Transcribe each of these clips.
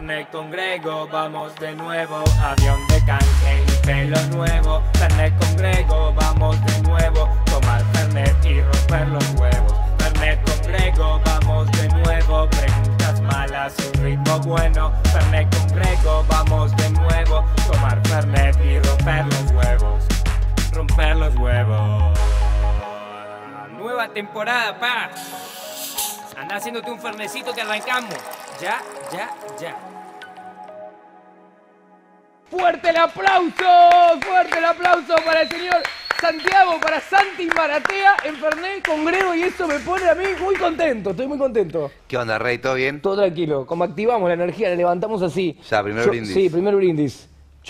Fernet con Grego, vamos de nuevo. Avión de canje y pelo nuevo. Fernet con Grego, vamos de nuevo. Tomar Fernet y romper los huevos. Fernet con Grego, vamos de nuevo. Preguntas malas, un ritmo bueno. Fernet con Grego, vamos de nuevo. Tomar Fernet y romper los huevos. Romper los huevos. Nueva temporada, pa. Anda haciéndote un fernecito que arrancamos. Ya. ¡Fuerte el aplauso! ¡Fuerte el aplauso para el señor Santiago, para Santi Maratea en Fernet con Grego! Y eso me pone a mí muy contento, estoy muy contento. ¿Qué onda, Rey? ¿Todo bien? Todo tranquilo, como activamos la energía, la levantamos así. Ya, primer brindis. Sí, primer brindis.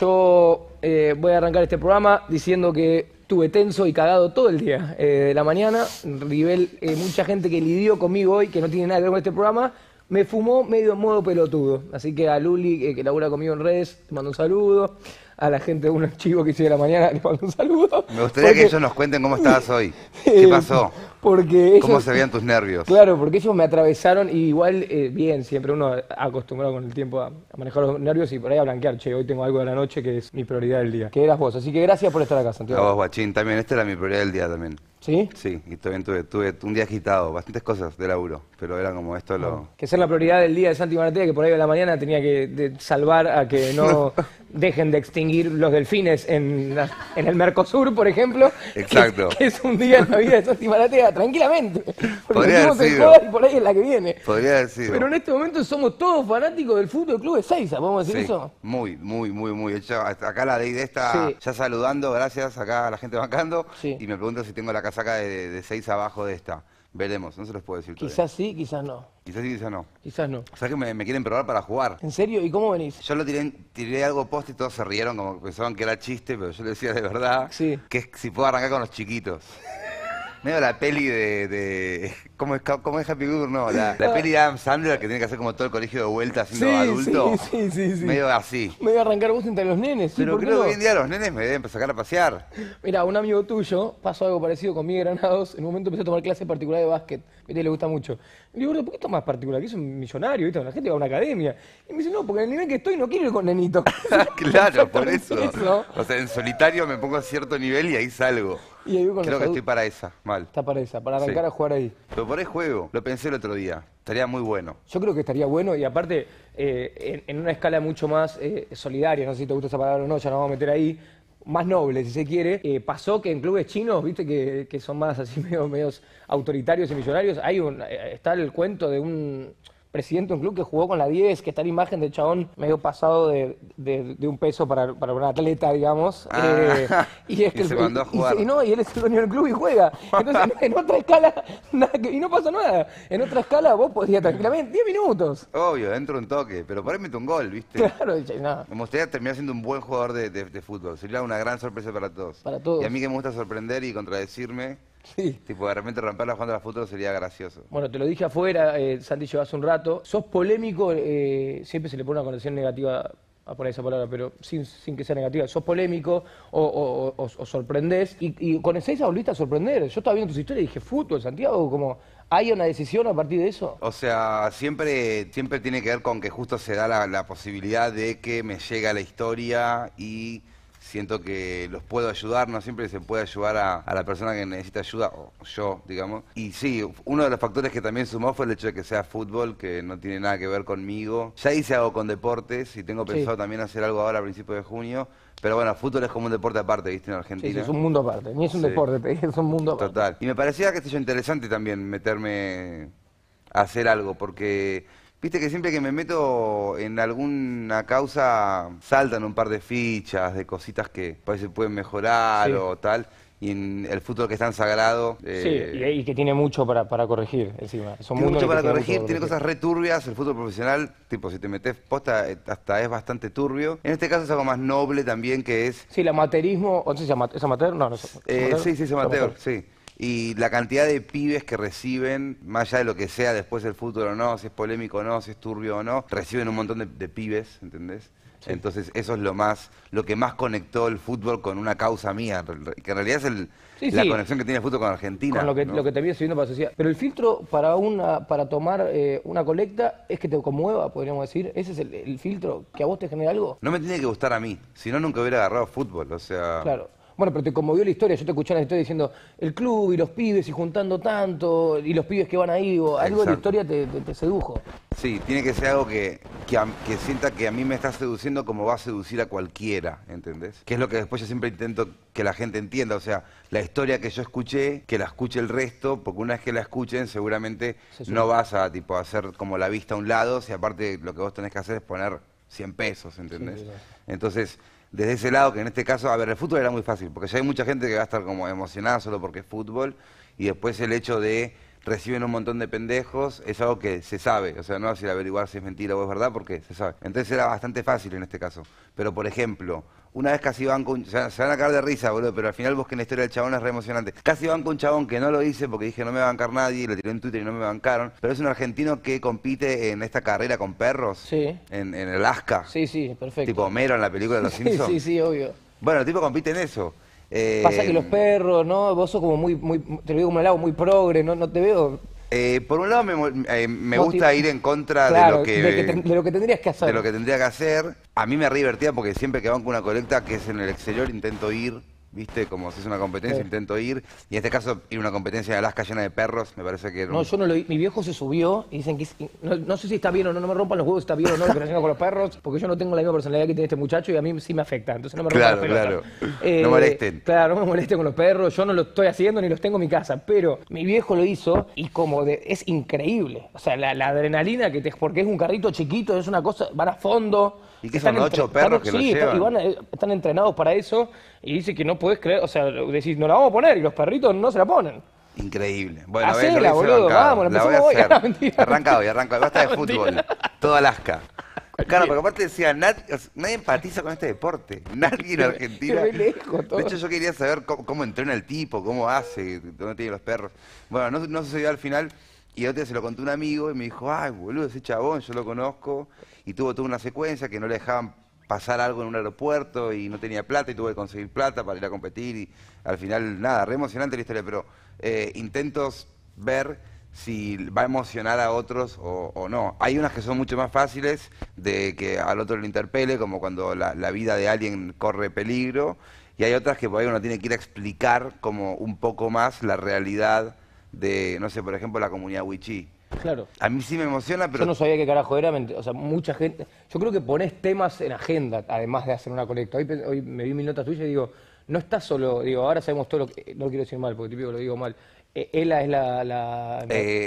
Yo voy a arrancar este programa diciendo que estuve tenso y cagado todo el día de la mañana. Rivel, mucha gente que lidió conmigo hoy, que no tiene nada que ver con este programa, me fumó medio en modo pelotudo. Así que a Luli, que labura conmigo en redes, te mando un saludo. A la gente de un archivo que hice de la mañana, les mando un saludo. Me gustaría que ellos nos cuenten cómo estabas hoy. ¿Qué pasó? Porque ¿Cómo ellos, se veían tus nervios? Claro, porque ellos me atravesaron y igual, bien, siempre uno acostumbrado con el tiempo a manejar los nervios y por ahí a blanquear. Che, hoy tengo algo de la noche que es mi prioridad del día. Que eras vos, así que gracias por estar acá, A Santiago. vos, guachín, también. Esta era mi prioridad del día también. ¿Sí? Sí, y también tuve un día agitado, bastantes cosas de laburo, pero era como esto lo... Que ser la prioridad del día de Santi Maratea, que por ahí de la mañana tenía que salvar a que no dejen de extinguir los delfines en el Mercosur, por ejemplo. Exacto. Que es un día en la vida de Santi Maratea, tranquilamente. Porque Podría hicimos haber el sido. joda y por ahí es la que viene. Podría decir. Pero en este momento somos todos fanáticos del Fútbol Club de Seiza, ¿podemos decir eso? Muy. De hecho, hasta acá la de está Sí. ya saludando, gracias acá a la gente bancando. Sí. Y me pregunto si tengo la casaca de 6 abajo de esta. Veremos, no se los puedo decir todavía. Quizás sí, quizás no. Quizás sí, quizás no. Quizás no. O sea que me quieren probar para jugar. ¿En serio? ¿Y cómo venís? Yo lo tiré algo post y todos se rieron, como que pensaban que era chiste, pero yo le decía de verdad Sí. que es si puedo arrancar con los chiquitos. Medio la peli de ¿cómo es Happy Gilmore? No, la peli de Adam Sandler que tiene que hacer como todo el colegio de vuelta haciendo adulto. Sí. Medio así. Me voy a arrancar vos entre los nenes. ¿Sí? Pero ¿Por qué creo no? que hoy en día los nenes me deben sacar a pasear. Mira, un amigo tuyo pasó algo parecido con Miguel Granados. En un momento empezó a tomar clases particulares de básquet. Viste, le gusta mucho. Y le digo, ¿por qué tomas particular? Que es un millonario, ¿viste? La gente va a una academia. Y me dice, no, porque en el nivel que estoy no quiero ir con nenitos. Claro, por eso. Eso. O sea, en solitario me pongo a cierto nivel y ahí salgo. Y ahí voy con Creo los que adultos. estoy para esa, mal. Está para esa, para arrancar Sí. a jugar ahí. Pero por ahí juego, lo pensé el otro día. Estaría muy bueno. Yo creo que estaría bueno y aparte, en una escala mucho más solidaria, no sé si te gusta esa palabra o no, ya nos vamos a meter ahí, más noble, si se quiere. Pasó que en clubes chinos, viste, que son más así medios autoritarios y millonarios, está el cuento de un presidente de un club que jugó con la 10, que está la imagen del chabón medio pasado de un peso para un atleta, digamos. Y se mandó a jugar. Y él es el dueño del club y juega. Entonces, en otra escala, y no pasa nada. En otra escala vos podías tranquilamente, 10 minutos. Obvio, dentro un toque, pero por ahí meto un gol, ¿viste? Claro, nada. Me gustaría terminar siendo un buen jugador de fútbol. Sería una gran sorpresa para todos. Para todos. Y a mí que me gusta sorprender y contradecirme, Sí. tipo de repente romperla jugando al fútbol sería gracioso. Bueno, te lo dije afuera, Santi, llevas un rato. Sos polémico, siempre se le pone una connotación negativa a poner esa palabra, pero sin que sea negativa. Sos polémico o sorprendés. Y con Ezeiza volviste a sorprender. Yo estaba viendo tus historias y dije, fútbol, Santiago, como, ¿hay una decisión a partir de eso? O sea, siempre tiene que ver con que justo se da la posibilidad de que me llega la historia y siento que los puedo ayudar, no siempre se puede ayudar a la persona que necesita ayuda, o yo, digamos. Y sí, uno de los factores que también sumó fue el hecho de que sea fútbol, que no tiene nada que ver conmigo. Ya hice algo con deportes y tengo pensado también hacer algo ahora a principios de junio, pero bueno, fútbol es como un deporte aparte, ¿viste? En Argentina. Sí, es un mundo aparte. Ni es un Sí. deporte, te dije, es un mundo aparte. Total. Y me parecía, qué sé yo, interesante también meterme a hacer algo, porque viste que siempre que me meto en alguna causa saltan un par de fichas, de cositas que parece pueden mejorar Sí. o tal. Y en el fútbol que es tan sagrado. Sí, y que tiene mucho para corregir encima. Es un Tiene mundo mucho en el para que corregir, tiene cosas re turbias. El fútbol profesional, tipo, si te metes posta, hasta es bastante turbio. En este caso es algo más noble también, que es. Sí, el amateurismo, ¿o no sé si es amateur? No, no es amateur. Sí, es amateur, sí. Y la cantidad de pibes que reciben, más allá de lo que sea después del fútbol o no, si es polémico o no, si es turbio o no, reciben un montón de pibes, ¿entendés? Sí. Entonces eso es lo que más conectó el fútbol con una causa mía, que en realidad es la conexión que tiene el fútbol con Argentina. Con lo que, ¿no? lo que te viene sirviendo para la sociedad. Pero el filtro para tomar una colecta es que te conmueva, podríamos decir. Ese es el filtro, que a vos te genera algo. No me tiene que gustar a mí, si no nunca hubiera agarrado fútbol, o sea... Claro. Bueno, pero te conmovió la historia, yo te escuché en la historia diciendo el club y los pibes y juntando tanto, y los pibes que van ahí, o algo de la historia te sedujo. Sí, tiene que ser algo que sienta que a mí me está seduciendo como va a seducir a cualquiera, ¿entendés? Que es lo que después yo siempre intento que la gente entienda, o sea, la historia que yo escuché, que la escuche el resto, porque una vez que la escuchen seguramente no vas a tipo hacer como la vista a un lado, si aparte lo que vos tenés que hacer es poner 100 pesos, ¿entendés? Sí, entonces... Desde ese lado, que en este caso, a ver, el fútbol era muy fácil, porque ya hay mucha gente que va a estar como emocionada solo porque es fútbol, y después el hecho de reciben un montón de pendejos es algo que se sabe, o sea, no vas a ir a averiguar si es mentira o es verdad, porque se sabe. Entonces era bastante fácil en este caso. Pero, por ejemplo, una vez casi banco se van a cagar de risa, boludo, pero al final busquen la historia del chabón, es re emocionante. Casi banco un chabón que no lo hice porque dije no me va a bancar nadie, le tiré en Twitter y no me bancaron, pero es un argentino que compite en esta carrera con perros, sí. en Alaska. Sí, sí, perfecto. Tipo Homero en la película de Los Simpsons. Sí, sí, obvio. Bueno, el tipo compite en eso. Pasa que los perros, ¿no? Vos sos como muy, te lo digo como un lado muy progre, no te veo... por un lado me gusta ir en contra claro, de lo que tendrías que hacer. De lo que tendría que hacer. A mí me re divertía porque siempre que banco una colecta que es en el exterior intento ir, ¿viste? Como si es una competencia, sí. Intento ir. Y en este caso ir a una competencia en Alaska llena de perros, me parece que era No, yo no lo vi. Mi viejo se subió y dicen que... No sé si está bien o no, no me rompan los huevos si está bien o no lo que relaciona con los perros, porque yo no tengo la misma personalidad que tiene este muchacho y a mí sí me afecta, entonces no me rompan los pelotas. Claro, no molesten. Claro, no me molesten con los perros, yo no lo estoy haciendo ni los tengo en mi casa, pero mi viejo lo hizo y es increíble. O sea, la adrenalina porque es un carrito chiquito, es una cosa, van a fondo... Y que son 8 perros que lo llevan. Están entrenados para eso y dice que no podés creer, o sea, decís, no la vamos a poner y los perritos no se la ponen. Increíble. Bueno, hacela, boludo, vamos, la voy a hacer. Mentira. Arranca hoy, basta de fútbol. Todo Alaska. Claro, porque aparte decía, nadie empatiza con este deporte. Nadie en Argentina. De hecho, yo quería saber cómo entrena el tipo, cómo hace, dónde tiene los perros. Bueno, no sucedió al final. Y otro día se lo conté a un amigo y me dijo, ay, boludo, ese chabón, yo lo conozco. Y tuvo toda una secuencia que no le dejaban pasar algo en un aeropuerto y no tenía plata y tuvo que conseguir plata para ir a competir. Y al final, nada, re emocionante la historia, pero intento ver si va a emocionar a otros o no. Hay unas que son mucho más fáciles de que al otro le interpele, como cuando la vida de alguien corre peligro. Y hay otras que por ahí uno tiene que ir a explicar como un poco más la realidad de, no sé, por ejemplo, la comunidad wichí. Claro. A mí sí me emociona, pero... Yo no sabía qué carajo era, o sea, mucha gente... Yo creo que ponés temas en agenda, además de hacer una colecta. Hoy me vi 1000 notas tuyas y digo, no estás solo, digo, ahora sabemos todo lo que... No lo quiero decir mal, porque típico lo digo mal. Ela es la...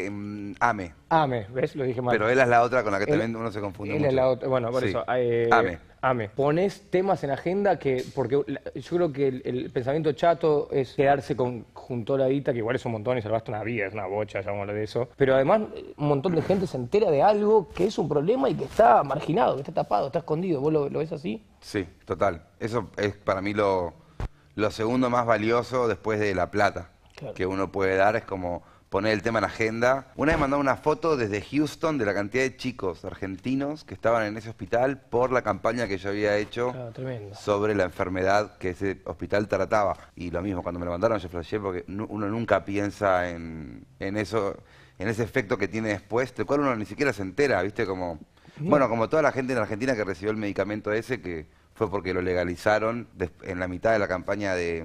Ame. Ame, ¿ves? Lo dije mal. Pero Ela es la otra con la que también uno se confunde mucho. Ela es la otra, bueno, por eso. Ame. Ame. Pones temas en agenda porque yo creo que el pensamiento chato es quedarse junto a la guita, que igual es un montón y salvaste una vida, es una bocha, ya vamos a hablar de eso. Pero además un montón de gente se entera de algo que es un problema y que está marginado, que está tapado, está escondido. ¿Vos lo ves así? Sí, total. Eso es para mí lo segundo más valioso después de la plata. Claro. Que uno puede dar, es como poner el tema en agenda. Una vez mandaba una foto desde Houston de la cantidad de chicos argentinos que estaban en ese hospital por la campaña que yo había hecho sobre la enfermedad que ese hospital trataba. Y lo mismo, cuando me lo mandaron yo flashé porque uno nunca piensa en eso, en ese efecto que tiene después, del cual uno ni siquiera se entera, ¿viste? Como, bueno, como toda la gente en Argentina que recibió el medicamento ese, que fue porque lo legalizaron en la mitad de la campaña de...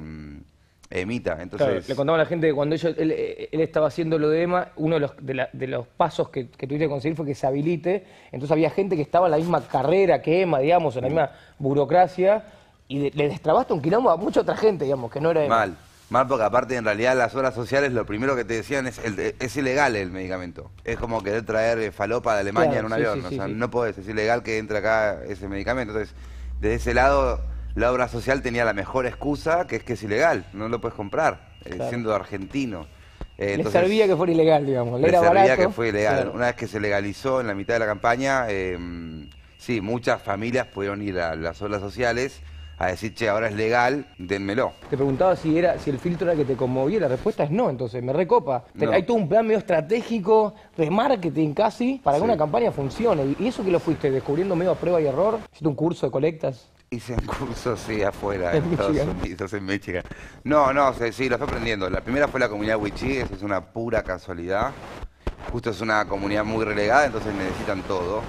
Emita, entonces... Claro, le contaba a la gente que cuando él estaba haciendo lo de EMA, uno de los pasos que tuviste que conseguir fue que se habilite, entonces había gente que estaba en la misma carrera que EMA, digamos, en la misma burocracia, y le destrabaste un quilombo a mucha otra gente, digamos, que no era EMA. Mal porque aparte en realidad las obras sociales lo primero que te decían es ilegal el medicamento. Es como querer traer falopa de Alemania en un avión, no podés, es ilegal que entre acá ese medicamento, entonces desde ese lado... La obra social tenía la mejor excusa, que es ilegal, no lo puedes comprar, siendo argentino. Le servía que fuera ilegal, digamos, le era servía barato. Que fue ilegal. Claro. Una vez que se legalizó en la mitad de la campaña, sí, muchas familias pudieron ir a las obras sociales a decir, che, ahora es legal, denmelo. Te preguntaba si el filtro era que te conmovía, la respuesta es no, entonces me recopa. No. Hay todo un plan medio estratégico de marketing casi para que Sí. una campaña funcione. ¿Y eso que lo fuiste descubriendo medio a prueba y error? ¿Hiciste un curso de colectas? Hice un curso, sí, afuera, ¿En en Estados Michigan? Unidos, en Michigan. No, sí, lo fui aprendiendo. La primera fue la comunidad Wichí, eso es una pura casualidad. Justo es una comunidad muy relegada, entonces necesitan todo.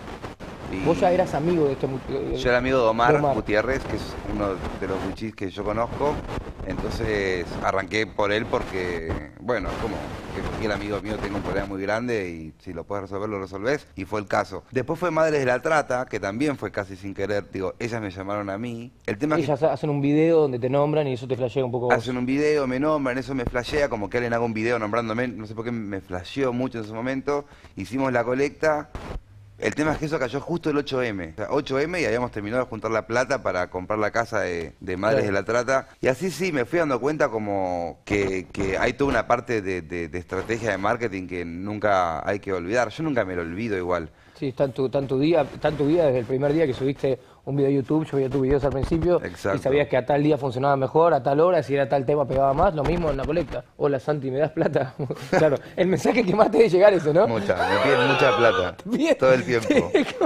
Y Vos ya eras amigo de este... yo era amigo de Omar Omar. Gutiérrez, que es uno de los Wichís que yo conozco. Entonces arranqué por él porque, bueno, como que cualquier amigo mío tenga un problema muy grande y si lo puedes resolver, lo resolvés. Y fue el caso. Después fue Madres de la Trata, que también fue casi sin querer. Digo, ellas me llamaron a mí. El tema es que Ellas hacen un video donde te nombran y eso te flashea un poco vos. hacen un video, me nombran, eso me flashea, como que alguien haga un video nombrándome, no sé por qué me flasheó mucho en ese momento. Hicimos la colecta. El tema es que eso cayó justo el 8M. O sea, 8M y habíamos terminado de juntar la plata para comprar la casa de Madres Claro. de la Trata. Y así sí, me fui dando cuenta como que hay toda una parte de estrategia de marketing que nunca hay que olvidar. Yo nunca me lo olvido igual. Sí, está en tu vida desde el primer día que subiste un video a YouTube, yo veía tus videos al principio Exacto. y sabías que a tal día funcionaba mejor, a tal hora, si era tal tema pegaba más, lo mismo en la colecta. Hola Santi, ¿me das plata? Claro, el mensaje que más te debe llegar eso, ¿no? Me piden mucha plata. Bien. Todo el tiempo.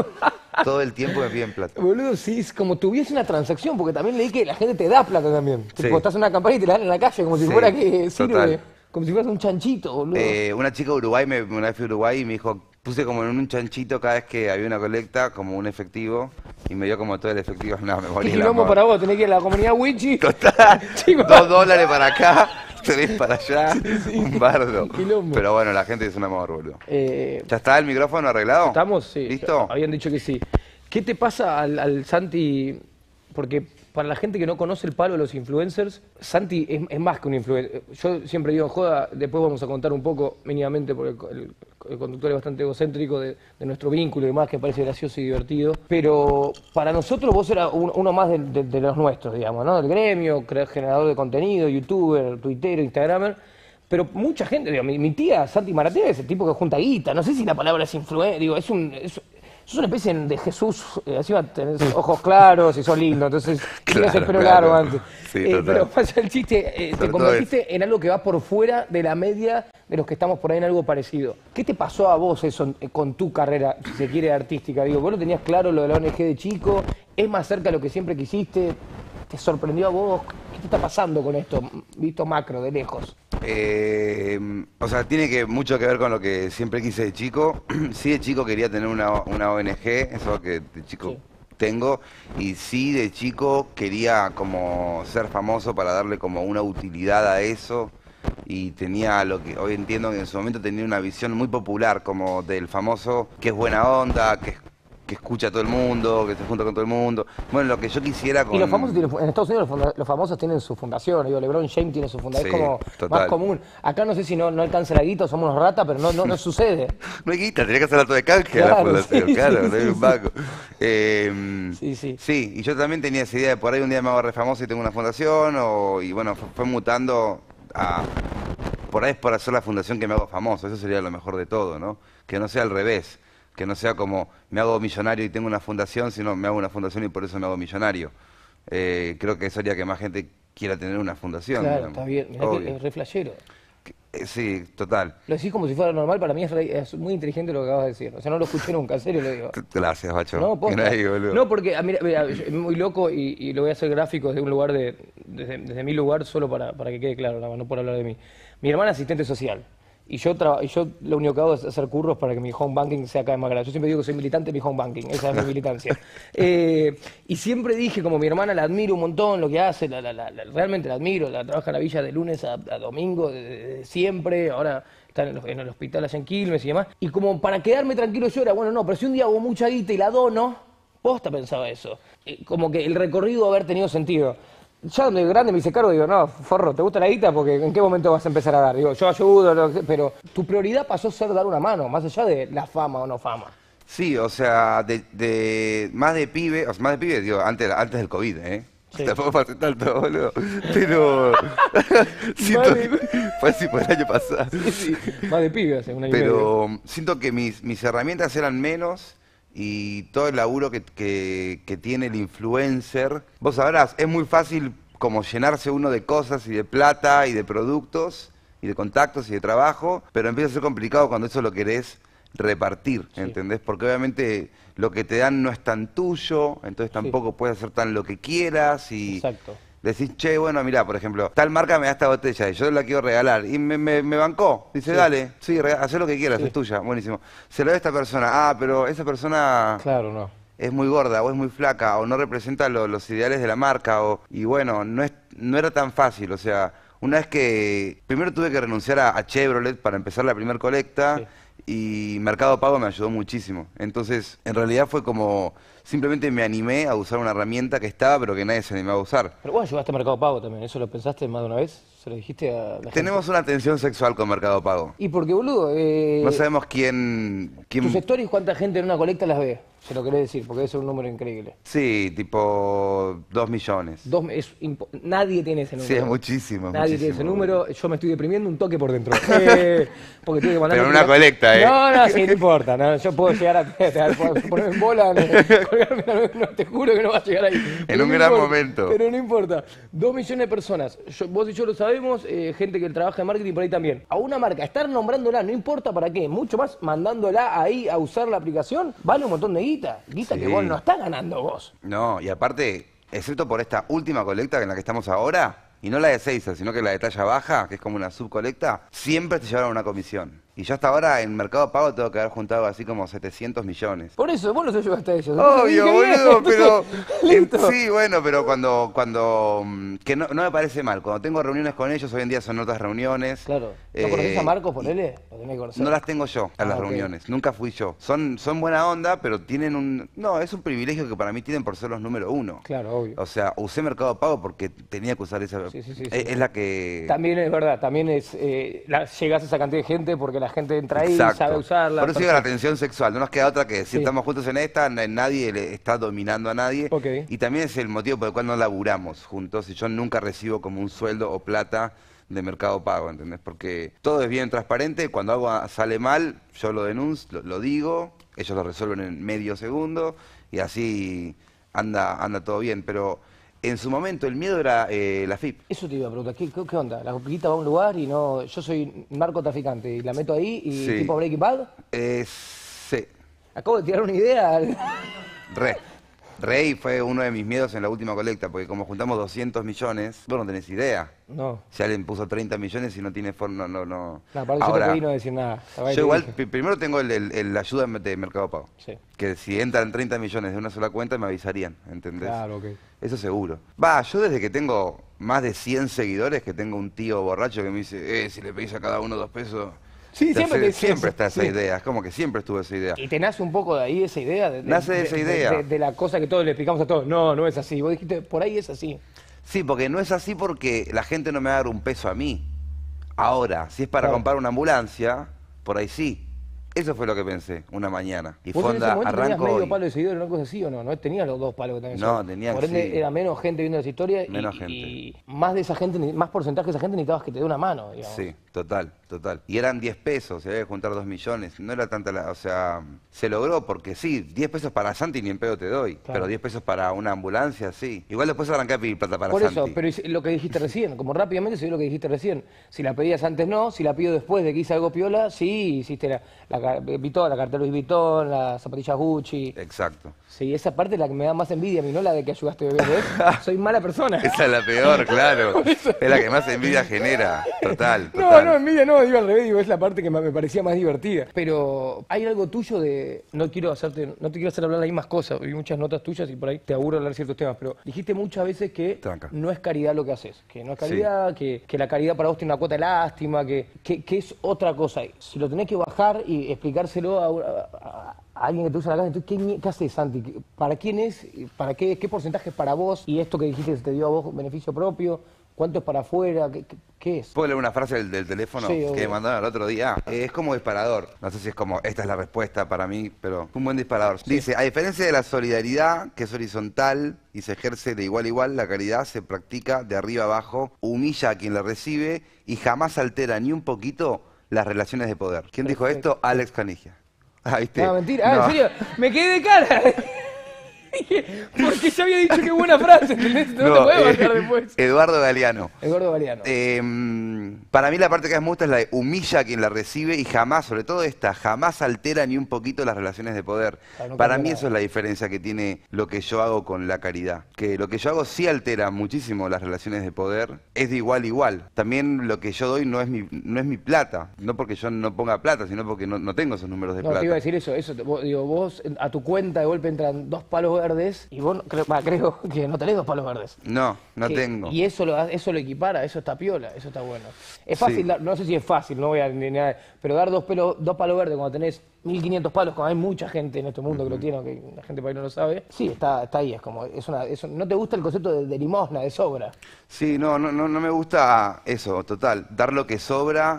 Todo el tiempo me piden plata. Boludo, sí, es como tuviese una transacción, porque también leí que la gente te da plata también. Sí. Tipo, estás en una campaña y te la dan en la calle, como si Sí, fuera que sirve, total. como si fueras un chanchito, boludo. Una chica de Uruguay, una vez fui a Uruguay y me dijo, puse como en un chanchito cada vez que había una colecta, como un efectivo, y me dio como todo el efectivo. No, me morí Qué en la quilombo mano. para vos, tenés que ir a la comunidad Wichi. Total, Chicos. $2 para acá, 3 para allá, sí. un bardo. Quilombo. Pero bueno, la gente es un amor, boludo. Eh, ¿Ya está el micrófono arreglado? ¿Estamos? Sí. ¿Listo? Habían dicho que sí. ¿Qué te pasa al Santi? Porque para la gente que no conoce el palo de los influencers, Santi es más que un influencer. Yo siempre digo en joda, después vamos a contar un poco mínimamente, porque el conductor es bastante egocéntrico de nuestro vínculo y demás, que parece gracioso y divertido. Pero para nosotros vos eras uno más de los nuestros, digamos, ¿no? Del gremio, generador de contenido, youtuber, tuitero, instagramer. Pero mucha gente, digo, mi tía Santi Maratea es el tipo que junta guita, no sé si la palabra es influencer, digo, sos una especie de Jesús, encima tenés ojos claros y sos lindo, entonces tenías el pelo largo antes. Sí, total. Pero pasa el chiste, te Sobre convertiste en algo que va por fuera de la media de los que estamos por ahí en algo parecido. ¿Qué te pasó a vos eso con tu carrera, si se quiere, artística? Digo, vos lo tenías claro lo de la ONG de chico, es más cerca de lo que siempre quisiste, ¿te sorprendió a vos? ¿Qué te está pasando con esto, visto macro, de lejos? O sea, tiene mucho que ver con lo que siempre quise de chico. Sí, de chico quería tener una ONG, eso que de chico Sí. tengo. Y sí, de chico quería como ser famoso para darle como una utilidad a eso. Y tenía lo que hoy entiendo que en su momento tenía una visión muy popular como del famoso que es buena onda, que escucha a todo el mundo, que se junta con todo el mundo. Bueno, lo que yo quisiera con... Y los famosos en Estados Unidos los famosos tienen su fundación, digo, LeBron James tiene su fundación, Sí, es como total. más común. Acá no sé si no alcanza la guita o somos unos ratas, pero no sucede. No hay guita, tenía que hacer alto de canje a la Claro, fundación, sí, claro, sí, no hay sí, un sí. banco. Sí. Sí, y yo también tenía esa idea de por ahí un día me hago re famoso y tengo una fundación, y bueno, fue mutando a... Por ahí es por hacer la fundación que me hago famoso, eso sería lo mejor de todo, ¿no? Que no sea al revés, que no sea como me hago millonario y tengo una fundación, sino me hago una fundación y por eso me hago millonario. Creo que eso haría que más gente quiera tener una fundación. Claro, digamos. está bien, mirá que Obvio. es re flashero. Sí, total. Lo decís como si fuera normal, para mí es muy inteligente lo que acabas de decir. O sea, no lo escuché nunca, en serio lo digo. Gracias, Bacho. No, posta. Bien ahí, boludo. No, porque mira, es muy loco y lo voy a hacer gráfico desde un lugar desde mi lugar solo para que quede claro, nada más, no por hablar de mí. Mi hermana es asistente social y yo lo único que hago es hacer curros para que mi home banking sea cada vez más grande. Yo siempre digo que soy militante de mi home banking, esa es mi militancia. Y siempre dije, como mi hermana la admiro un montón, lo que hace, realmente la admiro, la trabaja en la villa de lunes a domingo, de siempre, ahora está en el hospital allá en Quilmes y demás. Y como para quedarme tranquilo yo era, bueno, no, pero si un día hago mucha guita y la dono, posta pensaba eso. Como que el recorrido haber tenido sentido. Ya donde grande me hice cargo, digo, no, forro, ¿te gusta la guita? Porque ¿en qué momento vas a empezar a dar? Digo, yo ayudo, pero tu prioridad pasó a ser dar una mano, más allá de la fama o no fama. Sí, o sea, más de pibe, digo, antes del COVID, ¿eh? Sí. Tampoco pasé tanto, boludo. Pero... fue así por el año pasado. Sí, más de pibe hace un año y medio. Pero siento que mis herramientas eran menos y todo el laburo que tiene el influencer. Vos sabrás, es muy fácil como llenarse uno de cosas y de plata y de productos y de contactos y de trabajo, pero empieza a ser complicado cuando eso lo querés repartir, ¿entendés? Porque obviamente lo que te dan no es tan tuyo, entonces tampoco puedes hacer tan lo que quieras y decís, che, bueno, mirá, por ejemplo, tal marca me da esta botella y yo la quiero regalar y me bancó, dice, dale, haz lo que quieras, es tuya, buenísimo. Se lo da a esta persona, pero esa persona... Claro, no. Es muy gorda o es muy flaca o no representa los ideales de la marca y bueno, no era tan fácil, o sea, una vez que primero tuve que renunciar a Chevrolet para empezar la primera colecta y Mercado Pago me ayudó muchísimo, entonces en realidad fue como simplemente me animé a usar una herramienta que estaba pero que nadie se animaba a usar. Pero vos ayudaste a Mercado Pago también, ¿eso lo pensaste más de una vez? ¿Se lo dijiste a la gente? Tenemos una tensión sexual con Mercado Pago. Y porque, boludo... no sabemos quién... ¿Tus stories cuánta gente en una colecta las ve? Se lo querés decir, porque eso es un número increíble. Sí, tipo 2 millones. Nadie tiene ese número. Sí, es muchísimo. Nadie tiene ese número. Yo me estoy deprimiendo un toque por dentro. Porque tuve que mandar. Pero en una colecta, No, sí, no importa. No, yo puedo llegar a ponerme en bola, colgarme, te juro que no va a llegar ahí. En un gran momento. Pero no importa. 2 millones de personas. Vos y yo lo sabemos, gente que trabaja en marketing por ahí también. A una marca, estar nombrándola, no importa para qué, mucho más mandándola ahí a usar la aplicación, vale un montón de guita que vos no estás ganando vos. No, y aparte, excepto por esta última colecta en la que estamos ahora, y no la de Seiza, sino que la de talla baja, que es como una subcolecta, siempre te llevaron una comisión. Y yo hasta ahora en Mercado Pago tengo que haber juntado así como 700 millones. Por eso, vos no se llevaste a ellos. Obvio, boludo, pero... Listo. Sí, bueno, pero que no me parece mal. Cuando tengo reuniones con ellos, hoy en día son otras reuniones. Claro. ¿No conocés a Marcos, ponele? Lo tenés que conocer. No las tengo yo a las reuniones, nunca fui yo. Son buena onda, pero tienen un... No, es un privilegio que para mí tienen por ser los número uno. Claro, obvio. O sea, usé Mercado Pago porque tenía que usar esa... Es la que... También es verdad, también es... llegás a esa cantidad de gente porque la gente entra ahí, sabe usarla. Por eso digo la tensión sexual, no nos queda otra que si estamos juntos en esta, nadie le está dominando a nadie. Y también es el motivo por el cual no laburamos juntos y yo nunca recibo como un sueldo o plata de Mercado Pago, ¿entendés? Porque todo es bien transparente, cuando algo sale mal, yo lo denuncio, lo digo, ellos lo resuelven en medio segundo y así anda todo bien, pero... En su momento el miedo era la FIP. Eso te iba a preguntar, ¿qué onda? La coquita va a un lugar y no... Yo soy narcotraficante y la meto ahí y tipo Breaking Bad. Sí. Acabo de tirar una idea. Rey fue uno de mis miedos en la última colecta, porque como juntamos 200 millones, vos no tenés idea. No. Si alguien puso 30 millones y no tiene forma, no. No, aparte ahora, yo no te vino a decir nada. Yo igual, primero tengo la ayuda de Mercado Pago. Sí. Que si entran 30 millones de una sola cuenta me avisarían, ¿entendés? Claro, ok. Eso seguro. Yo desde que tengo más de 100 seguidores, que tengo un tío borracho que me dice, si le pedís a cada uno 2 pesos... Sí, siempre está esa idea, es como que siempre estuvo esa idea. ¿Y te nace un poco de ahí esa idea? Nace de esa idea. De la cosa que todos le explicamos a todos. No es así. Vos dijiste, por ahí es así. Sí, porque no es así porque la gente no me va a dar un peso a mí. Ahora, si es para comprar una ambulancia, por ahí sí. Eso fue lo que pensé una mañana. Y ¿Vos fue en ese momento tenías medio hoy. palo de seguidores, una cosa así o no? ¿No tenías los 2 palos que tenés? No, tenía Por ende, era menos gente viendo las historias. Menos y más de esa gente, más porcentaje de esa gente necesitabas que te dé una mano, digamos. Sí, total. Y eran 10 pesos, se había que juntar 2 millones. No era tanta o sea, se logró porque sí, 10 pesos para Santi ni en pedo te doy. Claro. Pero 10 pesos para una ambulancia, sí. Igual después arranqué a pedir plata para Santi. Por eso, pero lo que dijiste recién, como rápidamente se dio lo que dijiste recién. Si la pedías antes no, si la pido después de que hice algo piola, sí, hiciste la cartera Louis Vuitton, las zapatillas Gucci. Exacto. Sí, esa parte es la que me da más envidia a mí, no la de que ayudaste a beber, ¿ves? Soy mala persona. Esa es la peor, claro. Es la que más envidia genera, total. No, envidia no, digo al revés, digo, es la parte que me parecía más divertida. Pero hay algo tuyo de, no te quiero hacer hablar las mismas cosas, vi muchas notas tuyas y por ahí te aburro hablar ciertos temas, pero dijiste muchas veces que no es caridad lo que haces, que no es caridad, que la caridad para vos tiene una cuota de lástima, que es otra cosa. Si lo tenés que bajar y explicárselo a alguien que te usa la casa, entonces, ¿qué haces, Santi? ¿Para quién es? ¿Para qué porcentaje es para vos? Y esto que dijiste, ¿te dio a vos beneficio propio? ¿Cuánto es para afuera? ¿Qué es? ¿Puedo leer una frase del teléfono que me mandaron el otro día? Es como disparador. No sé si es como, esta es la respuesta para mí, pero un buen disparador. Sí. Dice, a diferencia de la solidaridad, que es horizontal y se ejerce de igual a igual, la caridad se practica de arriba abajo, humilla a quien la recibe y jamás altera ni un poquito las relaciones de poder. ¿Quién dijo esto? Alex Canigia. Ah, ¿viste? No, mentira. Ah, No. en serio, me quedé de cara. Dije, porque ya había dicho qué buena frase, ¿entendés? No, te puedes bajar después. Eduardo Galeano. Eduardo Galeano. Para mí la parte que más me gusta es la de humilla a quien la recibe y jamás, sobre todo esta, jamás altera ni un poquito las relaciones de poder. Claro, no Para cambia mí nada. eso es la diferencia que tiene lo que yo hago con la caridad. Que lo que yo hago sí altera muchísimo las relaciones de poder, es de igual a igual. También lo que yo doy no es mi plata, no porque yo no ponga plata, sino porque no tengo esos números de No, plata. te iba a decir eso, vos a tu cuenta de golpe entran 2 palos verdes y vos creo que no tenés 2 palos verdes. No Que- tengo. Y eso eso lo equipara, eso está piola, eso está bueno. Es fácil, Sí. no sé si es fácil, no voy a ni nada, pero dar 2 palos verdes cuando tenés 1500 palos, cuando hay mucha gente en este mundo que lo tiene, que la gente por ahí no lo sabe, sí, está ahí, es como, no te gusta el concepto de limosna, de sobra. Sí, no me gusta eso, total. Dar lo que sobra,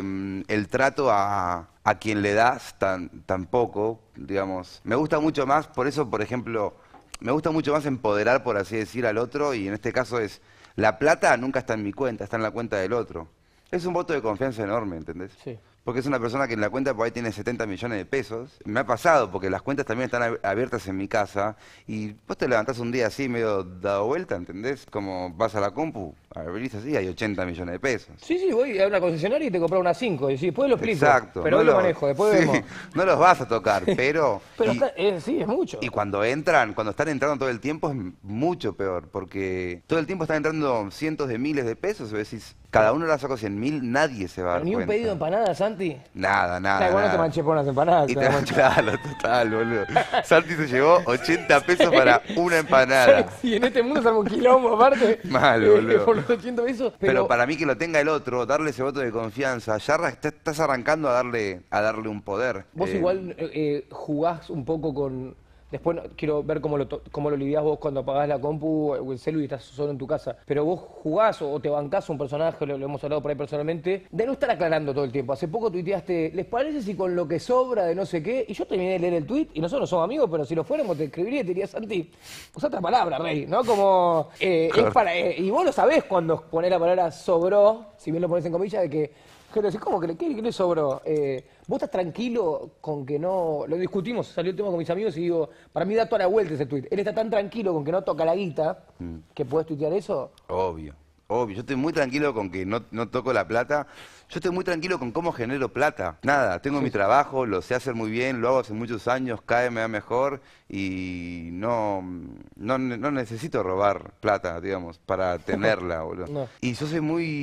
el trato a quien le das tampoco, digamos. Me gusta mucho más, por eso, por ejemplo, me gusta mucho más empoderar, por así decir, al otro, y en este caso es, la plata nunca está en mi cuenta, está en la cuenta del otro. Es un voto de confianza enorme, ¿entendés? Sí. Porque es una persona que en la cuenta por ahí tiene 70 millones de pesos. Me ha pasado, porque las cuentas también están abiertas en mi casa, y vos te levantás un día así, medio dado vuelta, ¿entendés? Como vas a la compu, abrís así, hay 80 millones de pesos. Sí, voy a una concesionaria y te compras una 5, y sí, después lo explico. Exacto. Pero no hoy lo manejo, después sí, vemos. no los vas a tocar, pero... Pero y, sí, es mucho. y cuando están entrando todo el tiempo es mucho peor, porque todo el tiempo están entrando cientos de miles de pesos, y decís, cada uno la saco 100.000, nadie se va a dar ¿Ni un cuenta. pedido de empanadas, Santi? Nada. Igual no te manché por unas empanadas. Y te te la manché. claro, total, boludo. Santi se llevó 80 pesos para una empanada. Sí, en este mundo se arma un quilombo aparte. Mal, boludo. Por los 800 pesos. Pero para mí que lo tenga el otro, darle ese voto de confianza, ya estás arrancando a darle un poder. Vos igual jugás un poco con... Después quiero ver cómo lo lidiás vos cuando apagás la compu o el celu y estás solo en tu casa. Pero vos jugás o te bancás un personaje, lo hemos hablado por ahí personalmente, de no estar aclarando todo el tiempo. Hace poco tuiteaste, ¿les parece si con lo que sobra de no sé qué? Y yo terminé de leer el tuit y nosotros no somos amigos, pero si lo fuéramos te escribiría y te diría, Santi, usa otra palabra, rey, ¿no? Como, es para... y vos lo sabés cuando ponés la palabra sobró, si bien lo pones en comillas, de que... Pero decís, ¿cómo que qué le sobró? ¿Vos estás tranquilo con que no...? Lo discutimos, salió el tema con mis amigos y digo, para mí da toda la vuelta ese tuit. Él está tan tranquilo con que no toca la guita, que podés tuitear eso. Obvio. Yo estoy muy tranquilo con que no toco la plata. Yo estoy muy tranquilo con cómo genero plata. Nada, tengo mi trabajo, lo sé hacer muy bien, lo hago hace muchos años, cada vez me da mejor y no necesito robar plata, digamos, para tenerla, boludo. No. Y yo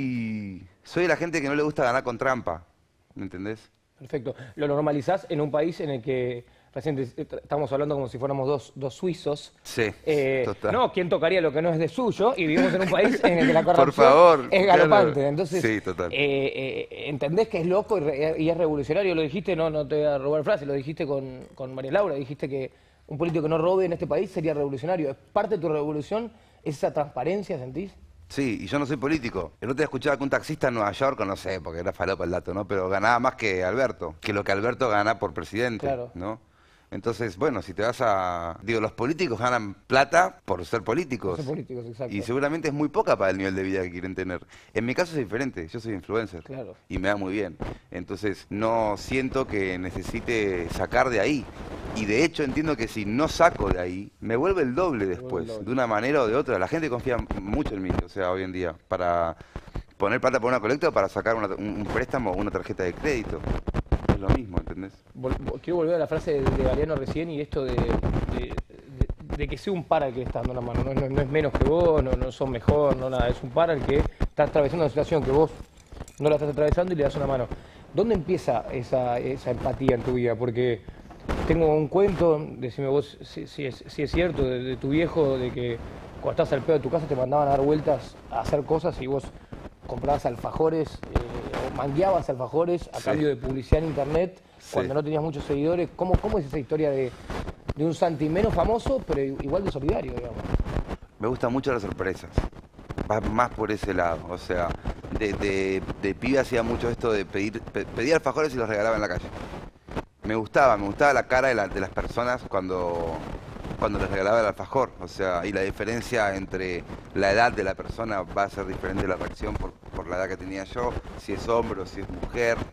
soy de la gente que no le gusta ganar con trampa, ¿me entendés? Perfecto. Lo normalizás en un país en el que recién estamos hablando como si fuéramos dos suizos. Sí, total. No, ¿quién tocaría lo que no es de suyo? Y vivimos en un país en el que la corrupción Por favor, es galopante. claro. Entonces, Sí, total. entendés que es loco y es revolucionario. Lo dijiste, no te voy a robar frase, lo dijiste con María Laura. Dijiste que un político que no robe en este país sería revolucionario. ¿Es parte de tu revolución esa transparencia, sentís? Sí, y yo no soy político. El otro día escuchaba que un taxista en Nueva York, no sé, porque era falopa el dato, ¿no? Pero ganaba más que Alberto, que lo que Alberto gana por presidente, Claro. ¿no? Entonces, bueno, si te vas a... Digo, los políticos ganan plata por ser políticos. Son políticos, exacto. Y seguramente es muy poca para el nivel de vida que quieren tener. En mi caso es diferente, yo soy influencer. Claro. Y me da muy bien. Entonces, no siento que necesite sacar de ahí. Y de hecho entiendo que si no saco de ahí, me vuelve el doble después, el doble. de una manera o de otra. La gente confía mucho en mí, o sea, hoy en día, para poner plata por una colecta o para sacar un préstamo o una tarjeta de crédito. Es lo mismo, ¿entendés? Quiero volver a la frase de Galeano recién y esto de que sea un par al que le está dando la mano. No es menos que vos, no sos mejor, no nada. Es un par al que está atravesando una situación que vos no la estás atravesando y le das una mano. ¿Dónde empieza esa empatía en tu vida? Porque tengo un cuento, decime vos si es cierto, de tu viejo, de que cuando estás al pedo de tu casa te mandaban a dar vueltas a hacer cosas y vos comprabas alfajores o mangueabas alfajores a Sí. cambio de publicidad en internet cuando no tenías muchos seguidores. ¿Cómo es esa historia de un Santi menos famoso pero igual de solidario, digamos? Me gustan mucho las sorpresas. Va más por ese lado. O sea, de pibe hacía mucho esto de pedir alfajores y los regalaba en la calle. Me gustaba la cara de las personas cuando les regalaba el alfajor. O sea, y la diferencia entre la edad de la persona va a ser diferente la reacción por la edad que tenía yo, si es hombre o si es mujer.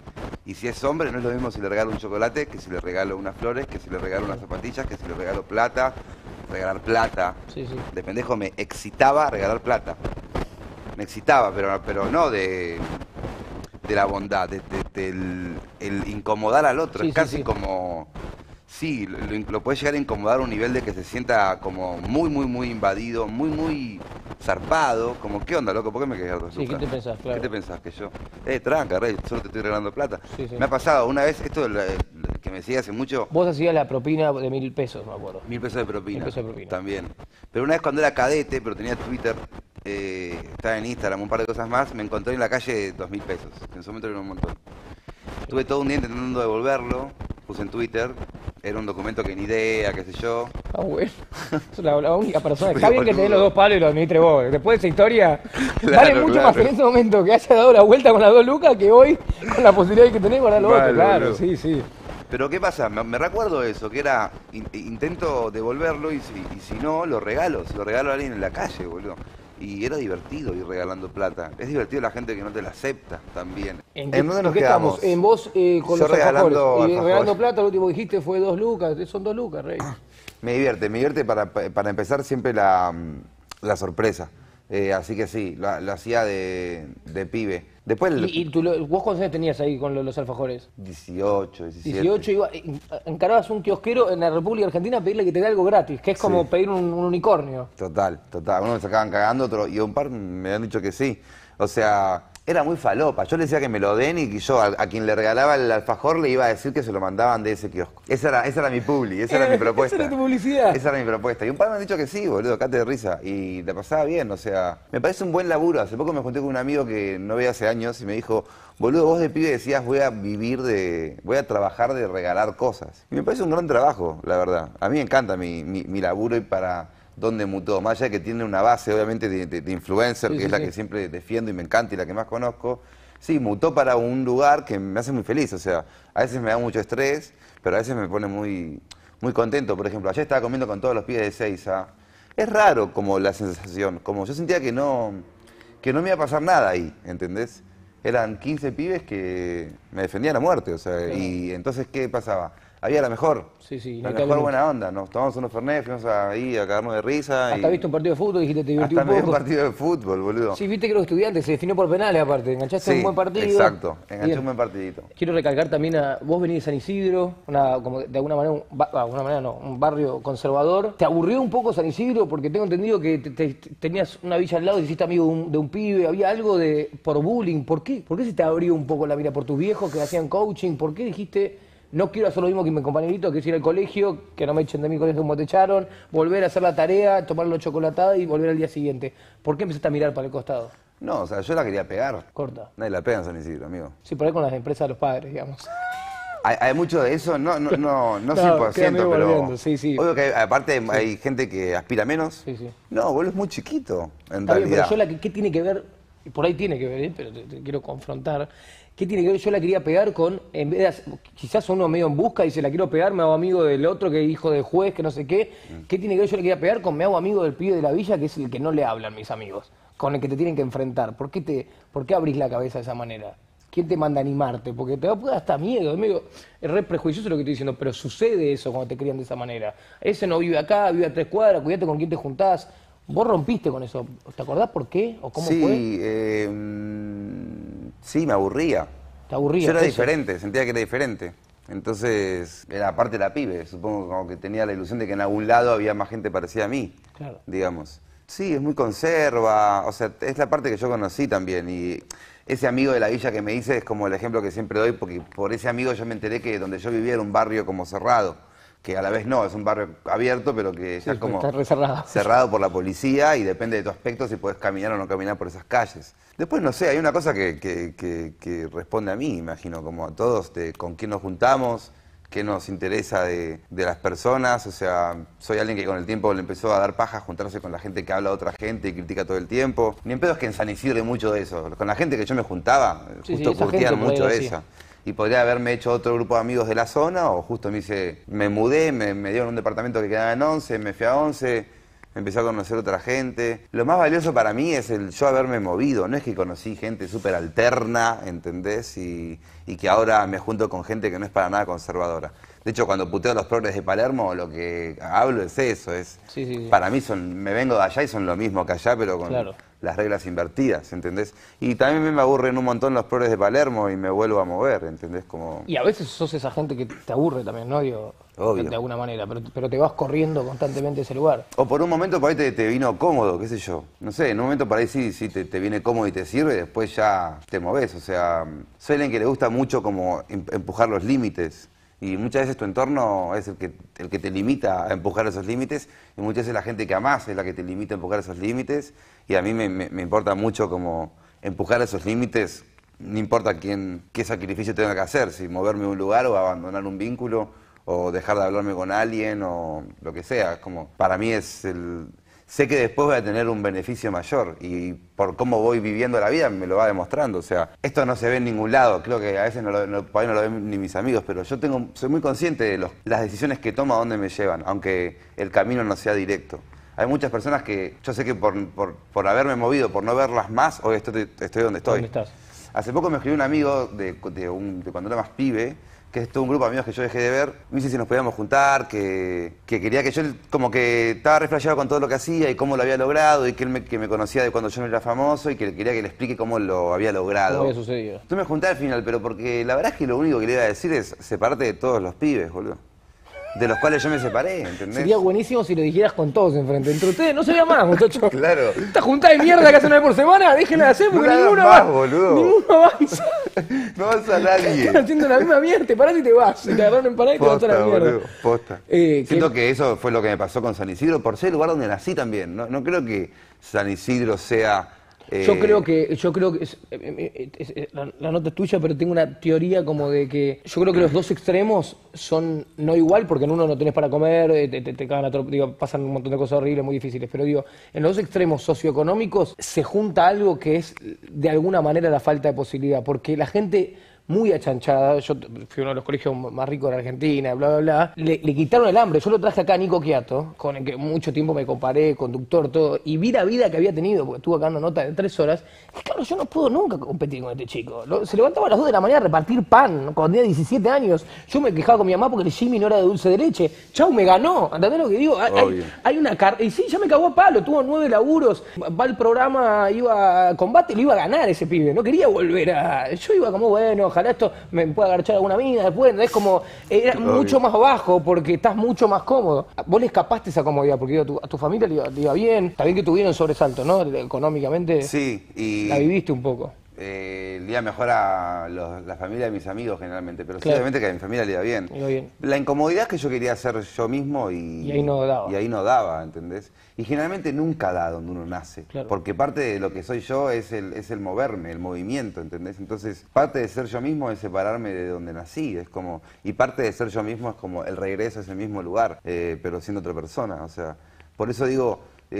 Y si es hombre, no es lo mismo si le regalo un chocolate que si le regalo unas flores, que si le regalo unas zapatillas, que si le regalo plata. Regalar plata. Sí, sí. De pendejo me excitaba regalar plata. Me excitaba, pero no de la bondad, del el incomodar al otro. Sí, Es sí, casi sí. como... Sí, lo puede llegar a incomodar a un nivel de que se sienta como muy invadido, muy zarpado. Como, ¿qué onda, loco? ¿Por qué me quedas 2 Sí, lucas? ¿qué te pensás? Claro. ¿Qué te pensás? Que yo... tranca, rey, solo te estoy regalando plata. Sí, sí. Me ha pasado una vez, esto que me sigue hace mucho... Vos hacías la propina de 1000 pesos, me acuerdo. 1000 pesos de propina. 1000 pesos de propina. También. Pero una vez cuando era cadete, pero tenía Twitter, estaba en Instagram, un par de cosas más, me encontré en la calle 2000 pesos. En su momento era un montón. Estuve todo un día intentando devolverlo, puse en Twitter, era un documento que ni idea, qué sé yo. Ah, bueno. Sos la única persona. Está Pero, bien que tenés boludo. los 2 palos y los administres vos. Después de esa historia, Claro, vale mucho más claro. en ese momento que haya dado la vuelta con las 2 lucas que hoy con la posibilidad que tenés guardar los Vale, otros. Claro, boludo. sí, sí. Pero ¿qué pasa? Me recuerdo eso, que era, intento devolverlo y si no, lo regalo. Se lo regalo a alguien en la calle, boludo. Y era divertido ir regalando plata. Es divertido la gente que no te la acepta también. ¿En dónde nos qué quedamos? estamos? En vos con Yo los alfajores. regalando Y alfajores. regalando plata, lo último que dijiste fue 2 lucas. Son 2 lucas, rey. Me divierte para empezar siempre la sorpresa. Así que sí, lo hacía de pibe. Después ¿Y vos cuántos años tenías ahí con los alfajores? 18, 17. 18, encarabas un kiosquero en la República Argentina a pedirle que te dé algo gratis, que es como Sí. pedir un unicornio. Total. Uno me sacaban cagando, otro, y un par me han dicho que sí. O sea, era muy falopa. Yo le decía que me lo den y que yo a quien le regalaba el alfajor le iba a decir que se lo mandaban de ese kiosco. Esa era mi publi, esa era mi propuesta. Esa era tu publicidad. Esa era mi propuesta. Y un par me han dicho que sí, boludo, cate de risa. Y la pasaba bien, o sea, me parece un buen laburo. Hace poco me junté con un amigo que no veía hace años y me dijo, boludo, vos de pibe decías voy a trabajar de regalar cosas. Y me parece un gran trabajo, la verdad. A mí me encanta mi laburo y para dónde mutó. Más allá de que tiene una base, obviamente, de influencer, Sí, que sí, es la sí. que siempre defiendo y me encanta y la que más conozco. Sí, mutó para un lugar que me hace muy feliz. O sea, a veces me da mucho estrés, pero a veces me pone muy contento. Por ejemplo, ayer estaba comiendo con todos los pibes de Seiza. Es raro como la sensación, como yo sentía que no me iba a pasar nada ahí, ¿entendés? Eran 15 pibes que me defendían a muerte, o sea, y entonces, ¿qué pasaba? Había la mejor, Sí, sí, la inevitablemente. mejor buena onda. Nos tomamos unos fernet, fuimos ahí a cagarnos de risa. Hasta y viste un partido de fútbol, dijiste te divertí hasta un me dio poco. un partido de fútbol, boludo. Sí, viste que los estudiantes se definió por penales aparte, enganchaste Sí, un buen partido. exacto, enganché Bien. un buen partidito. Quiero recalcar también vos venís de San Isidro, como de alguna manera, un barrio conservador. ¿Te aburrió un poco San Isidro? Porque tengo entendido que tenías una villa al lado y te hiciste amigo de un pibe. ¿Había algo por bullying? ¿Por qué se te abrió un poco la mira? ¿Por tus viejos que hacían coaching? ¿Por qué dijiste, no quiero hacer lo mismo que mi compañerito, que es ir al colegio, que no me echen de mi colegio como te echaron, volver a hacer la tarea, tomar la chocolatada y volver al día siguiente? ¿Por qué empezaste a mirar para el costado? No, o sea, yo la quería pegar. Corta. Nadie la pega en San Isidro, amigo. Sí, por ahí con las empresas de los padres, digamos. Hay mucho de eso, no No, 100%, queda medio pero volviendo, sí, sí. obvio que aparte hay gente que aspira menos. Sí, sí. No, boludo, es muy chiquito, en Está bien, realidad. pero ¿qué tiene que ver? Por ahí tiene que ver, pero te quiero confrontar. ¿Qué tiene que ver? Yo la quería pegar con, en vez de, quizás uno medio en busca y dice, la quiero pegar, me hago amigo del otro que es hijo de juez, que no sé qué. ¿Qué tiene que ver? Yo la quería pegar con, me hago amigo del pibe de la villa, que es el que no le hablan mis amigos, con el que te tienen que enfrentar. ¿Por qué abrís la cabeza de esa manera? ¿Quién te manda a animarte? Porque te va a poder hasta miedo, es re prejuicioso lo que estoy diciendo, pero sucede eso cuando te crían de esa manera. Ese no vive acá, vive a 3 cuadras, cuídate con quién te juntás. Vos rompiste con eso, ¿te acordás por qué o cómo Sí, fue? Sí, me aburría. Te aburría. Yo era eso. diferente, sentía que era diferente. Entonces, era aparte la pibe, supongo como que tenía la ilusión de que en algún lado había más gente parecida a mí, Claro. digamos. Sí, es muy conserva, o sea, es la parte que yo conocí también y ese amigo de la villa que me hice es como el ejemplo que siempre doy porque por ese amigo yo me enteré que donde yo vivía era un barrio como cerrado, que a la vez no, es un barrio abierto pero que ya Sí, es como está re cerrado. cerrado por la policía y depende de tu aspecto si puedes caminar o no caminar por esas calles. Después, no sé, hay una cosa que responde a mí, imagino, como a todos, de con quién nos juntamos, qué nos interesa de las personas. O sea, soy alguien que con el tiempo le empezó a dar paja a juntarse con la gente que habla de otra gente y critica todo el tiempo. Ni en pedo es que en San Isidro hay mucho de eso. Con la gente que yo me juntaba, Sí, justo sí, esa curtían gente por ahí mucho lo hacía. esa. Y podría haberme hecho otro grupo de amigos de la zona o justo me mudé, me dieron un departamento que quedaba en 11, me fui a 11. empecé a conocer otra gente. Lo más valioso para mí es el yo haberme movido, no es que conocí gente súper alterna, ¿entendés? Y que ahora me junto con gente que no es para nada conservadora. De hecho, cuando puteo a los progres de Palermo, lo que hablo es eso, Sí. Para mí me vengo de allá y son lo mismo que allá, pero con las reglas invertidas, ¿entendés? Y también me aburren un montón los progres de Palermo y me vuelvo a mover, ¿entendés? Y a veces sos esa gente que te aburre también, ¿no? Digo, obvio. De alguna manera, pero te vas corriendo constantemente a ese lugar. O por un momento por ahí te vino cómodo, qué sé yo. No sé, en un momento por ahí sí te viene cómodo y te sirve, después ya te moves. O sea, soy alguien que le gusta mucho como empujar los límites. Y muchas veces tu entorno es el que te limita a empujar esos límites, y muchas veces la gente que amás es la que te limita a empujar esos límites, y a mí me importa mucho como empujar esos límites, no importa qué sacrificio tenga que hacer, si moverme de un lugar o abandonar un vínculo, o dejar de hablarme con alguien, o lo que sea. Como, para mí sé que después voy a tener un beneficio mayor, y por cómo voy viviendo la vida me lo va demostrando. O sea, esto no se ve en ningún lado, creo que a veces por ahí no lo ven ni mis amigos, pero yo soy muy consciente de las decisiones que tomo, a dónde me llevan, aunque el camino no sea directo. Hay muchas personas que yo sé que por haberme movido, por no verlas más, hoy estoy donde estoy. ¿Dónde estás? Hace poco me escribió un amigo de cuando era más pibe, que es todo un grupo de amigos que yo dejé de ver. Me dice si nos podíamos juntar, que quería que yo, como que estaba reflejado con todo lo que hacía y cómo lo había logrado, y que que me conocía de cuando yo no era famoso, y que quería que le explique cómo lo había logrado. ¿Cómo había sucedido? Tú me junté al final, pero porque la verdad es que lo único que le iba a decir es separarte de todos los pibes, boludo. De los cuales yo me separé, ¿entendés? Sería buenísimo si lo dijeras con todos enfrente. Entre ustedes no se vea más, muchachos. Claro. Esta juntada de mierda que hacen una vez por semana, déjenla de hacer porque No ninguno hagan va. más, boludo. Ninguno avanza. No vas a nadie. Están haciendo la misma mierda, te parás y te vas. Y te agarran empanada y te vas a la Posta, mierda. boludo, posta. Siento que eso fue lo que me pasó con San Isidro, por ser el lugar donde nací también. No creo que San Isidro sea... Yo creo que la nota es tuya, pero tengo una teoría como de que yo creo que los dos extremos son no igual, porque en uno no tenés para comer, te cagan pasan un montón de cosas horribles, muy difíciles, pero digo, en los dos extremos socioeconómicos se junta algo que es de alguna manera la falta de posibilidad, porque la gente muy achanchada, yo fui uno de los colegios más ricos de Argentina, bla, bla, bla, le quitaron el hambre. Yo lo traje acá a Nico Quiato, con el que mucho tiempo me comparé, conductor, todo, y vi la vida que había tenido, porque estuve acá dando nota de 3 horas, y claro, yo no puedo nunca competir con este chico. Se levantaba a las 2 de la mañana a repartir pan, cuando tenía 17 años, yo me quejaba con mi mamá porque el Jimmy no era de dulce de leche, chau, me ganó, ¿entendés lo que digo? Hay una y sí, ya me cagó a palo, tuvo 9 laburos, va al programa, iba a combate, lo iba a ganar ese pibe, no quería volver yo iba como, bueno, ojalá esto me pueda agarchar alguna mina después, es como, era mucho más bajo porque estás mucho más cómodo. Vos le escapaste esa comodidad porque a tu familia le iba bien, está bien que tuvieron sobresalto, ¿no? Económicamente. Sí, y... La viviste un poco. Le iba mejor a la familia de mis amigos generalmente, pero Claro. sí, obviamente que a mi familia le iba bien. Iba bien. La incomodidad es que yo quería ser yo mismo y ahí no daba. Y ahí no daba, ¿entendés? Y generalmente nunca da donde uno nace, Claro. porque parte de lo que soy yo es el moverme, el movimiento, ¿entendés? Entonces, parte de ser yo mismo es separarme de donde nací, es como, y parte de ser yo mismo es como el regreso a ese mismo lugar, pero siendo otra persona, o sea, por eso digo,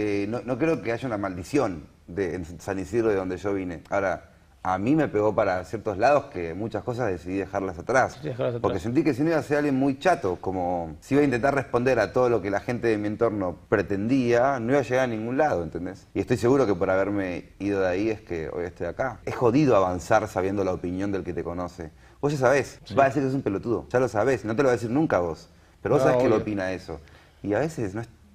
no creo que haya una maldición en San Isidro de donde yo vine. Ahora, a mí me pegó para ciertos lados que muchas cosas decidí dejarlas atrás. Porque sentí que si no iba a ser alguien muy chato, como si iba a intentar responder a todo lo que la gente de mi entorno pretendía, no iba a llegar a ningún lado, ¿entendés? Y estoy seguro que por haberme ido de ahí es que hoy estoy acá. Es jodido avanzar sabiendo la opinión del que te conoce. Vos ya sabés, va a decir que es un pelotudo, ya lo sabés, no te lo va a decir nunca vos, pero vos sabés que lo opina eso. Y a veces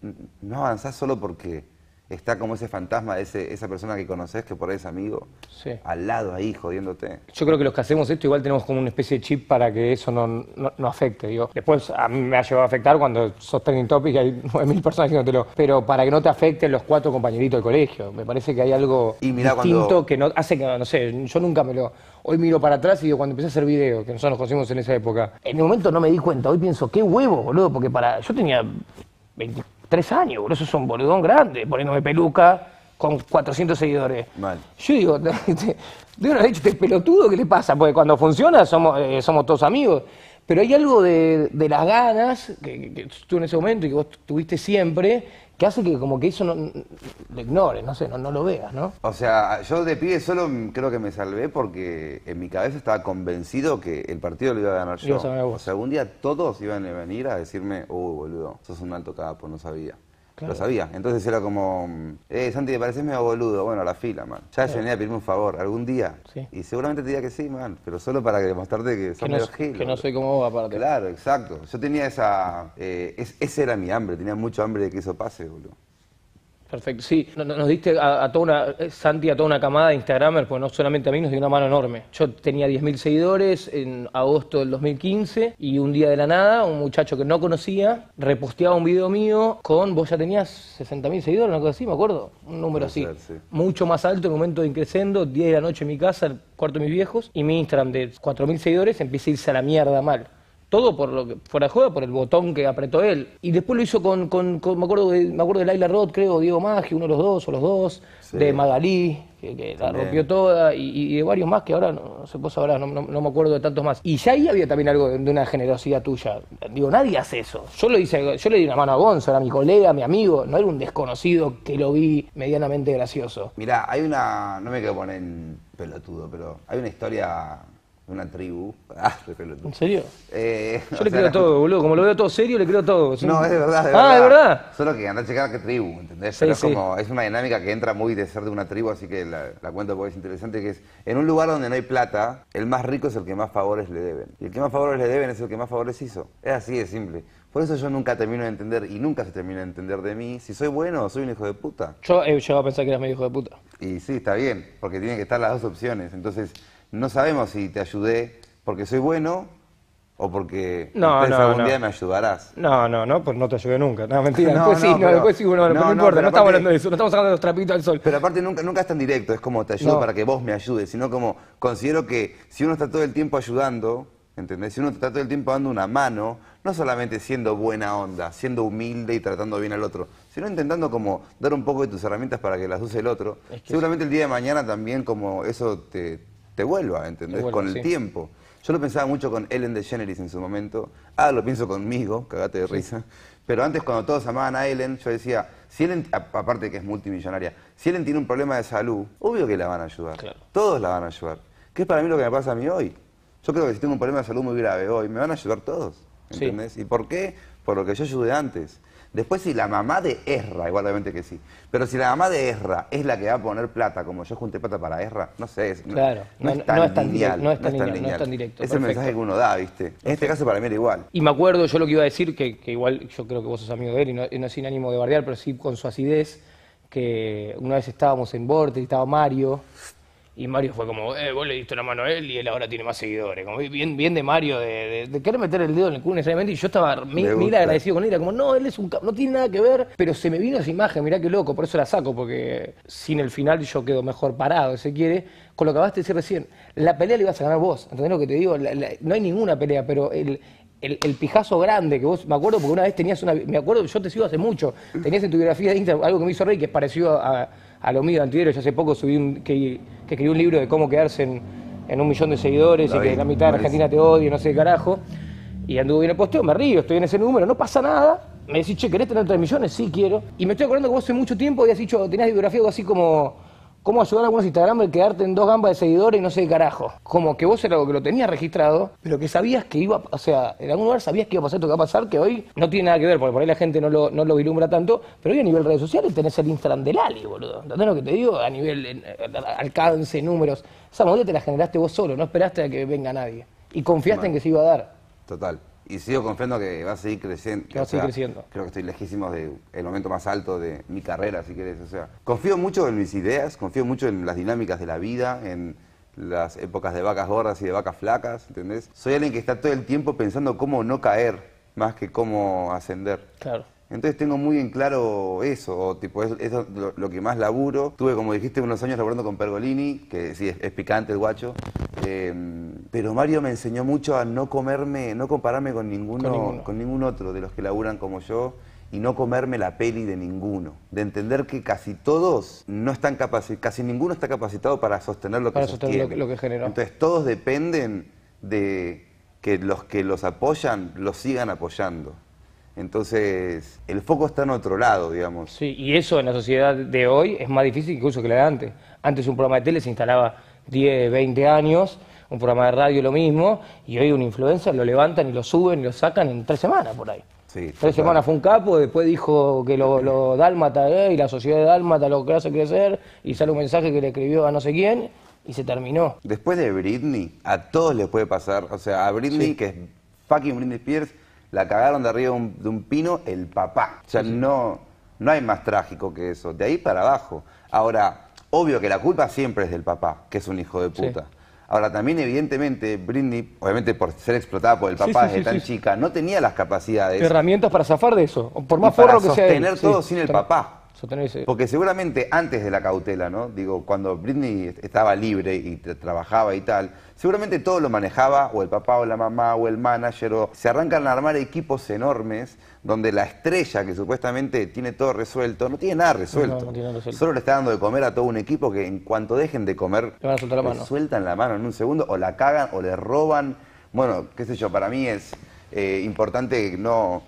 no avanzás solo porque está como ese fantasma de esa persona que conoces, que por ahí es amigo, Sí. al lado ahí, jodiéndote. Yo creo que los que hacemos esto igual tenemos como una especie de chip para que eso no afecte, digo. Después a mí me ha llegado a afectar cuando sos trending topic y hay 9.000 personas diciéndotelo. Pero para que no te afecten los 4 compañeritos del colegio. Me parece que hay algo distinto que no hace que, no sé, yo nunca hoy miro para atrás y digo, cuando empecé a hacer video, que nosotros nos conocimos en esa época, en el momento no me di cuenta, hoy pienso, qué huevo, boludo, porque yo tenía 23 años, boludo, eso es un boludón grande, poniéndome peluca con 400 seguidores. Mal. Yo digo, de una vez, este pelotudo, ¿qué le pasa? Porque cuando funciona somos todos amigos. Pero hay algo de las ganas que tú en ese momento y que vos tuviste siempre, que hace que como que eso lo ignores, no sé, no lo veas, ¿no? O sea, yo de pibe solo creo que me salvé porque en mi cabeza estaba convencido que el partido lo iba a ganar yo. Ibas a ganar vos. O sea, algún día todos iban a venir a decirme, boludo, sos un alto capo, no sabía. Lo sabía. Entonces era como, Santi, te pareces medio boludo. Bueno, a la fila, man. Ya venía a pedirme un favor algún día. Sí. Y seguramente te diría que sí, man. Pero solo para demostrarte que sos medio gil. Que no soy como vos, aparte. Claro, exacto. Yo tenía ese era mi hambre. Tenía mucho hambre de que eso pase, boludo. Perfecto, sí, nos diste a toda Santi, a toda una camada de Instagramers, pues no solamente a mí, nos dio una mano enorme. Yo tenía 10.000 seguidores en agosto del 2015 y un día de la nada, un muchacho que no conocía, reposteaba un video mío con, vos ya tenías 60.000 seguidores, una cosa así, me acuerdo, un número así. Sí. Mucho más alto, en el momento de increscendo, 10 de la noche en mi casa, el cuarto de mis viejos, y mi Instagram de 4.000 seguidores empieza a irse a la mierda mal. Todo por lo que fuera de joda, por el botón que apretó él. Y después lo hizo con me acuerdo de Laila Roth, creo, Diego Maggi, uno de los dos, o los dos, sí. De Magalí, que la rompió toda, y de varios más que ahora no se puede saber, no me acuerdo de tantos más. Y ya ahí había también algo de una generosidad tuya. Digo, nadie hace eso. Yo le di una mano a Gonzo, era mi colega, mi amigo, no era un desconocido que lo vi medianamente gracioso. Mirá, no me quiero poner en pelotudo, pero hay una historia... una tribu. ¿En serio? Yo le creo sea, todo, boludo. Como lo veo todo serio, le creo todo. No, es de verdad, de verdad. Ah, ¿de verdad? Solo que andá a checar qué tribu, ¿entendés? Sí, Pero sí. es una dinámica que entra muy de ser de una tribu, así que la cuento porque es interesante, que es en un lugar donde no hay plata, el más rico es el que más favores le deben. Y el que más favores le deben es el que más favores hizo. Es así de simple. Por eso yo nunca termino de entender, y nunca se termina de entender de mí, si soy bueno o soy un hijo de puta. Yo he llegado a pensar que eras medio hijo de puta. Y sí, está bien, porque tienen que estar las dos opciones. Entonces, no sabemos si te ayudé porque soy bueno o porque algún día me ayudarás. No, pues no te ayudé nunca. No, mentira, después sí, bueno, no importa, no estamos hablando de eso, no estamos sacando los trapitos al sol. Pero aparte nunca es tan directo, es como te ayudo para que vos me ayudes, sino como considero que si uno está todo el tiempo ayudando, ¿entendés? Si uno está todo el tiempo dando una mano, no solamente siendo buena onda, siendo humilde y tratando bien al otro, sino intentando como dar un poco de tus herramientas para que las use el otro, seguramente el día de mañana también como eso te vuelva, ¿entendés? Con el tiempo. Yo lo pensaba mucho con Ellen DeGeneres en su momento, lo pienso conmigo, cagate de risa, pero antes cuando todos amaban a Ellen, yo decía, si Ellen, aparte de que es multimillonaria, si Ellen tiene un problema de salud, obvio que la van a ayudar, todos la van a ayudar, que es para mí lo que me pasa a mí hoy. Yo creo que si tengo un problema de salud muy grave hoy, me van a ayudar todos, ¿entendés? ¿Y por qué? Por lo que yo ayudé antes. Después si la mamá de Ezra, igualmente que sí, pero si la mamá de Ezra es la que va a poner plata, como yo junté plata para Ezra, no sé, no es tan lineal. No es tan directo. Es el mensaje que uno da, ¿viste? En este caso para mí era igual. Y me acuerdo, yo lo que iba a decir, que igual yo creo que vos sos amigo de él, y no es sin ánimo de bardear, pero sí con su acidez, que una vez estábamos en Vortex y estaba Mario, y Mario fue como, vos le diste una mano a él y él ahora tiene más seguidores. Como bien de Mario, de querer meter el dedo en el culo necesariamente. Y yo estaba mil agradecido con él. Era como, no, él es no tiene nada que ver. Pero se me vino esa imagen, mirá qué loco. Por eso la saco, porque sin el final yo quedo mejor parado, si quiere. Con lo que acabaste de decir recién, la pelea la ibas a ganar vos. ¿Entendés lo que te digo? No hay ninguna pelea, pero el pijazo grande que vos, me acuerdo, porque una vez tenías me acuerdo, yo te sigo hace mucho, tenías en tu biografía de Instagram algo que me hizo reír, que es parecido a lo mío de Antihéroe. Yo hace poco subí que escribí un libro de cómo quedarse en 1 millón de seguidores y que la mitad de Argentina te odia, no sé qué carajo. Y anduvo bien el posteo, me río, estoy en ese número, no pasa nada. Me decís, che, ¿querés tener 3 millones? Sí, quiero. Y me estoy acordando que vos hace mucho tiempo habías dicho, tenías de biografía algo así como cómo ayudar a algunos Instagramers a quedarte en 2 gambas de seguidores y no sé qué carajo. Como que vos era algo que lo tenías registrado, pero que sabías que iba, o sea, en algún lugar sabías que iba a pasar esto que va a pasar, que hoy no tiene nada que ver, porque por ahí la gente no lo vislumbra tanto, pero hoy a nivel redes sociales tenés el Instagram del Ali, boludo. ¿Entendés lo que te digo? A nivel alcance, números. Esa movida te la generaste vos solo, no esperaste a que venga nadie. Y confiaste en que se iba a dar. Total. Y sigo confiando que va a seguir creciendo. Que va a seguir creciendo. Creo que estoy lejísimos del momento más alto de mi carrera, si querés. O sea, confío mucho en mis ideas, confío mucho en las dinámicas de la vida, en las épocas de vacas gordas y de vacas flacas, ¿entendés? Soy alguien que está todo el tiempo pensando cómo no caer, más que cómo ascender. Claro. Entonces tengo muy en claro eso, o tipo, eso es lo que más laburo. Tuve, como dijiste, unos años laburando con Pergolini, que sí, es picante el guacho. Pero Mario me enseñó mucho a no compararme con ningún otro de los que laburan como yo, y no comerme la peli de ninguno. De entender que casi todos no están casi ninguno está capacitado para sostener lo que sostiene. Lo que genera. Entonces todos dependen de que los apoyan los sigan apoyando. Entonces, el foco está en otro lado, digamos. Sí, y eso en la sociedad de hoy es más difícil incluso que la de antes. Antes un programa de tele se instalaba 10, 20 años, un programa de radio lo mismo, y hoy un influencer lo levantan y lo suben y lo sacan en 3 semanas por ahí. Sí, 3 semanas fue un capo, después dijo que lo dálmata, y la sociedad de dálmata lo que hace crecer, y sale un mensaje que le escribió a no sé quién, y se terminó. Después de Britney, a todos les puede pasar. O sea, a Britney, Sí. que es fucking Britney Spears, la cagaron de arriba de un pino el papá. O sea, no hay más trágico que eso. De ahí para abajo. Ahora, obvio que la culpa siempre es del papá, que es un hijo de puta. Sí. Ahora, también evidentemente Britney, obviamente por ser explotada por el papá desde tan chica, no tenía las capacidades Herramientas para zafar de eso, por más y para forro que sea él. sostener todo sin el papá. Sostenerse. Porque seguramente antes de la cautela, ¿no? Digo, cuando Britney estaba libre y trabajaba y tal, seguramente todo lo manejaba o el papá o la mamá o el manager, o se arrancan a armar equipos enormes donde la estrella que supuestamente tiene todo resuelto, no tiene nada resuelto. No tiene nada resuelto. Solo le está dando de comer a todo un equipo que en cuanto dejen de comer, Le van a soltar la mano. sueltan la mano en un segundo, o la cagan o le roban. Bueno, qué sé yo, para mí es importante no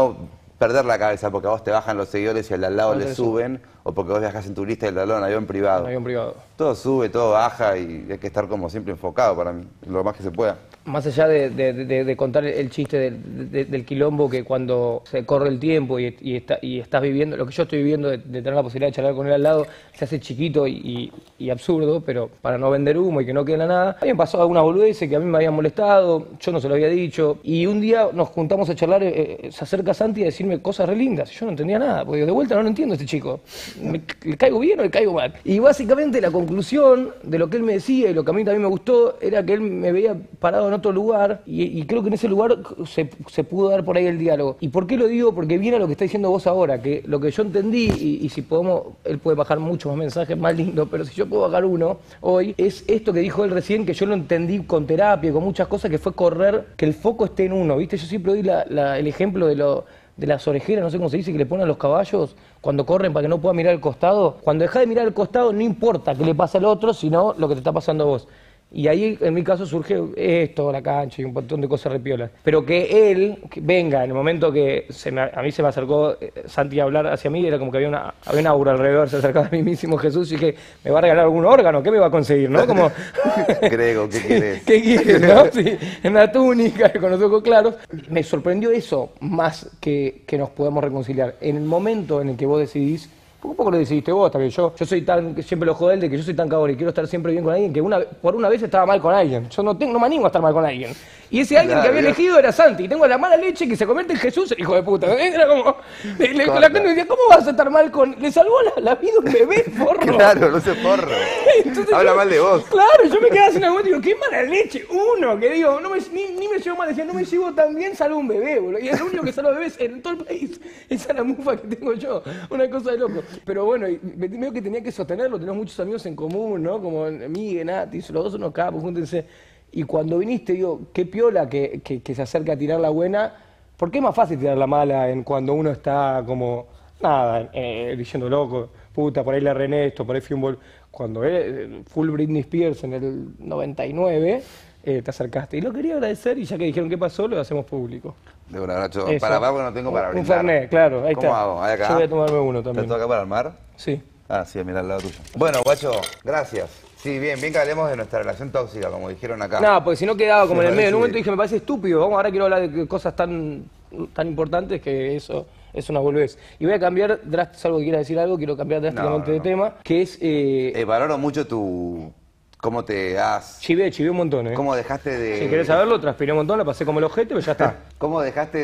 perder la cabeza porque a vos te bajan los seguidores y al de al lado No, le eso. suben, o porque vos viajás en turista y el de al lado en avión privado. Un avión privado. Todo sube, todo baja y hay que estar como siempre enfocado para mí, lo más que se pueda. Más allá de contar el chiste del quilombo, que cuando se corre el tiempo y estás viviendo, lo que yo estoy viviendo de tener la posibilidad de charlar con él al lado, se hace chiquito y absurdo, pero para no vender humo y que no quede nada. Habían pasado algunas boludeces que a mí me habían molestado, yo no se lo había dicho, y un día nos juntamos a charlar, se acerca Santi a decirme cosas re lindas, yo no entendía nada, porque de vuelta no lo entiendo a este chico, ¿le caigo bien o le caigo mal? Y básicamente la conclusión de lo que él me decía y lo que a mí también me gustó era que él me veía parado en otro lugar y creo que en ese lugar se pudo dar por ahí el diálogo. ¿Y por qué lo digo? Porque viene a lo que está diciendo vos ahora, que lo que yo entendí, y si podemos, él puede bajar muchos más mensajes más lindos, pero si yo puedo bajar uno hoy, es esto que dijo él recién, que yo lo entendí con terapia, con muchas cosas, que fue correr, que el foco esté en uno, ¿viste? Yo siempre doy el ejemplo de las orejeras, no sé cómo se dice, que le ponen a los caballos cuando corren para que no pueda mirar al costado. Cuando deja de mirar al costado, no importa qué le pasa al otro, sino lo que te está pasando a vos. Y ahí, en mi caso, surge esto, la cancha y un montón de cosas repiolas. Pero que él venga en el momento que a mí se me acercó Santi a hablar hacia mí, era como que había un aura alrededor, se acercaba a mí mismo Jesús y dije, ¿me va a regalar algún órgano? ¿Qué me va a conseguir? ¿No? Como, Grego, ¿qué querés? ¿Qué quieres, no? Sí, en una túnica, con los ojos claros. Me sorprendió eso, más que nos podamos reconciliar. En el momento en el que vos decidís, un poco lo decidiste vos también, yo soy tan, siempre lo jodo él de que yo soy tan cagón y quiero estar siempre bien con alguien, que por una vez estaba mal con alguien. Yo no me animo a estar mal con alguien. Y ese alguien que había elegido era Santi, y tengo la mala leche que se convierte en Jesús, el hijo de puta. Era como, la gente me decía, ¿cómo vas a estar mal con...? Le salvó la vida a un bebé, porro. Claro, no se porro. Entonces Habla mal de vos. Claro, yo me quedaba sin aguante y digo, qué mala leche. Uno, que digo, ni me llevo mal, decía, no me llevo tan bien, salvo un bebé, boludo. Y es lo único que salva bebés en todo el país. Esa es la mufa que tengo yo. Una cosa de loco. Pero bueno, veo que tenía que sostenerlo, tenemos muchos amigos en común, ¿no? Como Miguel, Nati, los dos unos capos, júntense. Y cuando viniste, digo, qué piola que se acerca a tirar la buena, porque es más fácil tirar la mala cuando uno está como, nada, diciendo loco, puta, por ahí le erré esto, por ahí fui un bol. Cuando full Britney Spears en el 99, te acercaste. Y lo quería agradecer y ya que dijeron qué pasó, lo hacemos público. De un abrazo. Eso. Para abajo no tengo para Un brindar. Fernet, claro, ahí ¿Cómo está. hago? ¿Ahí acá? Yo voy a tomarme uno ¿Te también. toca para armar? Sí. Ah, sí, mira al lado tuyo. Bueno, guacho, gracias. Sí, bien que hablemos de nuestra relación tóxica, como dijeron acá. No, porque si no quedaba como Me en el medio. En un parece- momento dije, me parece estúpido. Vamos, ahora quiero hablar de cosas tan importantes que eso es una boludez. Y voy a cambiar, salvo que quieras decir algo, quiero cambiar drásticamente de tema, que es... valoro mucho cómo te has... chivé un montón, ¿eh? Cómo dejaste de... Si querés saberlo, transpiré un montón, la pasé como el ojete, pero ya está. ¿Cómo dejaste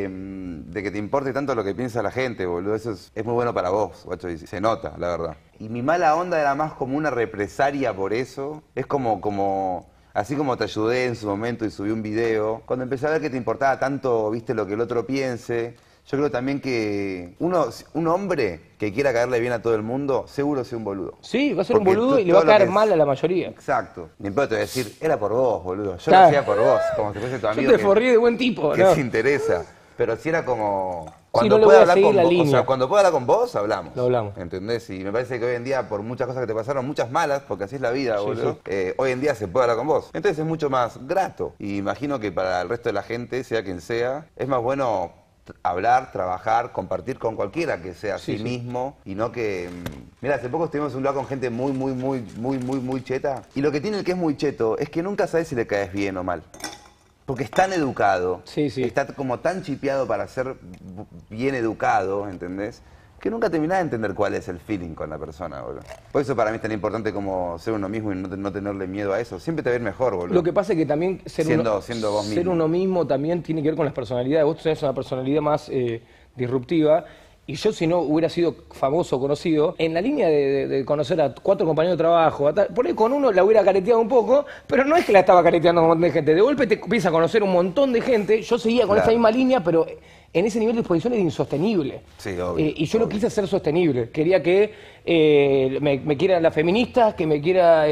de que te importe tanto lo que piensa la gente, boludo? Eso es muy bueno para vos, guacho, y se nota, la verdad. Y mi mala onda era más como una represalia por eso. Es como así como te ayudé en su momento y subí un video, cuando empecé a ver que te importaba tanto, viste, lo que el otro piense. Yo creo también que un hombre que quiera caerle bien a todo el mundo, seguro sea un boludo. Sí, va a ser un Porque boludo y le va a todo lo caer que mal a la mayoría. Exacto. Ni pedo te voy a decir, era por vos, boludo. Yo Claro. lo hacía por vos, como si fuese tu amigo. Yo te forrí de buen tipo, que ¿no? se interesa. Pero si era como... no le pueda voy a hablar seguir con la vos, línea. o sea, cuando pueda hablar con vos, hablamos. Lo hablamos. ¿Entendés? Y me parece que hoy en día, por muchas cosas que te pasaron, muchas malas, porque así es la vida, Sí, boludo, hoy en día se puede hablar con vos. Entonces es mucho más grato. Y imagino que para el resto de la gente, sea quien sea, es más bueno hablar, trabajar, compartir con cualquiera que sea Sí, sí sí. mismo y no que... Mira, hace poco estuvimos en un lugar con gente muy cheta, y lo que tiene el que es muy cheto es que nunca sabes si le caes bien o mal. Porque es tan educado, Sí, sí. está como tan chipeado para ser bien educado, ¿entendés? Que nunca terminás de entender cuál es el feeling con la persona, boludo. Por eso para mí es tan importante como ser uno mismo y no tenerle miedo a eso. Siempre te va a ir mejor, boludo. Lo que pasa es que también siendo vos mismo. ser uno mismo también tiene que ver con las personalidades. Vos tenés una personalidad más disruptiva. Y yo, si no hubiera sido famoso o conocido, en la línea de conocer a 4 compañeros de trabajo, por ahí con uno la hubiera careteado un poco, pero no es que la estaba careteando con un montón de gente. De golpe te empieza a conocer un montón de gente. Yo seguía con esa misma línea, pero en ese nivel de exposición era insostenible. Sí, obvio. Y yo lo quise hacer sostenible. Quería que me quieran las feministas, que me quiera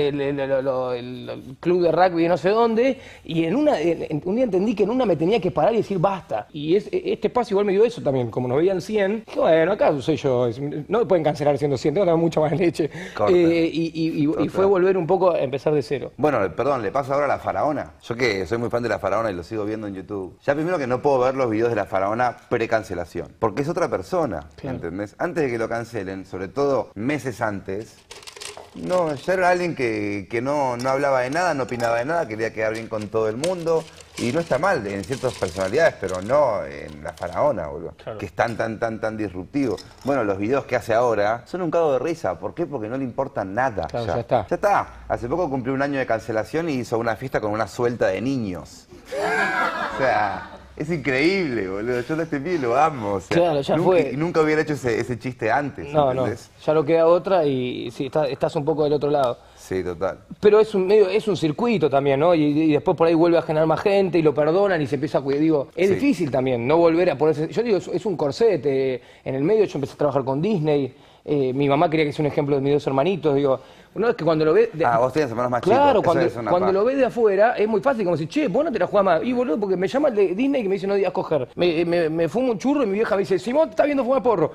el club de rugby de no sé dónde. Y un día entendí que en una me tenía que parar y decir basta. Y este espacio igual me dio eso también. Como nos veían 100, dije, bueno, acá soy yo. No me pueden cancelar siendo 100, tengo que dar mucha más leche. Y fue volver un poco a empezar de cero. Bueno, perdón, le paso ahora a la Faraona. Yo que soy muy fan de la Faraona y lo sigo viendo en YouTube. Ya primero que no puedo ver los videos de la Faraona pre-cancelación. Porque es otra persona, Claro. ¿entendés? Antes de que lo cancelen, sobre todo meses antes, no, ya era alguien que no hablaba de nada, no opinaba de nada, quería quedar bien con todo el mundo. Y no está mal en ciertas personalidades, pero no en la Faraona, boludo. Claro. Que es tan disruptivo. Bueno, los videos que hace ahora son un cago de risa. ¿Por qué? Porque no le importa nada. Claro, ya está. Ya está. Hace poco cumplió 1 año de cancelación y hizo una fiesta con una suelta de niños. O sea, es increíble, boludo. Yo a este pibe lo amo. O sea, Claro, ya fue. Y nunca hubiera hecho ese chiste antes. No, ¿entendés? ya lo queda otra y sí, estás un poco del otro lado. Sí, total. Pero es un circuito también, ¿no? Y después por ahí vuelve a generar más gente y lo perdonan y se empieza a cuidar. Digo, es Sí. difícil también no volver a ponerse. Yo digo, es un corset. En el medio yo empecé a trabajar con Disney. Mi mamá quería que sea un ejemplo de mis 2 hermanitos. Digo, uno es que cuando lo ve. Vos tenías hermanos más Claro, chicos. Eso debe ser una cuando paja. lo ves de afuera es muy fácil, como decir, che, vos no te la jugás más. Y boludo, porque me llama el de Disney que me dice no digas coger. Me fumo un churro y mi vieja me dice, Simón, te estás viendo fumar porro.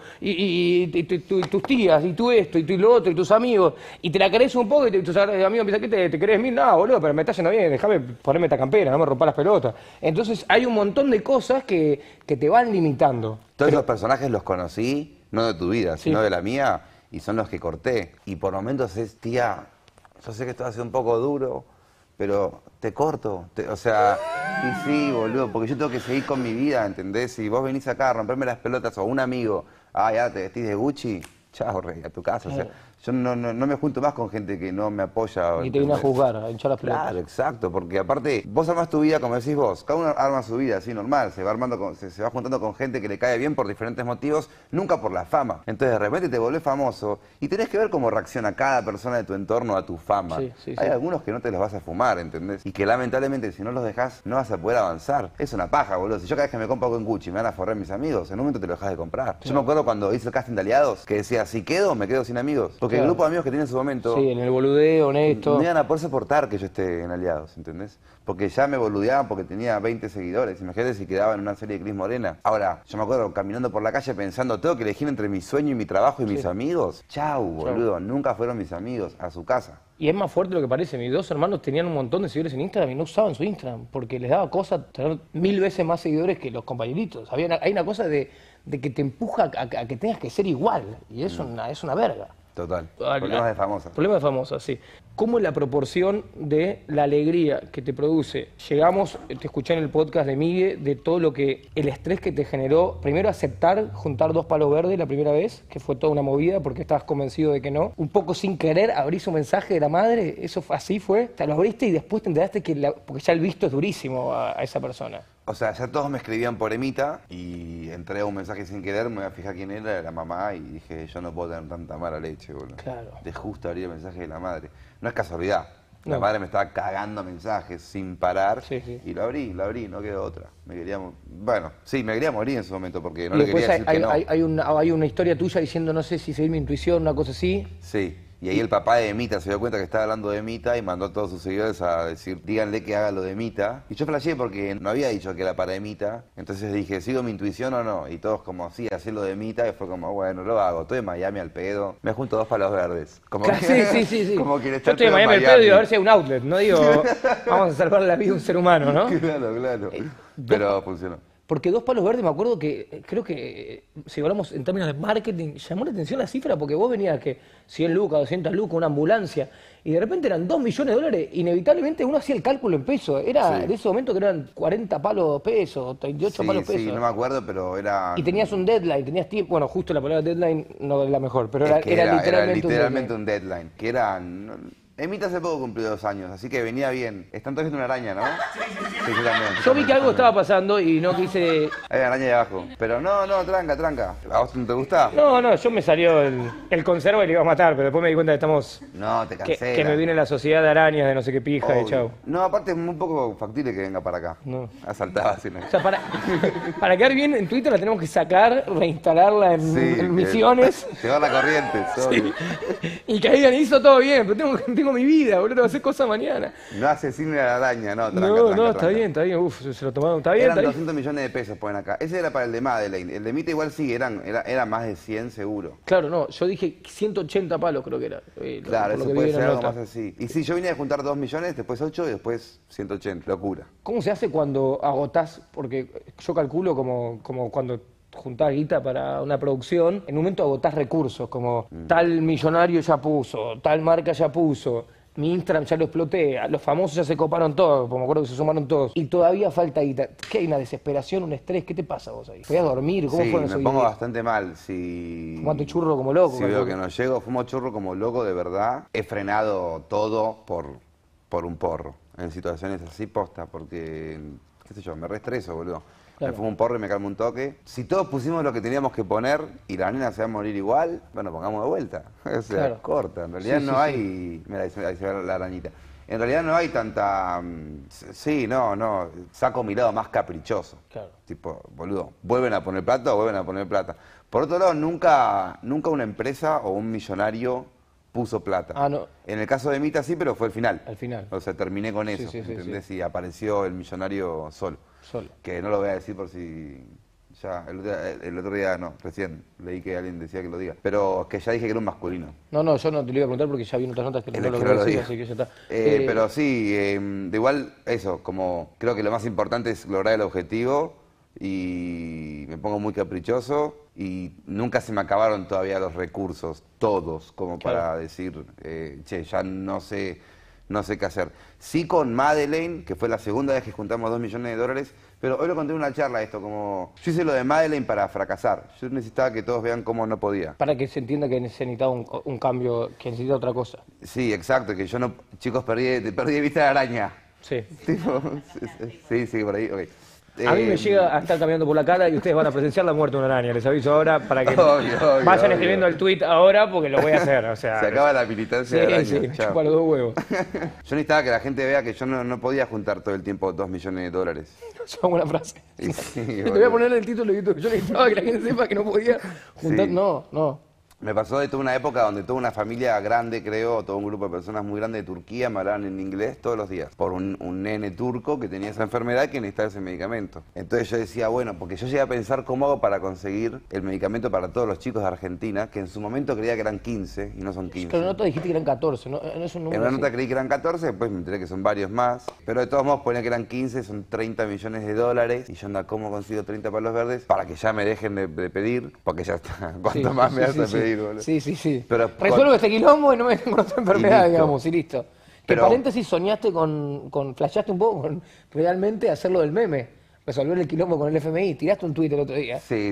Y tus tías, y tú esto, y tú lo otro, y tus amigos. Y te la querés un poco, y tus amigos piensan, ¿qué te querés 1000? No, boludo, pero me está yendo bien, déjame ponerme esta campera, no me rompas las pelotas. Entonces hay un montón de cosas que te van limitando. Todos esos personajes los conocí, no de tu vida, sino de la mía, y son los que corté. Y por momentos es, tía, yo sé que esto va a ser un poco duro, pero te corto. O sea, y sí, boludo, porque yo tengo que seguir con mi vida, ¿entendés? Si vos venís acá a romperme las pelotas o un amigo, ya te vestís de Gucci, chao, rey, a tu casa. O sea, yo no me junto más con gente que no me apoya. Y te viene a juzgar, a hinchar las pelotas. Claro, exacto, porque aparte, vos armás tu vida, como decís vos, cada uno arma su vida, así normal, se va armando se va juntando con gente que le cae bien por diferentes motivos, nunca por la fama. Entonces de repente te volvés famoso y tenés que ver cómo reacciona cada persona de tu entorno a tu fama. Hay algunos que no te los vas a fumar, ¿entendés? Y que lamentablemente si no los dejás no vas a poder avanzar. Es una paja, boludo. Si yo cada vez que me compro con Gucci me van a forrar mis amigos, en un momento te lo dejás de comprar. Yo me acuerdo cuando hice el casting de Aliados, que decía, si quedo, me quedo sin amigos. Porque el grupo de amigos que tenía en su momento... Sí, en el boludeo, en esto. No iban a poder soportar que yo esté en Aliados, ¿entendés? Porque ya me boludeaban porque tenía 20 seguidores. Imagínate si quedaba en una serie de Cris Morena. Ahora, yo me acuerdo caminando por la calle pensando, tengo que elegir entre mi sueño y mi trabajo y mis amigos. Chau, boludo. Nunca fueron mis amigos a su casa. Y es más fuerte de lo que parece. Mis 2 hermanos tenían un montón de seguidores en Instagram y no usaban su Instagram porque les daba cosa tener 1000 veces más seguidores que los compañeritos. Hay una cosa de que te empuja a que tengas que ser igual y es una verga. Total. Problemas de famosas. Problemas de famosas, sí. ¿Cómo es la proporción de la alegría que te produce? Llegamos, te escuché en el podcast de Migue, de todo lo que, el estrés que te generó, primero aceptar juntar 2 palos verdes la primera vez, que fue toda una movida porque estabas convencido de que no. Un poco sin querer abrís un mensaje de la madre, eso fue, así fue. Te lo abriste y después te enteraste que, porque ya el visto es durísimo a esa persona. O sea, ya todos me escribían por Emita y entré a un mensaje sin querer, me voy a fijar quién era la mamá y dije, yo no puedo tener tanta mala leche, boludo. Claro. De justo abrir el mensaje de la madre. No es casualidad. La No. madre me estaba cagando mensajes sin parar Sí, sí. y lo abrí, no quedó otra. Me quería, bueno, sí, me quería morir en ese momento porque no Y le después quería decir que no. hay una historia tuya diciendo, no sé si seguir mi intuición, una cosa así. Sí. Y ahí el papá de Emita se dio cuenta que estaba hablando de Emita y mandó a todos sus seguidores a decir, díganle que haga lo de Emita. Y yo flasheé porque no había dicho que era para Emita. Entonces dije, ¿sigo mi intuición o no? Y todos como, sí, hacer lo de Emita. Y fue como, bueno, lo hago. Estoy en Miami al pedo. Me junto 2 palos verdes. Como Claro, sí. Como que Yo estoy en Miami al pedo y digo, a ver si hay un outlet. No digo, vamos a salvar la vida de un ser humano, ¿no? Claro. Pero funcionó. Porque Dos Palos Verdes, me acuerdo que, creo que, si hablamos en términos de marketing, llamó la atención la cifra porque vos venías que 100 lucas, 200 lucas, una ambulancia, y de repente eran 2 millones de dólares, inevitablemente uno hacía el cálculo en pesos. Era en ese momento que eran 40 palos pesos, 38 palos pesos. Sí, no me acuerdo, pero era... Y tenías un deadline, tenías tiempo, bueno, justo la palabra deadline no es la mejor, pero Es que era literalmente un deadline. Que era... Emita hace poco cumplió 2 años, así que venía bien. Están todos viendo una araña, ¿no? Sí, yo también. Yo vi que algo estaba pasando y no quise... Hay araña ahí abajo. Pero no, tranca. ¿A vos no te gusta? No, yo me salió el conservo y le iba a matar, pero después me di cuenta que estamos... No, te cancela. Que me viene la sociedad de arañas, de no sé qué pija, Obvio. y chau. No, aparte es muy poco factible que venga para acá. No. Asaltaba así, ¿no? O sea, para quedar bien en Twitter la tenemos que sacar, reinstalarla en Misiones. Llevar la corriente, obvio. Y que digan, hizo todo bien, pero tengo mi vida, boludo, voy a hacer cosas mañana. No asesine a la araña, no, tranca, No, tranca. está bien, uf, se lo tomaron, está bien. Eran está 200 millones de pesos, ponen acá. Ese era para el de Madeleine. El de Mita igual sí, era más de 100 seguro. Claro, no, yo dije 180 palos creo que era. Claro, por lo eso que puede vi en ser la algo nota. más así. Y sí, yo vine a juntar 2 millones, después 8 y después 180. Locura. ¿Cómo se hace cuando agotás? Porque yo calculo como cuando juntás guita para una producción, en un momento agotás recursos, como tal millonario ya puso, tal marca ya puso, mi Instagram ya lo exploté, los famosos ya se coparon todos, como me acuerdo que se sumaron todos, y todavía falta guita. ¿Qué hay? ¿Una desesperación, un estrés? ¿Qué te pasa vos ahí? ¿Podías dormir? ¿Cómo Sí, fueron me esos pongo días? bastante mal. Si Fumando churro como loco. Si veo que no llego, fumo churro como loco de verdad. He frenado todo por un porro. En situaciones así posta, porque, qué sé yo, me reestreso, boludo. Claro. Me fumo un porro y me calmo un toque. Si todos pusimos lo que teníamos que poner y la nena se va a morir igual, bueno, pongamos de vuelta. O sea, Claro. corta. En realidad Sí, no sí, hay... Mira, ahí se ve la arañita. En realidad no hay tanta... Sí, no. Saco mi lado más caprichoso. Claro. Tipo, boludo, vuelven a poner plata o vuelven a poner plata. Por otro lado, nunca una empresa o un millonario puso plata. Ah, no. En el caso de Mita sí, pero fue el final. Al final. O sea, terminé con eso, sí, ¿entendés? Y apareció el millonario solo. Que no lo voy a decir por si... Ya, el otro día no, recién leí que alguien decía que lo diga. Pero que ya dije que era un masculino. No, yo no te lo iba a preguntar porque ya vi en otras notas que no lo diga. decía, así que ya está. Pero sí, de igual eso, como creo que lo más importante es lograr el objetivo y me pongo muy caprichoso y nunca se me acabaron todavía los recursos, todos, como para decir, che, ya no sé qué hacer. Sí con Madeleine, que fue la segunda vez que juntamos 2 millones de dólares, pero hoy lo conté en una charla esto, como yo hice lo de Madeleine para fracasar. Yo necesitaba que todos vean cómo no podía. Para que se entienda que se necesitaba un cambio, que necesita otra cosa. Sí, exacto, que yo no, chicos, perdí de vista la araña. Sí. Tipo, sí, por ahí, ok. A mí me llega a estar caminando por la cara y ustedes van a presenciar la muerte de una araña. Les aviso ahora para que vayan escribiendo el tweet ahora porque lo voy a hacer. O sea, se acaba la militancia de araña. Sí, me chupa los 2 huevos. Yo necesitaba que la gente vea que yo no podía juntar todo el tiempo 2 millones de dólares. Eso es una frase. Sí, te voy a poner en el título de YouTube. Yo necesitaba que la gente sepa que no podía juntar. Sí. No. Me pasó de toda una época donde toda una familia grande, creo, todo un grupo de personas muy grande de Turquía me hablaban en inglés todos los días. Por un nene turco que tenía esa enfermedad que necesitaba ese medicamento. Entonces yo decía, bueno, porque yo llegué a pensar cómo hago para conseguir el medicamento para todos los chicos de Argentina, que en su momento creía que eran 15 y no son 15. Pero en la nota dijiste que eran 14, ¿no? Es un número En una así. nota creí que eran 14, después me enteré que son varios más. Pero de todos modos ponía que eran 15, son 30 millones de dólares. Y yo anda, ¿cómo consigo 30 palos verdes? Para que ya me dejen de pedir, porque ya está. ¿Cuánto más me vas a pedir, boludo? Sí. Pero resuelvo este quilombo y no me tengo otra enfermedad, listo. digamos, y listo. Pero- Que paréntesis, soñaste flasheaste un poco con realmente hacerlo del meme. Resolver el quilombo con el FMI. Tiraste un tuit el otro día. Sí.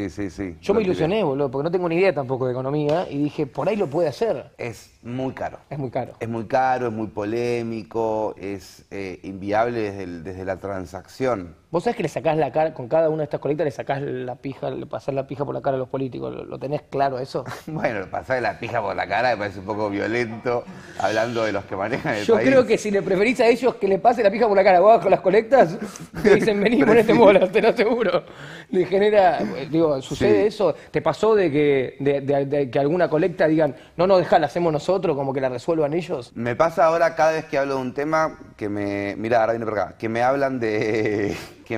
Yo Lo me ilusioné, tiré. boludo, porque no tengo ni idea tampoco de economía y dije, por ahí lo puede hacer. Es muy caro. Es muy caro. Es muy caro, es muy polémico, es inviable desde la transacción. Vos sabés que le sacás la cara, con cada una de estas colectas le sacás la pija, le pasás la pija por la cara a los políticos. ¿Lo tenés claro eso? Bueno, pasar la pija por la cara me parece un poco violento, hablando de los que manejan el Yo país. creo que si le preferís a ellos que le pase la pija por la cara, vos con las colectas, te dicen vení, ponete en bolas, te lo aseguro. Le genera, digo, ¿sucede Sí. eso? ¿Te pasó de que alguna colecta digan, no, dejá, la hacemos nosotros, como que la resuelvan ellos? Me pasa ahora cada vez que hablo de un tema que me... Mirá, ahora viene por acá. Que me hablan de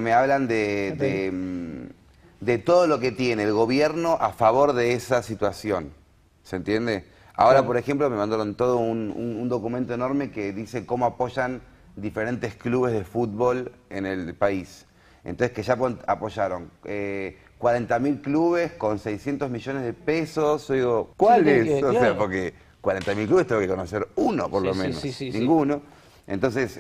todo lo que tiene el gobierno a favor de esa situación. ¿Se entiende? Ahora, Claro. por ejemplo, me mandaron todo un documento enorme que dice cómo apoyan diferentes clubes de fútbol en el país. Entonces que ya apoyaron 40.000 clubes con 600 millones de pesos. Yo digo, ¿cuáles? Sí, O claro. sea, porque 40.000 clubes tengo que conocer uno por lo menos, ninguno. Entonces,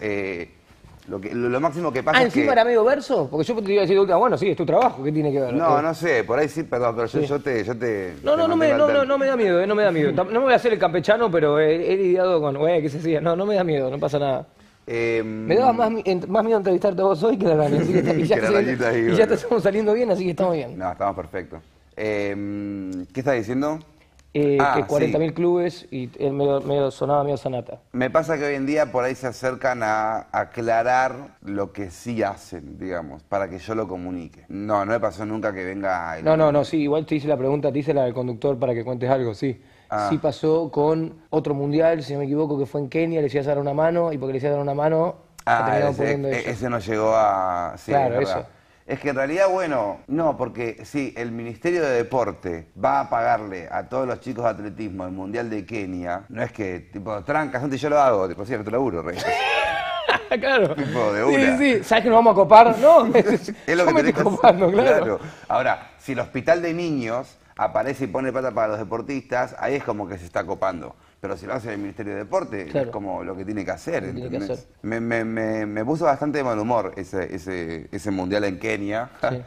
lo máximo que pasa es que... ¿Encima era medio verso? Porque yo te iba a decir, bueno, sí, es tu trabajo, ¿qué tiene que ver? No sé, por ahí sí, perdón, pero yo te... No me da miedo, no me da miedo. No me voy a hacer el campechano, pero he lidiado con, ¿qué se hacía? No me da miedo, no pasa nada. Me daba más miedo entrevistarte a vos hoy que la Rani, así que y ya te estamos saliendo bien, así que estamos bien. No, estamos perfectos. ¿Qué estás diciendo? Que 40.000 clubes y él medio sonaba medio Sanata. Me pasa que hoy en día por ahí se acercan a aclarar lo que sí hacen, digamos, para que yo lo comunique. No me pasó nunca que venga... No, sí, igual te hice la pregunta, te hice la del conductor para que cuentes algo, sí. Sí pasó con otro mundial, si no me equivoco, que fue en Kenia, le decías dar una mano, y porque le decías dar una mano, ese no llegó a... Sí, claro, eso. Es que en realidad, bueno, no, porque sí, el Ministerio de Deporte va a pagarle a todos los chicos de atletismo el Mundial de Kenia. No es que, tipo, trancas, antes yo lo hago, tipo, sí, no te laburo, rey. Claro. Tipo, de una. Sí, ¿sabes que nos vamos a copar? No, es lo que tenés que copando, claro. Ahora, si el hospital de niños aparece y pone plata para los deportistas, ahí es como que se está copando. Pero si lo hace el Ministerio de Deporte, es como lo que tiene que hacer. Me puso bastante de mal humor ese mundial en Kenia,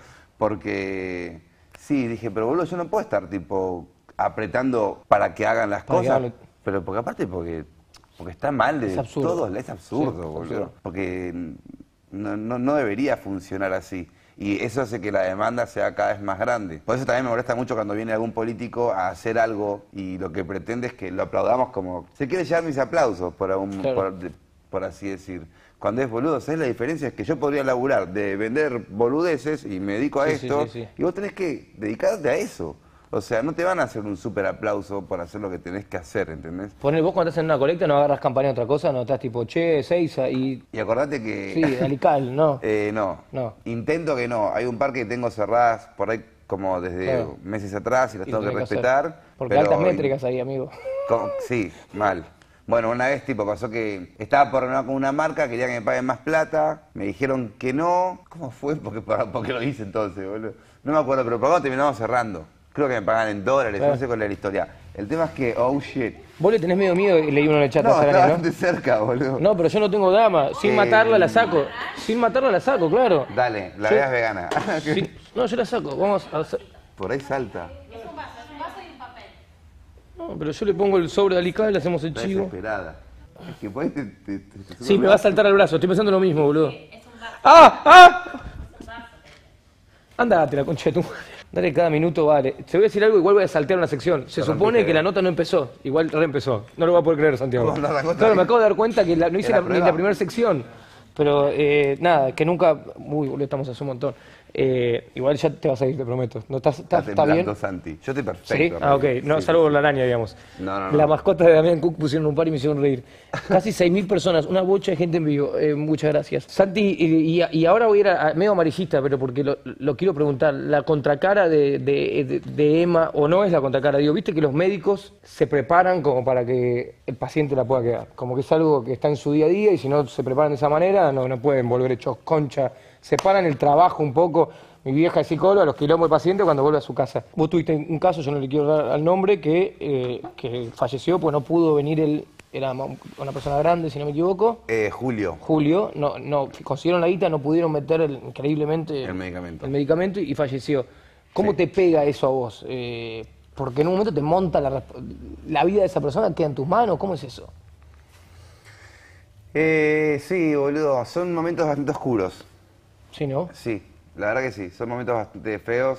porque sí, dije, pero boludo, yo no puedo estar tipo apretando para que hagan las cosas. Pero porque aparte, porque está mal de todos, es absurdo, boludo. Porque no debería funcionar así. Y eso hace que la demanda sea cada vez más grande. Por eso también me molesta mucho cuando viene algún político a hacer algo y lo que pretende es que lo aplaudamos como... Se quiere llevar mis aplausos, por así decir. Cuando es boludo, ¿sabes la diferencia? Es que yo podría laburar de vender boludeces y me dedico a esto, y vos tenés que dedicarte a eso. O sea, no te van a hacer un súper aplauso por hacer lo que tenés que hacer, ¿entendés? Poner vos cuando estás en una colecta no agarras campaña de otra cosa, no estás tipo, che, Seiza y... Y acordate que... Sí, Alical, ¿no? No. Intento que no. Hay un par que tengo cerradas por ahí como desde meses atrás y las tengo que respetar. Porque altas métricas ahí, amigo. Sí, mal. Bueno, una vez tipo pasó que estaba por renovar con una marca, quería que me paguen más plata, me dijeron que no. ¿Cómo fue? Porque lo hice entonces, boludo. No me acuerdo, pero por algo terminamos cerrando. Creo que me pagan en dólares, no sé cuál es la historia. El tema es que, oh shit. Vos le tenés medio miedo y leí uno en el chat. No, está bastante cerca, boludo. No, pero yo no tengo dama. Sin matarla la saco. Sin matarla la saco, claro. Dale, la veas vegana. Sí. No, yo la saco. Vamos a hacer... Por ahí salta. Es un vaso y un papel. No, pero yo le pongo el sobre de Alical, le hacemos el Está chivo. desesperada. Es que por ahí Sí, me va a saltar al brazo. Estoy pensando lo mismo, boludo. Es un vaso. ¡Ah! Andate la concha de tu madre. Dale, cada minuto vale. Te voy a decir algo, igual voy a saltear una sección. Se supone que la nota no empezó. Igual reempezó. No lo voy a poder creer, Santiago. Claro, me acabo de dar cuenta que no hice ni la primera sección. Pero nada, que nunca... Uy, boludo, estamos hace un montón. Igual ya te vas a ir, te prometo. ¿No estás bien? Santi. Yo estoy perfecto. ¿Sí? Ok. No, salvo por la araña, digamos. No. La mascota de Damián Cook pusieron un par y me hicieron reír. Casi 6.000 personas, una bocha de gente en vivo. Muchas gracias. Santi, y ahora voy a ir a medio amarillista, pero porque lo quiero preguntar. ¿La contracara de Emma o no es la contracara? Digo, viste que los médicos se preparan como para que el paciente la pueda quedar. Como que es algo que está en su día a día y si no se preparan de esa manera no pueden volver hechos concha. Separan el trabajo un poco. Mi vieja es psicóloga, los quilombos de paciente cuando vuelve a su casa. Vos tuviste un caso, yo no le quiero dar al nombre, que falleció porque no pudo venir él. Era una persona grande, si no me equivoco. Julio, no consiguieron la guita, no pudieron meter increíblemente el medicamento y falleció. ¿Cómo te pega eso a vos? Porque en un momento te monta la vida de esa persona, queda en tus manos, ¿cómo es eso? Sí, boludo, son momentos bastante oscuros. Sí, ¿no? Sí, la verdad que sí, son momentos bastante feos.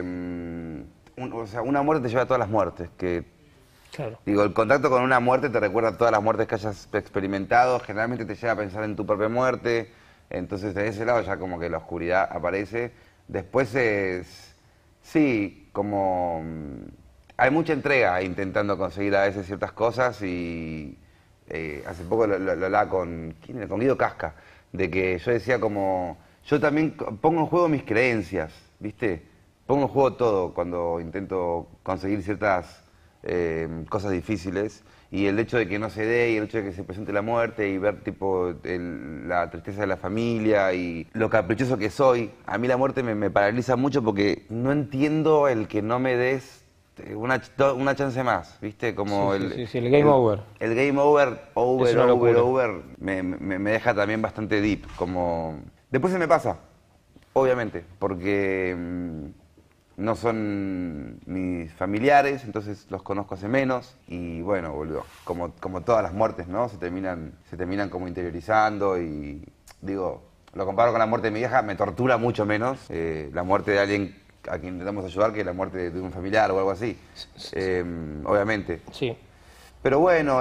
O sea, una muerte te lleva a todas las muertes. Claro. Digo, el contacto con una muerte te recuerda a todas las muertes que hayas experimentado, generalmente te lleva a pensar en tu propia muerte, entonces de ese lado ya como que la oscuridad aparece. Después sí, como hay mucha entrega intentando conseguir a veces ciertas cosas y hace poco lo hablaba con Guido Casca, de que yo decía como, yo también pongo en juego mis creencias, ¿viste? Pongo en juego todo cuando intento conseguir ciertas cosas difíciles. Y el hecho de que no se dé, y el hecho de que se presente la muerte, y ver tipo la tristeza de la familia, y lo caprichoso que soy, a mí la muerte me paraliza mucho porque no entiendo el que no me des una chance más, ¿viste? Como sí, el game over. El game over, me deja también bastante deep, como... Después se me pasa, obviamente, porque no son mis familiares, entonces los conozco hace menos, y bueno, boludo, como todas las muertes, ¿no? Se terminan como interiorizando, y digo, lo comparo con la muerte de mi vieja, me tortura mucho menos la muerte de alguien a quien intentamos ayudar que la muerte de un familiar o algo así, obviamente. Sí. Pero bueno,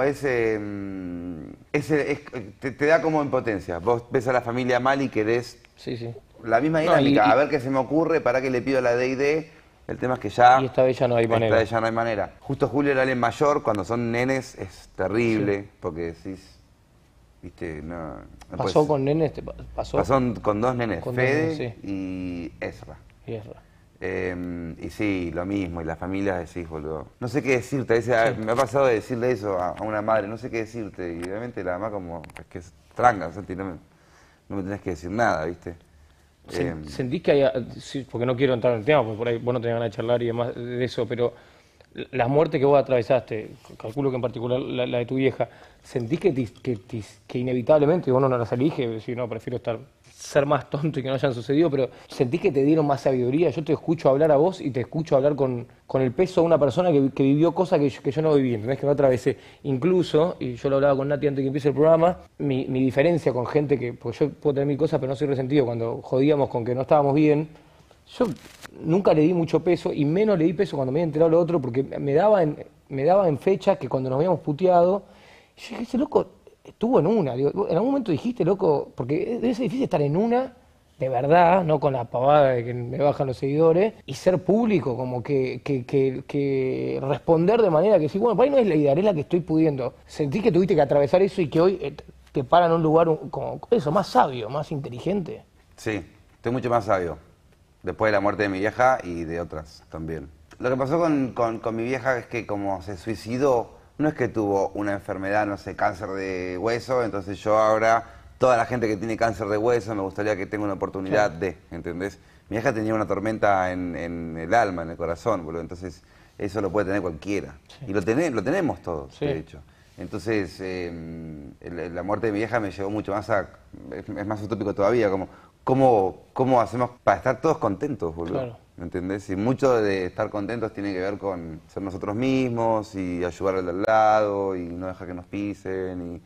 te da como impotencia. Vos ves a la familia mal y querés la misma dinámica. A ver qué se me ocurre, para que le pido a la D&D. El tema es que ya... Y esta vez ya no hay manera. Esta vez ya no hay manera. Justo Julio era alguien mayor, cuando son nenes es terrible, porque decís... ¿Viste? No ¿Pasó con nenes? Pasó con dos nenes, con Fede dos nenes, y Ezra. Y Ezra. Y sí, lo mismo, y la familia decís, boludo. No sé qué decirte, a veces me ha pasado de decirle eso a una madre, no sé qué decirte, y obviamente la mamá como, es que es tranca, no me tenés que decir nada, ¿viste? ¿Sentís que hay, porque no quiero entrar en el tema, porque por ahí vos no tenés ganas de charlar y demás de eso, pero las muertes que vos atravesaste, calculo que en particular la de tu vieja, ¿sentís que inevitablemente, vos no las elige, decir, no, prefiero ser más tonto y que no hayan sucedido, pero ¿sentís que te dieron más sabiduría? Yo te escucho hablar a vos y te escucho hablar con el peso de una persona que vivió cosas que yo no viví, ¿entendés? Que no atravesé. Incluso, y yo lo hablaba con Nati antes de que empiece el programa, mi diferencia con gente que, porque yo puedo tener mil cosas, pero no soy resentido, cuando jodíamos con que no estábamos bien, yo nunca le di mucho peso, y menos le di peso cuando me había enterado lo otro, porque me daba en fechas que cuando nos habíamos puteado, yo dije, ese loco estuvo en una, digo, en algún momento dijiste, loco, porque debe ser difícil estar en una, de verdad, no con la pavada de que me bajan los seguidores, y ser público, como que responder de manera que sí, bueno, por ahí no es la idea, es la que estoy pudiendo. Sentí que tuviste que atravesar eso y que hoy te paran en un lugar como eso, más sabio, más inteligente. Sí, estoy mucho más sabio, después de la muerte de mi vieja y de otras también. Lo que pasó con mi vieja es que como se suicidó, no es que tuvo una enfermedad, no sé, cáncer de hueso, entonces yo ahora, toda la gente que tiene cáncer de hueso, me gustaría que tenga una oportunidad de, ¿entendés? Mi hija tenía una tormenta en el alma, en el corazón, boludo, entonces eso lo puede tener cualquiera. Sí. Y lo tenemos todos, de hecho. Entonces, la muerte de mi vieja me llevó mucho más es más utópico todavía, como, ¿cómo hacemos para estar todos contentos, boludo? Claro. ¿Me entendés? Y mucho de estar contentos tiene que ver con ser nosotros mismos y ayudar al de al lado y no dejar que nos pisen y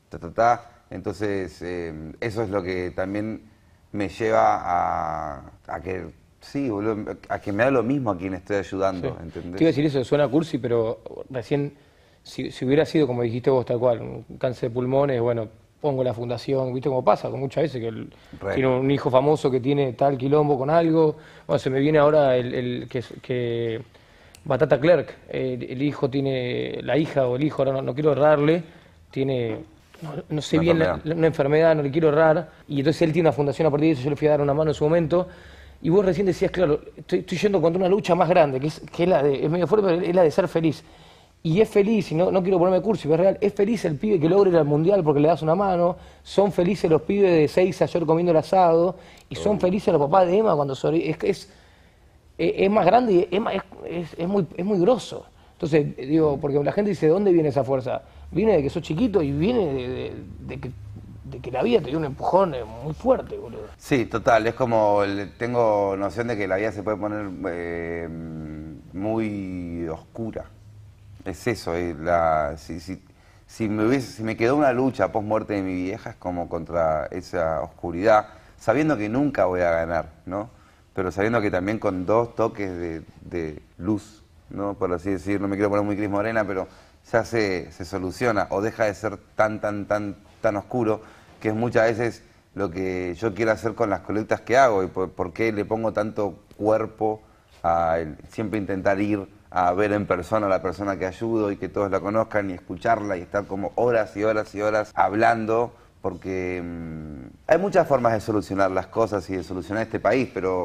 Entonces, eso es lo que también me lleva a que, sí, boludo, a que me da lo mismo a quien estoy ayudando, ¿entendés? Te iba a decir eso, suena cursi, pero recién, si hubiera sido, como dijiste vos, tal cual, un cáncer de pulmones, bueno, pongo la fundación, ¿viste cómo pasa? Con muchas veces que tiene un hijo famoso que tiene tal quilombo con algo. Bueno, se me viene ahora que Batata Clerk, el hijo tiene, la hija o el hijo, ahora no quiero errarle, tiene, no sé bien, una enfermedad, no le quiero errar, y entonces él tiene una fundación a partir de eso, yo le fui a dar una mano en su momento, y vos recién decías, claro, estoy yendo contra una lucha más grande, que es la de, es medio fuerte, pero es la de ser feliz. Y es feliz, y no quiero ponerme cursi, pero es real, es feliz el pibe que logra ir al mundial porque le das una mano, son felices los pibes de 6 ayer comiendo el asado, y son felices los papás de Emma cuando es más grande y es muy grosso. Entonces, digo, porque la gente dice, ¿de dónde viene esa fuerza? Viene de que sos chiquito y viene de que la vida te dio un empujón muy fuerte, boludo. Sí, total, es como, tengo noción de que la vida se puede poner muy oscura. Es eso, si me quedó una lucha post muerte de mi vieja, es como contra esa oscuridad, sabiendo que nunca voy a ganar, ¿no? Pero sabiendo que también con 2 toques de luz, ¿no? Por así decir, no me quiero poner muy Cris Morena, pero ya se soluciona o deja de ser tan oscuro, que es muchas veces lo que yo quiero hacer con las colectas que hago y por qué le pongo tanto cuerpo a siempre intentar ir a ver en persona a la persona que ayudo y que todos la conozcan y escucharla y estar como horas y horas y horas hablando, porque hay muchas formas de solucionar las cosas y de solucionar este país, pero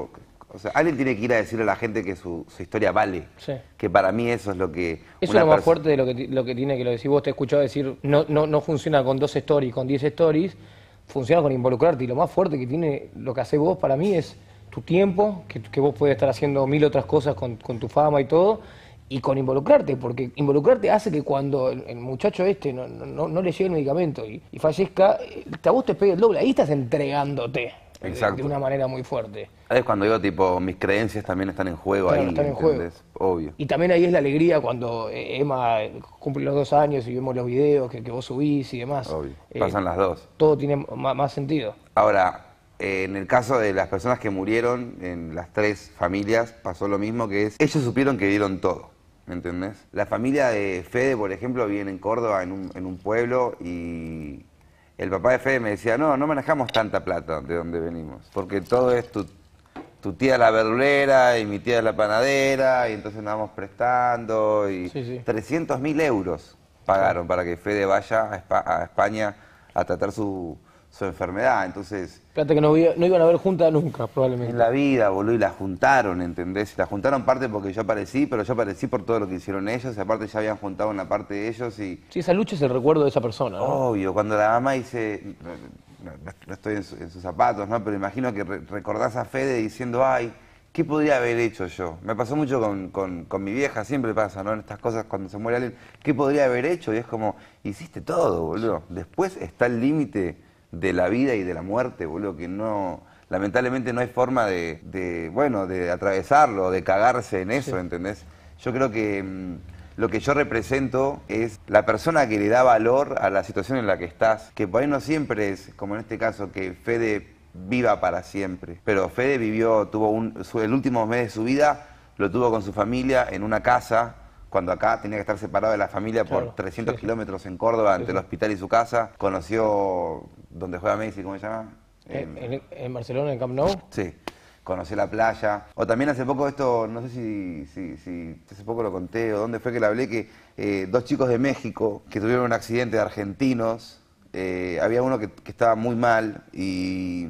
O sea, alguien tiene que ir a decirle a la gente que su historia vale. Sí. Que para mí eso es lo que... Eso es lo más fuerte de lo que tiene, que lo decís vos, te he escuchado decir, no funciona con 2 stories, con 10 stories, funciona con involucrarte. Y lo más fuerte que tiene lo que haces vos para mí es tu tiempo, que vos puedes estar haciendo 1000 otras cosas con tu fama y todo, y con involucrarte, porque involucrarte hace que cuando el muchacho no le llegue el medicamento y fallezca, a vos te pegue el doble, ahí estás entregándote. Exacto. De una manera muy fuerte. Es cuando digo, tipo, mis creencias también están en juego, Claro, ahí, están en ¿entendés? juego. Obvio. Y también ahí es la alegría cuando Emma cumple los 2 años y vemos los videos que vos subís y demás. Obvio. Pasan las dos. Todo tiene más sentido. Ahora, en el caso de las personas que murieron, en las 3 familias, pasó lo mismo, que es, ellos supieron que dieron todo, ¿me entendés? La familia de Fede, por ejemplo, vive en Córdoba, en un pueblo, y el papá de Fede me decía, no manejamos tanta plata de donde venimos, porque todo es tu tía la verdulera y mi tía la panadera, y entonces nos vamos prestando, y Sí. 300.000 euros pagaron para que Fede vaya a España a tratar su enfermedad. Entonces, Plata que no iban a ver juntas nunca, probablemente. en la vida, boludo, y la juntaron, ¿entendés? La juntaron parte porque yo aparecí, pero yo aparecí por todo lo que hicieron ellos, y aparte ya habían juntado una parte de ellos y... Sí, esa lucha es el recuerdo de esa persona, ¿no? Obvio, cuando la mamá dice, no estoy en sus zapatos, ¿no? Pero imagino que recordás a Fede diciendo, ay, ¿qué podría haber hecho yo? Me pasó mucho con mi vieja, siempre pasa, ¿no? En estas cosas cuando se muere alguien, ¿qué podría haber hecho? Y es como, hiciste todo, boludo. Después está el límite de la vida y de la muerte, boludo, que no... Lamentablemente no hay forma de atravesarlo, de cagarse en eso, ¿entendés? Yo creo que... lo que yo represento es la persona que le da valor a la situación en la que estás, que por ahí no siempre es, como en este caso, que Fede viva para siempre, pero Fede el último mes de su vida lo tuvo con su familia en una casa, cuando acá tenía que estar separado de la familia por 300 kilómetros en Córdoba, entre el hospital y su casa. Conoció donde juega Messi, ¿cómo se llama? ¿En Barcelona, en Camp Nou? Sí. Conocí la playa. O también hace poco esto, no sé si hace poco lo conté o dónde fue que le hablé, que 2 chicos de México que tuvieron un accidente de argentinos, había uno que estaba muy mal y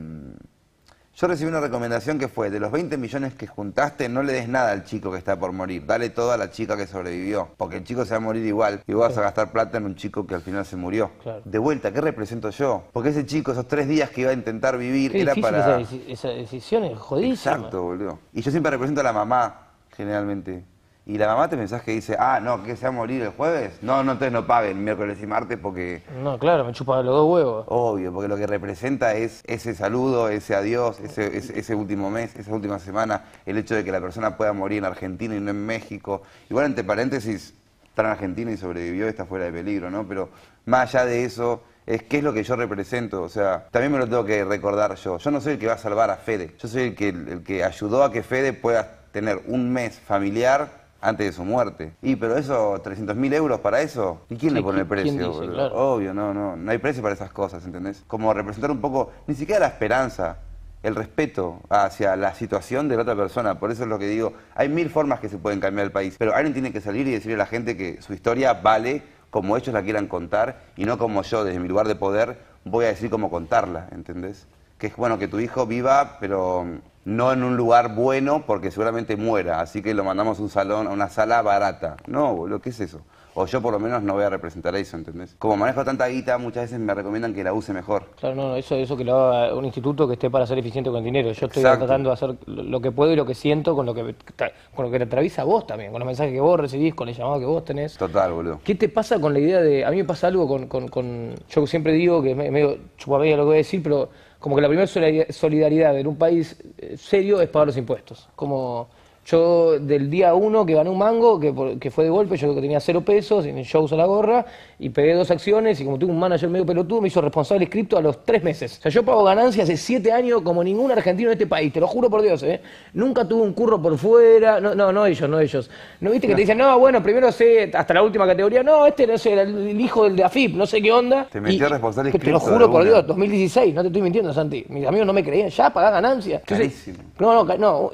yo recibí una recomendación que fue, de los 20 millones que juntaste, no le des nada al chico que está por morir, dale todo a la chica que sobrevivió, porque el chico se va a morir igual y vos vas a gastar plata en un chico que al final se murió. Claro. De vuelta, ¿qué represento yo? Porque ese chico, esos 3 días que iba a intentar vivir, Qué era difícil para... esa decisión es jodidísima. Exacto, boludo. Y yo siempre represento a la mamá, generalmente. Y la mamá te pensás que dice, no, que se va a morir el jueves. No, entonces no paguen miércoles y martes porque... No, claro, me chupa los 2 huevos. Obvio, porque lo que representa es ese saludo, ese adiós, ese último mes, esa última semana, el hecho de que la persona pueda morir en Argentina y no en México. Igual, entre paréntesis, estar en Argentina y sobrevivió, está fuera de peligro, ¿no? Pero más allá de eso, qué es lo que yo represento. O sea, también me lo tengo que recordar yo. Yo no soy el que va a salvar a Fede. Yo soy el que ayudó a que Fede pueda tener un mes familiar antes de su muerte. Pero eso, 300.000 euros para eso, ¿y quién le pone el precio? ¿Quién dice? Claro. Obvio, no hay precio para esas cosas, ¿entendés? Como representar un poco, ni siquiera la esperanza, el respeto hacia la situación de la otra persona. Por eso es lo que digo, hay 1000 formas que se pueden cambiar el país, pero alguien tiene que salir y decirle a la gente que su historia vale como ellos la quieran contar y no como yo, desde mi lugar de poder, voy a decir cómo contarla, ¿entendés? Que es bueno que tu hijo viva, pero no en un lugar bueno porque seguramente muera, así que lo mandamos a un salón, a una sala barata. No, boludo, ¿qué es eso? O yo por lo menos no voy a representar eso, ¿entendés? Como manejo tanta guita, muchas veces me recomiendan que la use mejor. Claro, eso que lo haga un instituto que esté para ser eficiente con el dinero. Yo estoy Exacto. tratando de hacer lo que puedo y lo que siento con lo que te atraviesa a vos también, con los mensajes que vos recibís, con el llamado que vos tenés. Total, boludo. ¿Qué te pasa con la idea de...? A mí me pasa algo yo siempre digo que es medio chupapella lo que voy a decir, pero como que la primera solidaridad en un país serio es pagar los impuestos. Como yo del día 1 que gané un mango, que fue de golpe, yo que tenía 0 pesos, en el show uso la gorra, y pegué 2 acciones, y como tuve un manager medio pelotudo, me hizo responsable escrito a los 3 meses. O sea, yo pago ganancias hace 7 años como ningún argentino en este país, te lo juro por Dios, ¿eh? Nunca tuve un curro por fuera, no ellos. ¿No viste que te dicen, no, bueno, primero sé hasta la última categoría, no sé, era el hijo del de AFIP, no sé qué onda? Te metió responsable Te lo escrito juro de por una. Dios, 2016, no te estoy mintiendo, Santi. Mis amigos no me creían, ya pagás ganancias. Entonces, Carísimo.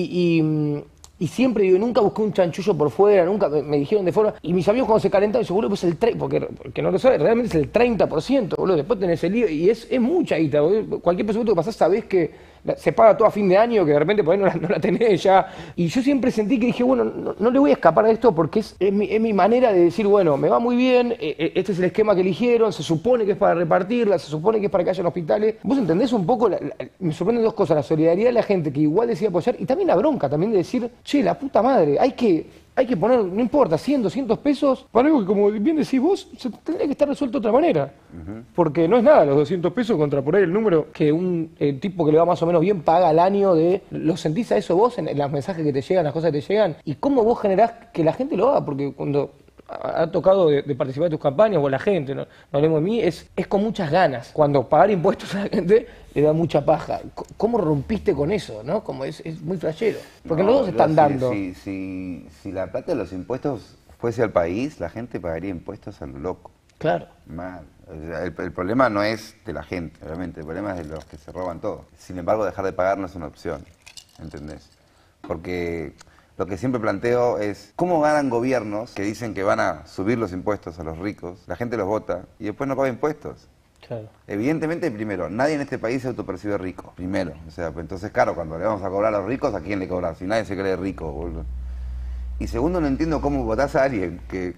y siempre digo, nunca busqué un chanchullo por fuera, nunca me dijeron de forma. Y mis amigos cuando se calentaban, dicen, boludo, pues el 30%, porque no lo sabes, realmente es el 30%, boludo. Después tenés el lío y es mucha guita, boludo. Cualquier presupuesto que pasás sabés que se paga todo a fin de año, que de repente por ahí no la tenés ya. Y yo siempre sentí que dije, bueno, no le voy a escapar a esto porque es mi manera de decir, bueno, me va muy bien, este es el esquema que eligieron, se supone que es para repartirla, se supone que es para que haya hospitales. ¿Vos entendés un poco? Me sorprenden dos cosas, la solidaridad de la gente que igual decide apoyar y también la bronca también de decir, che, la puta madre, hay que poner, no importa, 100, 200 pesos para algo que, como bien decís vos, se tendría que estar resuelto de otra manera. Porque no es nada los 200 pesos contra por ahí el número que un tipo que le va más o menos bien paga al año de... ¿Lo sentís a eso vos en los mensajes que te llegan, las cosas que te llegan? ¿Y cómo vos generás que la gente lo haga? Porque cuando ha tocado de participar de tus campañas o la gente, no hablemos de mí, es con muchas ganas. Cuando pagar impuestos a la gente le da mucha paja. ¿Cómo rompiste con eso, no? Como es muy flashero. Porque los dos están dando. Si la plata de los impuestos fuese al país, la gente pagaría impuestos a lo loco. Claro. Mal. O sea, el problema no es de la gente, obviamente. El problema es de los que se roban todo. Sin embargo, dejar de pagar no es una opción. ¿Entendés? Porque lo que siempre planteo es cómo ganan gobiernos que dicen que van a subir los impuestos a los ricos, la gente los vota y después no paga impuestos. Claro. Evidentemente, primero, nadie en este país se autopercibe rico. Primero. O sea, pues entonces, claro, cuando le vamos a cobrar a los ricos, ¿a quién le cobras? Si nadie se cree rico, boludo. Y segundo, no entiendo cómo votás a alguien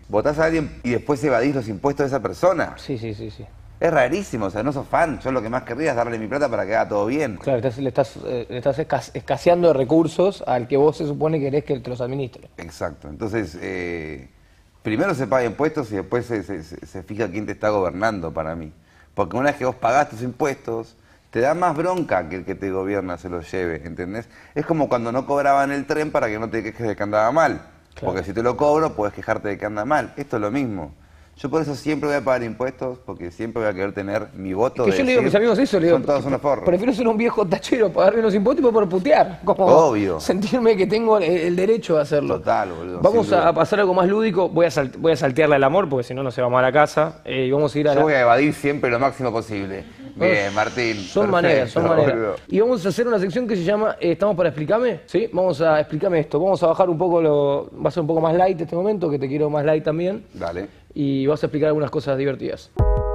y después evadís los impuestos de esa persona. Sí. Es rarísimo, o sea, no sos fan. Yo lo que más querría es darle mi plata para que haga todo bien. Claro, le estás escaseando de recursos al que vos se supone que querés que te los administre. Exacto. Entonces, primero se paga impuestos y después se fija quién te está gobernando para mí. Porque una vez que vos pagás tus impuestos, te da más bronca que el que te gobierna se los lleve, ¿entendés? Es como cuando no cobraban el tren para que no te quejes de que andaba mal. Claro. Porque si te lo cobro, puedes quejarte de que anda mal. Esto es lo mismo. Yo por eso siempre voy a pagar impuestos, porque siempre voy a querer tener mi voto. Que yo le digo a mis amigos eso, le digo, son todos unos forros. Prefiero ser un viejo tachero, pagar menos impuestos y por putear. Como obvio. Sentirme que tengo el derecho a hacerlo. Total, boludo. Vamos a pasar a algo más lúdico. Voy a saltearle al amor, porque si no, no se va mal a casa. Y vamos a ir a Yo voy a evadir siempre lo máximo posible. Bien, Martín. Son maneras. Y vamos a hacer una sección que se llama ¿Estamos para explicarme? ¿Sí? Vamos a explicarme esto. Vamos a bajar un poco, va a ser un poco más light este momento, que te quiero más light también. Dale. Y vas a explicar algunas cosas divertidas.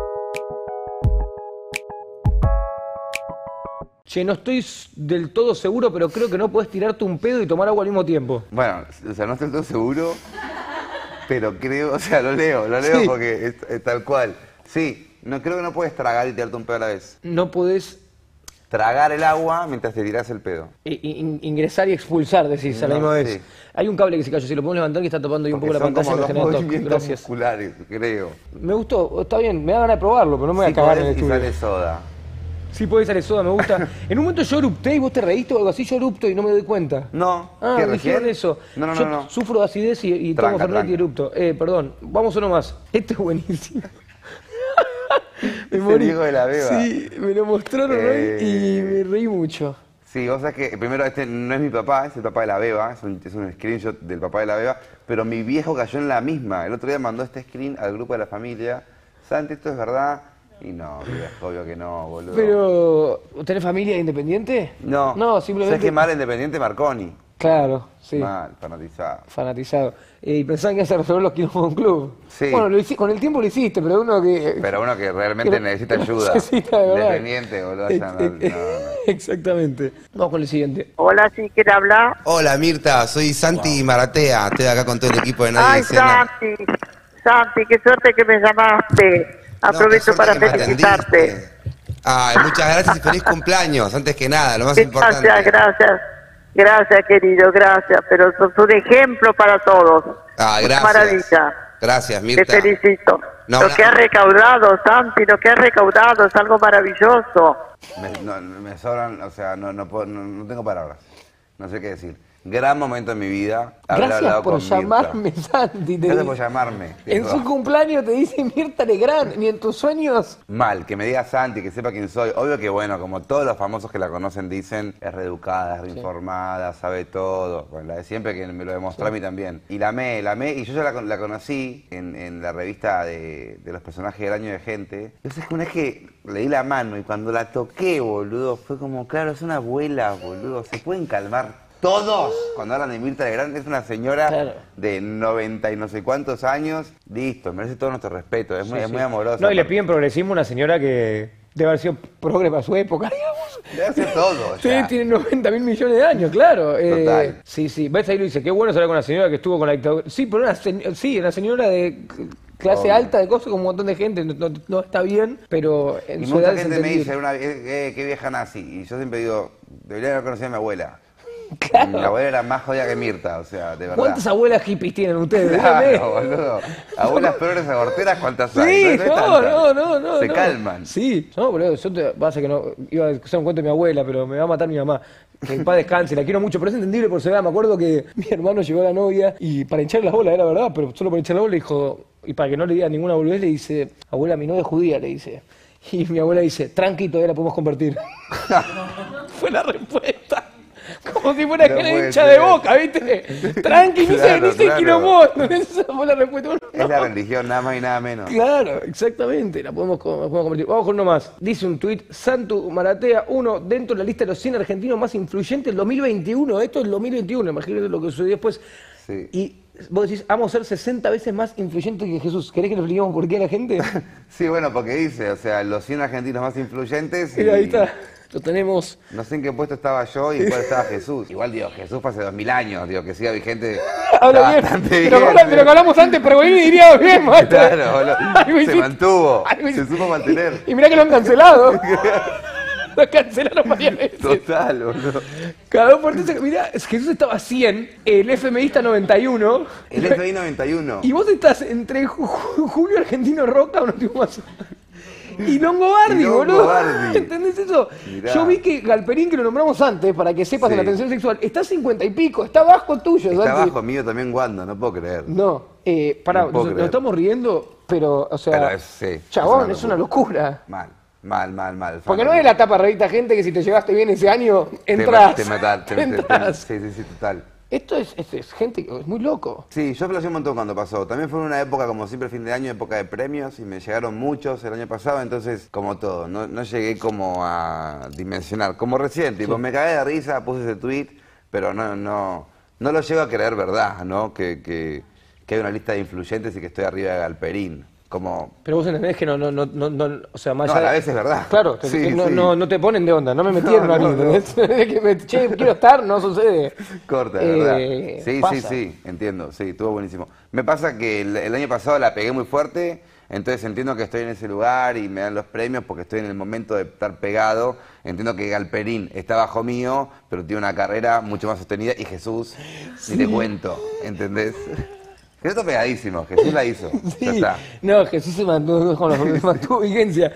Che, no estoy del todo seguro, pero creo que no podés tirarte un pedo y tomar agua al mismo tiempo. Bueno, o sea, no estoy del todo seguro, pero creo, o sea, lo leo Sí. Porque es tal cual. Sí, no creo que no puedes tragar y tirarte un pedo a la vez. No podés Tragar el agua mientras te tirás el pedo. ingresar y expulsar, decís, a la misma vez. Sí. Hay un cable que se cayó, si lo podemos levantar, que está tapando ahí un poco la Son pantalla. como Me dos genera toque. movimientos Gracias. musculares, creo. Me gustó, está bien, me da ganas de probarlo, pero no me voy a cagar en el Y estudio. sale soda. Sí, puede salir soda, me gusta. En un momento yo erupté y vos te reíste o algo así, yo erupto y no me doy cuenta. No. Ah, ¿Qué, me dijeron recién? eso. No. Yo sufro de acidez y tomo Tranca, Fernet y tranca. erupto. Perdón, vamos uno más. Este es buenísimo. Me Es el morí. Diego de la Beba. Sí, me lo mostraron hoy y me reí mucho. Sí, vos sabés que primero este no es mi papá, es el papá de la Beba, es un screenshot del papá de la Beba, pero mi viejo cayó en la misma. El otro día mandó este screen al grupo de la familia. Santi, ¿esto es verdad? Y no, viejo, obvio que no, boludo. Pero, ¿tenés familia independiente? No. No, simplemente... ¿Sabés qué mal Independiente Marconi? Claro, sí. Mal, fanatizado. Fanatizado. Y pensaban que ibas a resolver los quilombos de un club. Sí. Bueno, con el tiempo lo hiciste, pero uno que... Pero uno que realmente que necesita ayuda. necesita, de verdad. Independiente, boludo. Ya no. Exactamente. Vamos con el siguiente. Hola, ¿sí quiere hablar? Hola Mirta, soy Santi Maratea, estoy acá con todo el equipo de Nadie Ay, Dice Nada. Santi, qué suerte que me llamaste. Aprovecho No, qué para suerte que me felicitarte. atendiste. Ay, muchas gracias y feliz cumpleaños, antes que nada, lo más importante. Gracias, querido, gracias. Pero sos un ejemplo para todos. Ah, Una gracias. maravilla. Gracias, Te Mirta. felicito. No, lo no. que has recaudado, Santi, lo que has recaudado es algo maravilloso. Me sobran, o sea, no tengo palabras. No sé qué decir. Gran momento en mi vida. haber Gracias hablado por con Mirta. llamarme, Santi. Gracias por llamarme. En viejo. su cumpleaños te dice Mirta Legrand, ni en tus sueños. Mal, que me diga Santi, que sepa quién soy. Obvio que, bueno, como todos los famosos que la conocen dicen, es reeducada, es reinformada, sabe todo. Bueno, la de siempre que me lo demostró a mí también. Y la amé, y yo ya la conocí en la revista de los personajes del año de gente. Entonces, una vez que le di la mano y cuando la toqué, boludo, fue como, claro, es una abuela, boludo, se pueden calmar todos. Cuando hablan de Mirta Legrand, es una señora Claro. de 90 y no sé cuántos años. Listo, merece todo nuestro respeto, es muy amorosa. No, y le piden progresismo a una señora que debe haber sido progre para su época, digamos. Debe ser todo. Ustedes tienen 90.000 millones de años, claro. Total. Sí. ¿Ves? Ahí lo dice, qué bueno saber con una señora que estuvo con la dictadura. Sí, pero una señora de clase Obvio. alta, de cosas, con un montón de gente, no está bien, pero en Y su mucha edad es gente me entendible. dice, qué vieja nazi. Y yo siempre digo, debería haber conocido a mi abuela. Claro. Mi abuela era más jodida que Mirta, o sea, de verdad. ¿Cuántas abuelas hippies tienen ustedes? Claro, Díganme. boludo. Abuelas peores aborteras, ¿cuántas hay? Sí, es tantas. no. Se calman. Sí, no, boludo, pasa que no, iba a hacer un cuento de mi abuela, pero me va a matar mi mamá. Que en paz descanse, la quiero mucho, pero es entendible por su edad. Me acuerdo que mi hermano llevó a la novia y para hinchar las bolas, era verdad, pero solo para hinchar las bolas dijo, y para que no le diga ninguna boludez, le dice, abuela, mi novia es judía, le dice. Y mi abuela dice, tranqui, todavía la podemos convertir. Fue la respuesta. Como si fuera No que era puede hincha ser. de Boca, ¿viste? Tranqui, Claro, ni se claro. quilombó. Esa fue la respuesta. Es la religión, nada más y nada menos. Claro, exactamente, la podemos convertir. Vamos con uno más. Dice un tuit, Santu Maratea, uno dentro de la lista de los 100 argentinos más influyentes del 2021. Esto es el 2021, imagínate lo que sucedió después. Sí. Y vos decís, vamos a ser 60 veces más influyentes que Jesús. ¿Querés que le expliquemos por qué a la gente? Sí, bueno, porque dice, o sea, los 100 argentinos más influyentes. Y Mira, ahí está, lo tenemos. No sé en qué puesto estaba yo y en cuál estaba Jesús. Igual, digo, Jesús fue hace 2000 años, digo, que siga vigente. Habla está bien, bastante pero bien. de lo que hablamos antes, pero Pergolini diría bien, maestro. Claro, boludo. Algo Se hiciste. mantuvo, Algo se hiciste. supo mantener. Y mirá que lo han cancelado. Lo cancelaron varias veces. Total, boludo. Cada 2 por 3, mirá, Jesús estaba a 100, el FMI está a 91. El FBI 91. Y vos estás entre Julio Argentino Roca, un tipo más. Y Longobardi, Y boludo. Longobardi. ¿Entendés eso? Mirá. Yo vi que Galperín, que lo nombramos antes, para que sepas de la Sí. tensión sexual, está a 50 y pico, está abajo tuyo, Está Santi. abajo mío también Wanda, no puedo creer. No, pará, No puedo nos creer. estamos riendo, pero, o sea, Pero sí, chabón, es una locura. Mal. Porque no es la tapa revista gente que si te llevaste bien ese año, entras. Te matas, entras. Sí, total. Esto es gente, es muy loco. Sí, yo flasheé un montón cuando pasó. También fue una época, como siempre, fin de año, época de premios, y me llegaron muchos el año pasado, entonces, como todo, no llegué como a dimensionar. Como recién, tipo, me cagué de risa, puse ese tweet, pero no lo llego a creer verdad, ¿no? Que hay una lista de influyentes y que estoy arriba de Galperín. Como... Pero vos entendés que no, o sea, más No, allá a la de- vez es verdad. Claro, Sí, no, sí. no te ponen de onda, no me metieron a mí, no. ¿entendés? Que che, quiero estar, no sucede. Corta, de verdad. Sí, pasa. entiendo, sí, estuvo buenísimo. Me pasa que el año pasado la pegué muy fuerte, entonces entiendo que estoy en ese lugar y me dan los premios porque estoy en el momento de estar pegado. Entiendo que Galperín está bajo mío, pero tiene una carrera mucho más sostenida y Jesús, ni te cuento, ¿entendés? Jesús está pegadísimo, Jesús la hizo, ya Sí. está. No, Jesús se mantuvo vigencia.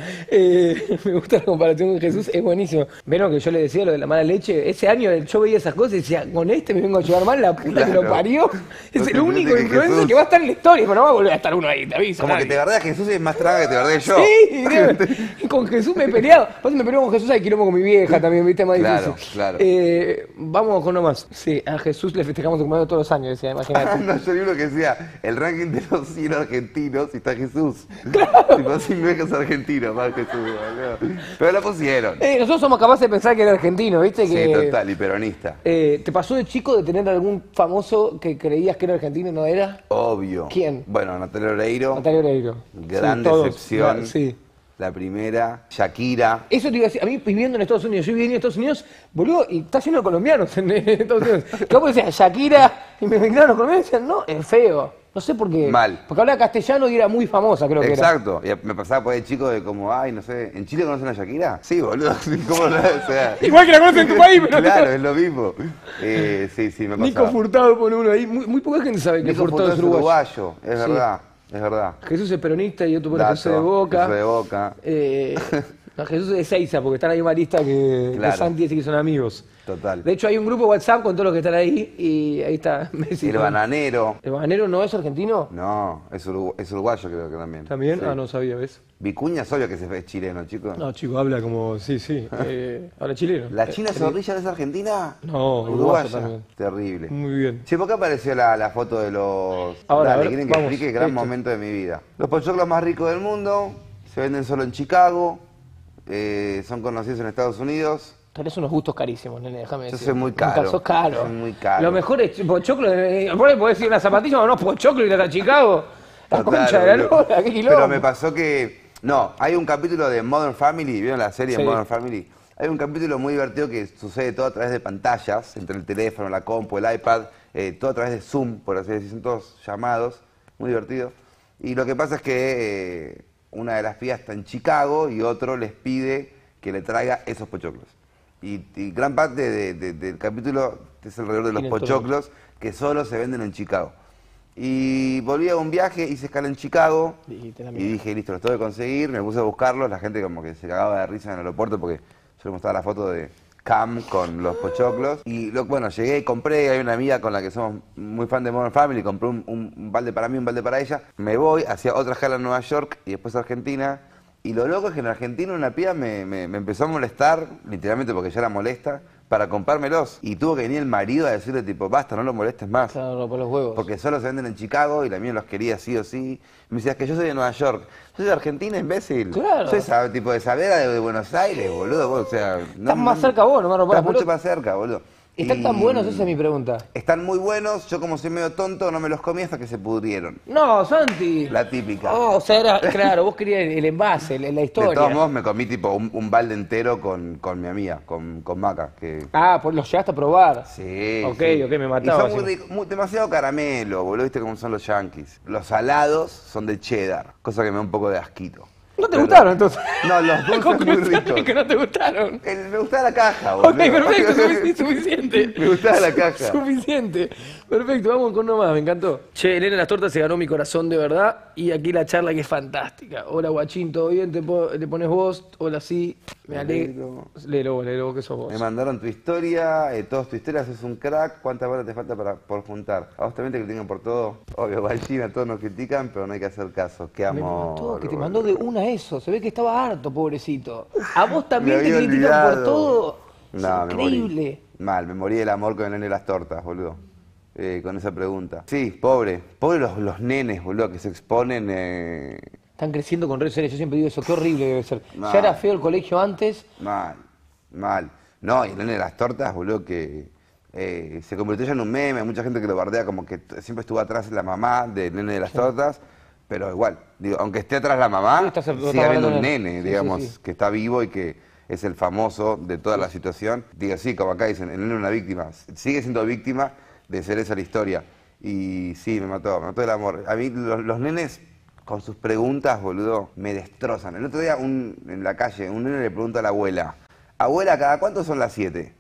Me gusta la comparación con Jesús, es buenísimo. Vieron que yo le decía lo de la mala leche. Ese año yo veía esas cosas y decía, con este me vengo a llevar mal, la puta que lo Claro. parió. Es No el te único olvides que influencer Jesús- que va a estar en la historia, pero no va a volver a estar uno ahí, te aviso. Como que nadie. te verdad Jesús es más traga que te verdad yo. Sí, y con Jesús me he peleado. Pues me peleo con Jesús, hay quilombo con mi vieja también, viste, más Claro, difícil. claro. Vamos con uno más. Sí, a Jesús le festejamos el cumpleaños todos los años, decía, imagínate. No, yo vi uno que decía el ranking de los 100 argentinos y está Jesús. Claro. Tipo, sin viejos argentinos, más Jesús, boludo. Pero la pusieron. Nosotros somos capaces de pensar que era argentino, viste, que... Sí, total, y peronista. ¿Te pasó de chico de tener algún famoso que creías que era argentino y no era? Obvio. ¿Quién? Bueno, Natalia Oreiro. Natalia Oreiro. Gran Sí, todos. decepción. Sí. La primera. Shakira. Eso te iba a decir, a mí viviendo en Estados Unidos, yo viví en Estados Unidos, boludo, y está lleno de colombianos en Estados Unidos. Que vos decías Shakira, y me miraron los colombianos y decían, no, es feo. No sé por qué. Mal. Porque hablaba castellano y era muy famosa, creo que era. Exacto. Y me pasaba por ahí chico de como, ay, no sé, ¿en Chile conocen a Shakira? Sí, boludo. ¿Cómo no? O sea, Igual que la conocen en tu país, pero claro, es lo mismo. Sí, me pasaba. Nico Furtado pone uno ahí. Muy poca gente sabe que Nico Furtado es Furtado uruguayo. es Sí. verdad, es verdad. Jesús es peronista y otro pone Dato, Jesús de Boca. Jesús de Boca. No, Jesús es de Seiza, porque están en la misma lista que Claro. Santi, así que son amigos. Total. De hecho, hay un grupo WhatsApp con todos los que están ahí y ahí está Messi. El bananero. ¿El bananero no es argentino? No, es uruguayo creo que también. ¿También? Sí. Ah, no sabía, ¿ves? Vicuña es obvio que es chileno, chicos. No, chico, habla como... Sí. Habla chileno. ¿La China Zorrilla es argentina? No, uruguayo también. Terrible. Muy bien. Che, ¿por qué apareció la foto de los... Ahora, Dale, a ver, quieren que vamos, explique gran esto. momento de mi vida. Los pochoclos más ricos del mundo, se venden solo en Chicago, son conocidos en Estados Unidos. Tenés unos gustos carísimos, nene, déjame Yo decir. soy muy caro. Sos caro. Soy muy caro. Lo mejor es pochoclo. Vos le podés decir una zapatilla o no, pochoclo y ir a Chicago. La Total, concha de la boludo. lora, qué quilombo. Pero me pasó que... No, hay un capítulo de Modern Family, ¿vieron la serie Sí. Modern Family? Hay un capítulo muy divertido que sucede todo a través de pantallas, entre el teléfono, la compu, el iPad, todo a través de Zoom, por así decirlo, son todos llamados, muy divertido. Y lo que pasa es que una de las pibas está en Chicago y otro les pide que le traiga esos pochoclos. Y gran parte del capítulo es alrededor de los pochoclos que solo se venden en Chicago. Y volví a un viaje, hice escala en Chicago y dije, listo, los tengo que conseguir, me puse a buscarlos, la gente como que se cagaba de risa en el aeropuerto porque yo le mostraba la foto de Cam con los pochoclos. Y bueno, llegué y compré, hay una amiga con la que somos muy fan de Modern Family, compré un balde para mí, un balde para ella. Me voy hacia otra escala en Nueva York y después a Argentina. Y lo loco es que en Argentina una piba me empezó a molestar, literalmente porque ya era molesta, para comprármelos. Y tuvo que venir el marido a decirle tipo, basta, no lo molestes más. Claro, por los huevos. Porque solo se venden en Chicago y la mía los quería sí o sí. Me decía, es que yo soy de Nueva York. Yo soy de Argentina, imbécil. Claro. Soy tipo de Saavedra de Buenos Aires, boludo. Vos, o sea, Estás más cerca vos, no me rompas Estás la mucho pelota. más cerca, boludo. ¿Están tan buenos? Esa es mi pregunta. Están muy buenos. Yo como soy medio tonto, no me los comí hasta que se pudrieron. No, Santi. La típica. Oh, o sea, era, claro, vos querías el envase, la historia. De todos modos me comí tipo un balde entero con mi amiga, con Maca. Que... Ah, pues los llegaste a probar. Sí. Ok, sí. ok, me mataba. Y son muy ricos, demasiado caramelo, boludo, viste cómo son los yankees. Los salados son de cheddar, cosa que me da un poco de asquito. ¿No te gustaron entonces? No, los dulces muy Conclusión ricos. es que no te gustaron. Me gustaba la caja, boludo. Ok, perfecto, suficiente. Me gustaba la caja. Suficiente. Perfecto, vamos con uno más, me encantó. Che, Elena Las Tortas se ganó mi corazón de verdad. Y aquí la charla que es fantástica. Hola, guachín, ¿todo bien? Le pones vos. Hola, sí. Me alegro. Léelo vos, que sos vos. Me mandaron tu historia, todas tus historias, sos un crack. ¿Cuántas balas te falta por juntar? A vos también te critican por todo. Obvio, guachín, a todos nos critican, pero no hay que hacer caso. Qué Me amor. mató, que te mandó de una eso. Se ve que estaba harto, pobrecito. ¿A vos también Me te había critican por olvidado. todo? No, Es me morí. increíble. Mal, me morí del amor con el nene de las tortas, boludo. Con esa pregunta. Sí, pobre los nenes, boludo, que se exponen. Están creciendo con redes sociales, yo siempre digo eso, qué horrible debe ser. No. Ya era feo el colegio antes. Mal. No, y el nene de las tortas, boludo, que se convirtió ya en un meme. Hay mucha gente que lo bardea como que siempre estuvo atrás la mamá del nene de las tortas. Pero igual, digo, aunque esté atrás la mamá, Sí, sigue habiendo un hablando de él. nene, Sí, digamos, sí. que está vivo y que es el famoso de toda la situación. Digo, sí, como acá dicen, el nene es una víctima. Sigue siendo víctima de ser esa la historia. Y sí, me mató el amor. A mí los nenes con sus preguntas, boludo, me destrozan. El otro día en la calle, un nene le pregunta a la abuela, abuela, ¿cada cuánto son las 7?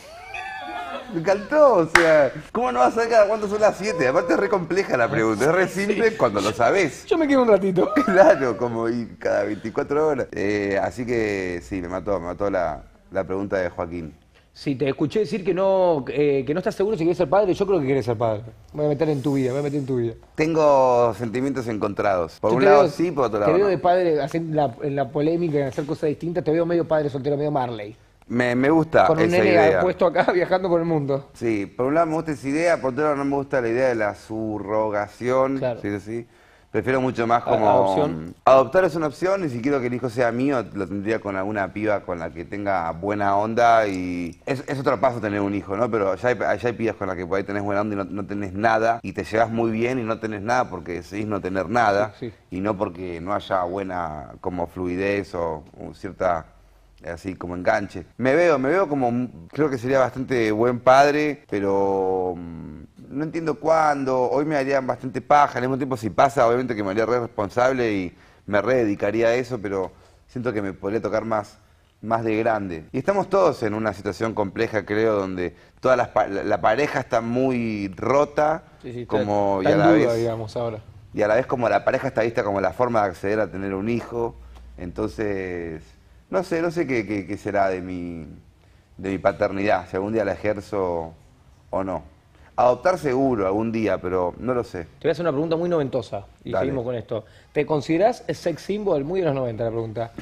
Me encantó, o sea, ¿cómo no vas a saber cada cuánto son las 7? Aparte es re compleja la pregunta, es re simple cuando lo sabés. Yo me quedo un ratito. Claro, como ir cada 24 horas. Así que sí, me mató la pregunta de Joaquín. Sí, te escuché decir que no estás seguro si quieres ser padre. Yo creo que quieres ser padre. Me voy a meter en tu vida, Tengo sentimientos encontrados. Por Yo un te lado veo- sí, por otro Te lado veo no. de padre en la polémica, en hacer cosas distintas. Te veo medio padre soltero, medio Marley. Me gusta Con un esa nene idea. puesto acá viajando por el mundo. Sí, por un lado me gusta esa idea, por otro lado no me gusta la idea de la subrogación. Claro. Sí. Prefiero mucho más como... Adopción. Adoptar es una opción y si quiero que el hijo sea mío, lo tendría con alguna piba con la que tenga buena onda y... Es otro paso tener un hijo, ¿no? Pero ya hay pibas con las que por ahí tenés buena onda y no tenés nada y te llevas muy bien y no tenés nada porque decidís no tener nada Sí. y no porque no haya buena como fluidez o cierta... así como enganche. Me veo como, creo que sería bastante buen padre, pero no entiendo cuándo. Hoy me haría bastante paja, al mismo tiempo si pasa, obviamente que me haría re responsable y me re dedicaría a eso, pero siento que me podría tocar más de grande. Y estamos todos en una situación compleja, creo, donde toda la pareja está muy rota, como está y a en la duda, vez digamos, ahora. y a la vez como la pareja está vista como la forma de acceder a tener un hijo. Entonces, no sé qué será de mi paternidad, si algún día la ejerzo o no. Adoptar seguro algún día, pero no lo sé. Te voy a hacer una pregunta muy noventosa y Dale. seguimos con esto. ¿Te considerás sex symbol? Muy de los 90 la pregunta.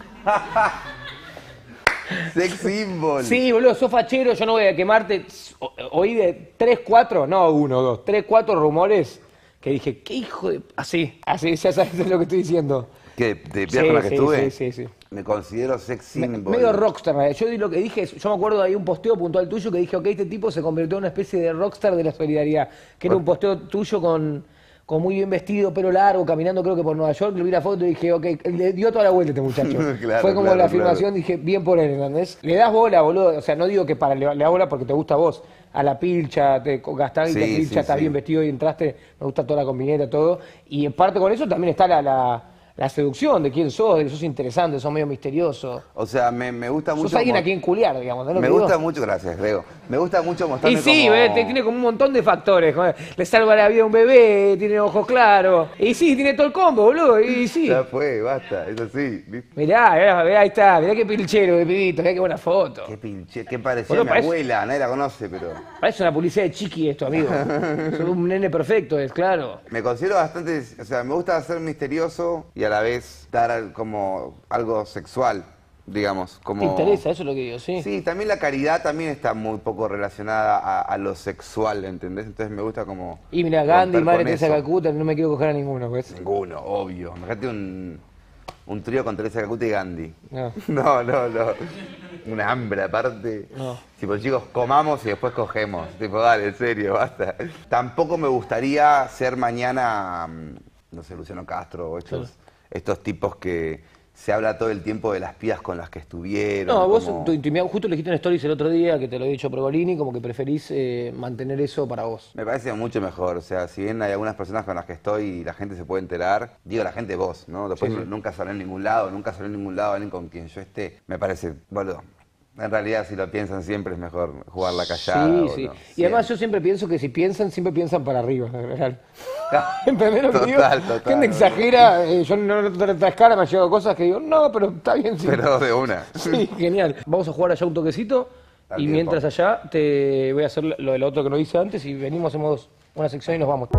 Sex symbol. Sí, boludo, sos fachero, yo no voy a quemarte. Oí de 3, 4, no 1, 2, 3, 4 rumores que dije, ¿qué hijo de...? Así, ya sabes lo que estoy diciendo. ¿Qué? ¿De pierna con la que estuve? Sí. Me considero sex symbol. Medio rockstar, en realidad. Yo lo que dije, yo me acuerdo de ahí un posteo puntual tuyo que dije, ok, este tipo se convirtió en una especie de rockstar de la solidaridad. Que era un posteo tuyo con como muy bien vestido, pelo largo, caminando creo que por Nueva York, le vi la foto y dije, ok, le dio toda la vuelta este muchacho. Claro, Fue como claro, la afirmación, dije, bien por él, ¿entendés? Le das bola, boludo, o sea, no digo que le das bola porque te gusta a vos, a la pilcha, te gastás y Sí, te pilcha, sí, está sí. bien vestido y entraste, me gusta toda la combineta, todo, y en parte con eso también está la seducción de quién sos, de que sos interesante, sos medio misterioso. O sea, me gusta mucho. Sos alguien a quien culiar, digamos, ¿no? Lo Me que gusta digo. mucho, gracias, Grego. Me gusta mucho mostrarme Y sí, como... tiene como un montón de factores. Le salva la vida a un bebé, tiene ojos claros. Y sí, tiene todo el combo, boludo. Y sí. Ya fue, basta, eso sí. ¿viste? Mirá, ahí está. Mirá qué pilchero de pibito, mirá qué buena foto. Qué pinche, qué parecía Boludo, mi parece- abuela, nadie la conoce, pero... Parece una publicidad de Chiqui esto, amigo. Sos un nene perfecto, es claro. Me considero bastante, o sea, me gusta ser misterioso y a la vez dar como algo sexual, digamos. Como... ¿Te interesa? Eso es lo que digo, sí. Sí, también la caridad también está muy poco relacionada a lo sexual, ¿entendés? Entonces me gusta como... Y mira, Gandhi, romper Madre con Teresa eso. Calcuta, no me quiero coger a ninguno, pues. Ninguno, obvio. Imagínate un trío con Teresa Calcuta y Gandhi. No. No. Una hambre aparte. No. Tipo, chicos, comamos y después cogemos. Tipo, dale, en serio, basta. Tampoco me gustaría ser mañana, no sé, Luciano Castro o estos tipos que se habla todo el tiempo de las pibas con las que estuvieron. No, vos, como- tu intimidad, justo le dijiste en stories el otro día, que te lo he dicho Pergolini, como que preferís mantener eso para vos. Me parece mucho mejor, o sea, si bien hay algunas personas con las que estoy y la gente se puede enterar, digo la gente vos, ¿no? Después Sí. nunca salió en ningún lado, alguien con quien yo esté, me parece, boludo. En realidad, si lo piensan siempre es mejor jugar la callada. Sí, boludo, sí. Y además yo siempre pienso que si piensan, siempre piensan para arriba, en general. ¿Entendés lo que digo? Total. Gente exagera, yo no te escala, me han llegado cosas que digo, no, pero está bien, sí. Pero de una. Sí, genial. Vamos a jugar allá un toquecito Dale, y mientras Pau. allá te voy a hacer lo del otro que no hice antes y venimos, hacemos una sección y nos vamos.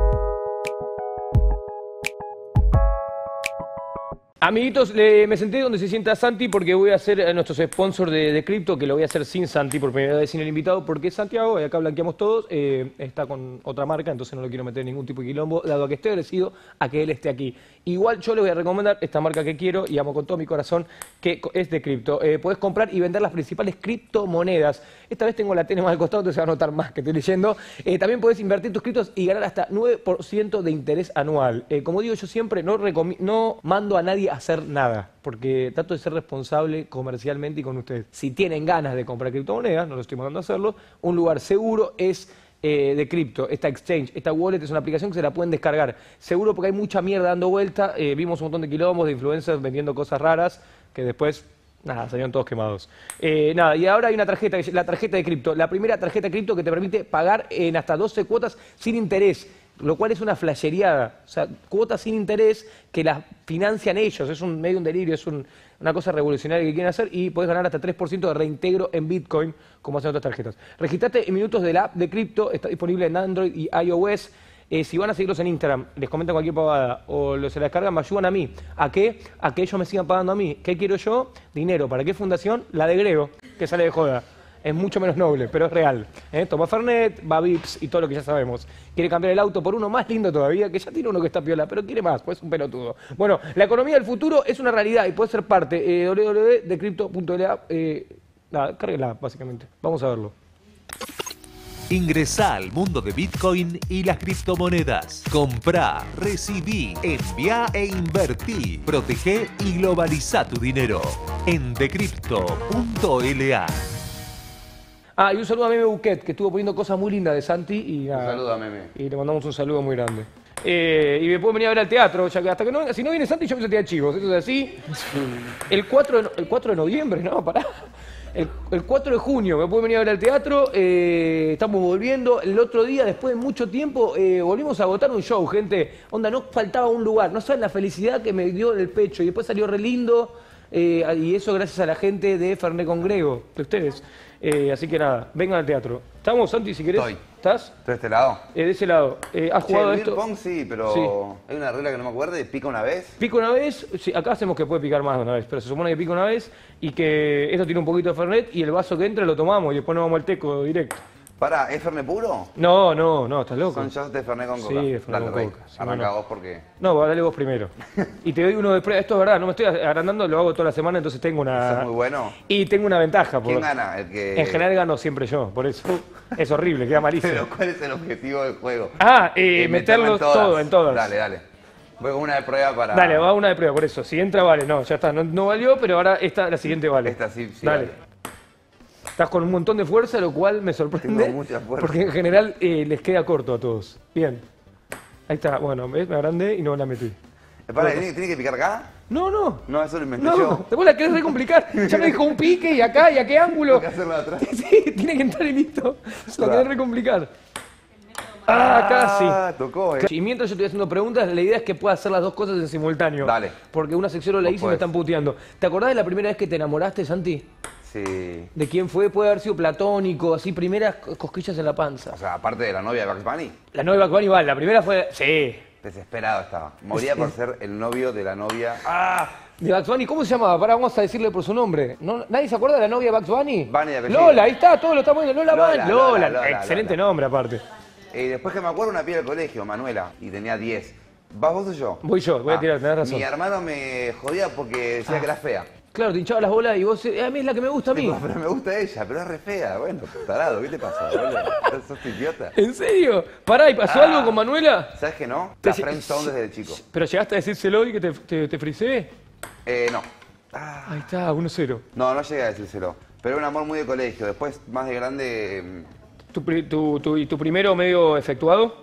Amiguitos, me senté donde se sienta Santi porque voy a hacer a nuestros sponsors de cripto, que lo voy a hacer sin Santi por primera vez, sin el invitado, porque Santiago, y acá blanqueamos todos, está con otra marca, entonces no lo quiero meter en ningún tipo de quilombo, dado que estoy agradecido a que él esté aquí. Igual yo le voy a recomendar esta marca que quiero y amo con todo mi corazón, que es de cripto. Podés comprar y vender las principales criptomonedas. Esta vez tengo la T más al costado, entonces se va a notar más que estoy leyendo. También podés invertir tus criptos y ganar hasta 9% de interés anual. Como digo yo siempre, no mando a nadie a hacer nada, porque trato de ser responsable comercialmente y con ustedes. Si tienen ganas de comprar criptomonedas, no lo estoy mandando a hacerlo, un lugar seguro es de cripto. Esta exchange, esta wallet es una aplicación que se la pueden descargar. Seguro porque hay mucha mierda dando vuelta. Vimos un montón de quilombos de influencers vendiendo cosas raras que después... Nada, salieron todos quemados. Nada, y ahora hay una tarjeta, la tarjeta de cripto. La primera tarjeta de cripto que te permite pagar en hasta 12 cuotas sin interés, lo cual es una flashereada. O sea, cuotas sin interés que las financian ellos. Es medio un delirio, es una cosa revolucionaria que quieren hacer y podés ganar hasta 3% de reintegro en Bitcoin, como hacen otras tarjetas. Registrate en minutos de la app de cripto, está disponible en Android y iOS. Si van a seguirlos en Instagram, les comentan cualquier pavada o se la descargan, me ayudan a mí. ¿A qué? A que ellos me sigan pagando a mí. ¿Qué quiero yo? Dinero. ¿Para qué fundación? La de Grego, que sale de joda. Es mucho menos noble, pero es real. Toma Fernet, va Vips y todo lo que ya sabemos. Quiere cambiar el auto por uno más lindo todavía, que ya tiene uno que está piola, pero quiere más, pues es un pelotudo. Bueno, la economía del futuro es una realidad y puede ser parte. www.decrypto.la. Nada, cárguela, básicamente. Vamos a verlo. Ingresá al mundo de Bitcoin y las criptomonedas. Comprá, recibí, enviá e invertí. Protegé y globalizá tu dinero en decrypto.la. Y un saludo a Meme Buquet, que estuvo poniendo cosas muy lindas de Santi. Y, Un saludo a Meme. Y le mandamos un saludo muy grande. Y me pueden venir a ver al teatro, ya que hasta que no venga, si no viene Santi yo me sentía chivos, eso es así. El 4 de noviembre, no, pará. El 4 de junio me pueden venir a ver al teatro, estamos volviendo. El otro día, después de mucho tiempo, volvimos a agotar un show, gente. Onda, no faltaba un lugar, no saben la felicidad que me dio en el pecho. Y después salió re lindo, y eso gracias a la gente de Fernet con Grego, de ustedes. Así que nada, vengan al teatro. ¿Estamos, Santi, si querés? Estoy. ¿Estás? ¿De este lado? De ese lado. ¿Has jugado el esto? beer pong sí, pero Sí. hay una regla que no me acuerdo, de pica una vez. Pico una vez, sí, acá hacemos que puede picar más de una vez, pero se supone que pica una vez y que esto tiene un poquito de Fernet y el vaso que entra lo tomamos y después nos vamos al teco directo. Pará, ¿es Fernet puro? No, estás loco. Son shots de Fernet con Coca. Sí, de Fernet Dale, con Rey, Coca. Sí, arranca no. vos porque... No, dale vos primero. Y te doy uno de prueba. Esto es verdad, no me estoy agrandando, lo hago toda la semana, entonces tengo Eso una... es muy bueno. Y tengo una ventaja. ¿Quién gana? El que... En general gano siempre yo, por eso. Es horrible, queda malísimo. Pero ¿cuál es el objetivo del juego? Meterlos todo en todas. Dale. Voy con una de prueba para... Dale, va una de prueba, por eso. Si entra, vale. No, ya está. No valió, pero ahora la siguiente vale. Esta sí, Dale. vale. Estás con un montón de fuerza, lo cual me sorprende. Tengo mucha fuerza. Porque en general les queda corto a todos. Bien. Ahí está. Bueno, ¿ves? Me agrandé y no la metí. Pará, ¿tiene que picar acá? No. No, eso lo inventé No, yo. después la querés recomplicar. Ya me dijo un pique y acá y a qué ángulo. Tengo que hacerlo de atrás. Sí, tiene que entrar y listo. Se la querés recomplicar. Casi. Tocó, Y mientras yo estoy haciendo preguntas, la idea es que pueda hacer las dos cosas en simultáneo. Dale. Porque una sección lo leí y me están puteando. ¿Te acordás de la primera vez que te enamoraste, Santi? Sí. ¿De quién fue? Puede haber sido platónico, así, primeras cosquillas en la panza. O sea, aparte de la novia de Bugs Bunny, La novia Bunny igual, la primera fue... Sí. desesperado estaba. Moría por ser el novio de la novia... De Bugs Bunny, ¿cómo se llamaba? Pará, vamos a decirle por su nombre. ¿Nadie se acuerda de la novia de Bugs Bunny? Bunny de apellido. Lola, ahí está, todo lo estamos viendo. Lola. Lola, Excelente Lola. nombre, aparte. Después que me acuerdo, una piba del colegio, Manuela, y tenía 10. ¿Vas vos o yo? Voy yo, voy a tirar, tenés razón. Mi hermano me jodía porque decía que era fea. Claro, te hinchaba las bolas y vos... a mí es la que me gusta a mí. Pero me gusta ella, pero es re fea. Bueno, tarado, ¿qué te pasa, boludo? ¿Sos idiota? ¿En serio? Pará, ¿y pasó algo con Manuela? ¿Sabes que no? Te- La friendzone desde chico. ¿Pero llegaste a decírselo y que te frisé? No. Ahí está, 1-0. No llegué a decírselo. Pero era un amor muy de colegio. Después, más de grande, ¿Y tu primero medio efectuado?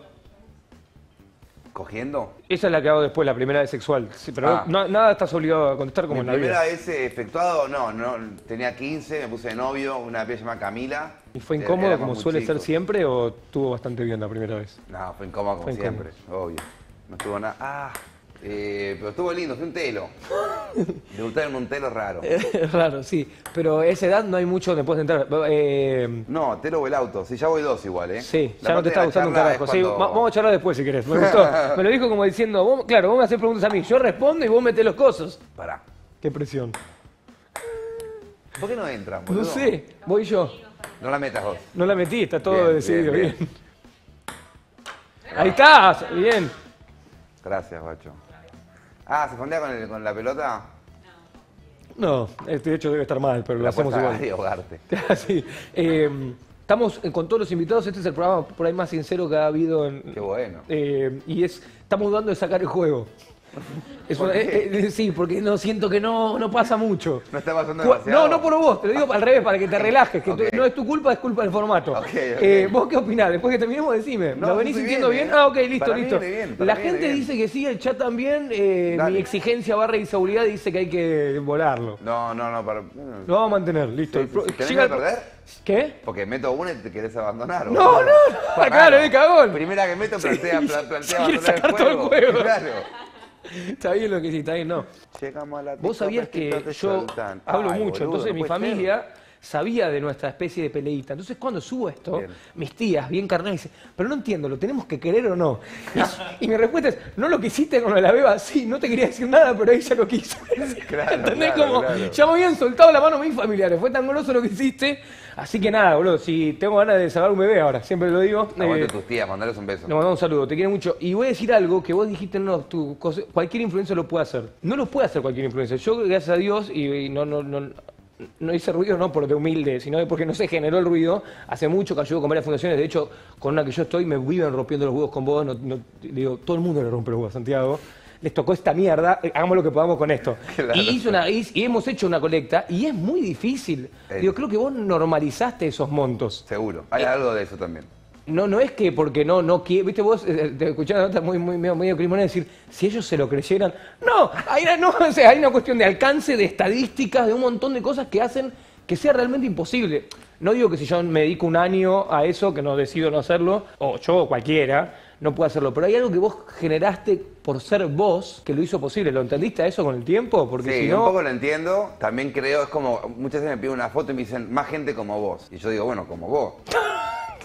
cogiendo. Esa es la que hago después, la primera vez sexual. Sí, pero nada estás obligado a contestar como Mi en la vida. primera vez efectuado, no. Tenía 15, me puse de novio, una piba llamada Camila. ¿Y fue Éramos incómodo como muy suele ser chicos. siempre o estuvo bastante bien la primera vez? No, fue incómodo como Fue incómodo. siempre, obvio. No estuvo nada. Pero estuvo lindo, fue un telo. Debutar en un telo raro. Es raro, sí. Pero a esa edad no hay mucho donde puedes entrar. No, telo o el auto. Sí, ya voy dos igual, ¿eh? Sí, La ya no parte te de está la gustando un charla carajo. es Sí, cuando- vamos a charlar después si querés. Me gustó. Me lo dijo como diciendo, claro, vos me haces preguntas a mí. Yo respondo y vos metés los cosos. Pará. Qué presión. ¿Por qué no entran, boludo? No sé, voy yo. No la metas vos. No la metí, está todo Bien, decidido. bien, Bien. Ahí está, bien. Gracias, guacho. ¿Se fondea con la pelota? No, de hecho debe estar mal, pero lo La hacemos puedes igual. agarrar y ahogarte. Sí. Estamos con todos los invitados, este es el programa por ahí más sincero que ha habido. Qué bueno. Estamos dudando de sacar el juego. ¿Por qué? Sí, porque siento que no pasa mucho. No está pasando demasiado. No por vos, te lo digo al revés, para que te relajes, que Ok. no es tu culpa, es culpa del formato. Ok. ¿Vos qué opinás? Después que terminemos, decime. No, ¿Lo venís estoy sintiendo bien, bien? Ok, listo, Para mí listo. viene bien, para La mí viene gente bien. dice que sí, el chat también. Dale. Mi exigencia barra inseguridad dice que hay que volarlo. No, para... Lo vamos a mantener, listo. Sí, sí. ¿Tenés Llega que el- perder? ¿Qué? Porque meto una y te querés abandonar. No, boludo. no, claro, de cagón. Primera que meto plantea quiere abandonar sacar todo el juego. Claro. Está bien lo que sí, está bien, no. Llegamos a la Vos sabías que discoteca, te yo soltan. hablo Ay, mucho, boludo, entonces no mi puede familia sabía de nuestra especie de peleita. Entonces cuando subo esto, Bien. mis tías, bien carnales, dicen, pero no entiendo, ¿lo tenemos que querer o no? Y mi respuesta es, no lo quisiste con la beba, sí, no te quería decir nada, pero ella lo quiso. Claro, ¿Entendés? claro, Como, claro. ya me habían soltado la mano mis familiares, fue tan goloso lo que hiciste. Así que nada, boludo, si tengo ganas de salvar un bebé ahora, siempre lo digo. Aguante tus tías, mandales un beso. Le mandamos un saludo, te quiero mucho. Y voy a decir algo que vos dijiste, cualquier influencer lo puede hacer. No lo puede hacer cualquier influencer. Yo, gracias a Dios, y no hice ruido no por de humilde, sino porque no se generó el ruido. Hace mucho que ayudo con varias fundaciones. De hecho, con una que yo estoy, me viven rompiendo los huevos con vos. Digo, todo el mundo le rompe los huevos a Santiago. Les tocó esta mierda, hagamos lo que podamos con esto. Claro. Y hemos hecho una colecta y es muy difícil. Digo, creo que vos normalizaste esos montos. Seguro. Hay algo de eso también. No es que porque no quiere, viste vos, te escuché una nota medio criminal decir, si ellos se lo creyeran. No, o sea, hay una cuestión de alcance, de estadísticas, de un montón de cosas que hacen que sea realmente imposible. No digo que si yo me dedico un año a eso, que no decido no hacerlo, o yo o cualquiera, no puede hacerlo. Pero hay algo que vos generaste por ser vos que lo hizo posible. ¿Lo entendiste a eso con el tiempo? Porque Sí, si no... un poco lo entiendo. También creo, es como, muchas veces me piden una foto y me dicen, más gente como vos. Y yo digo, bueno, como vos.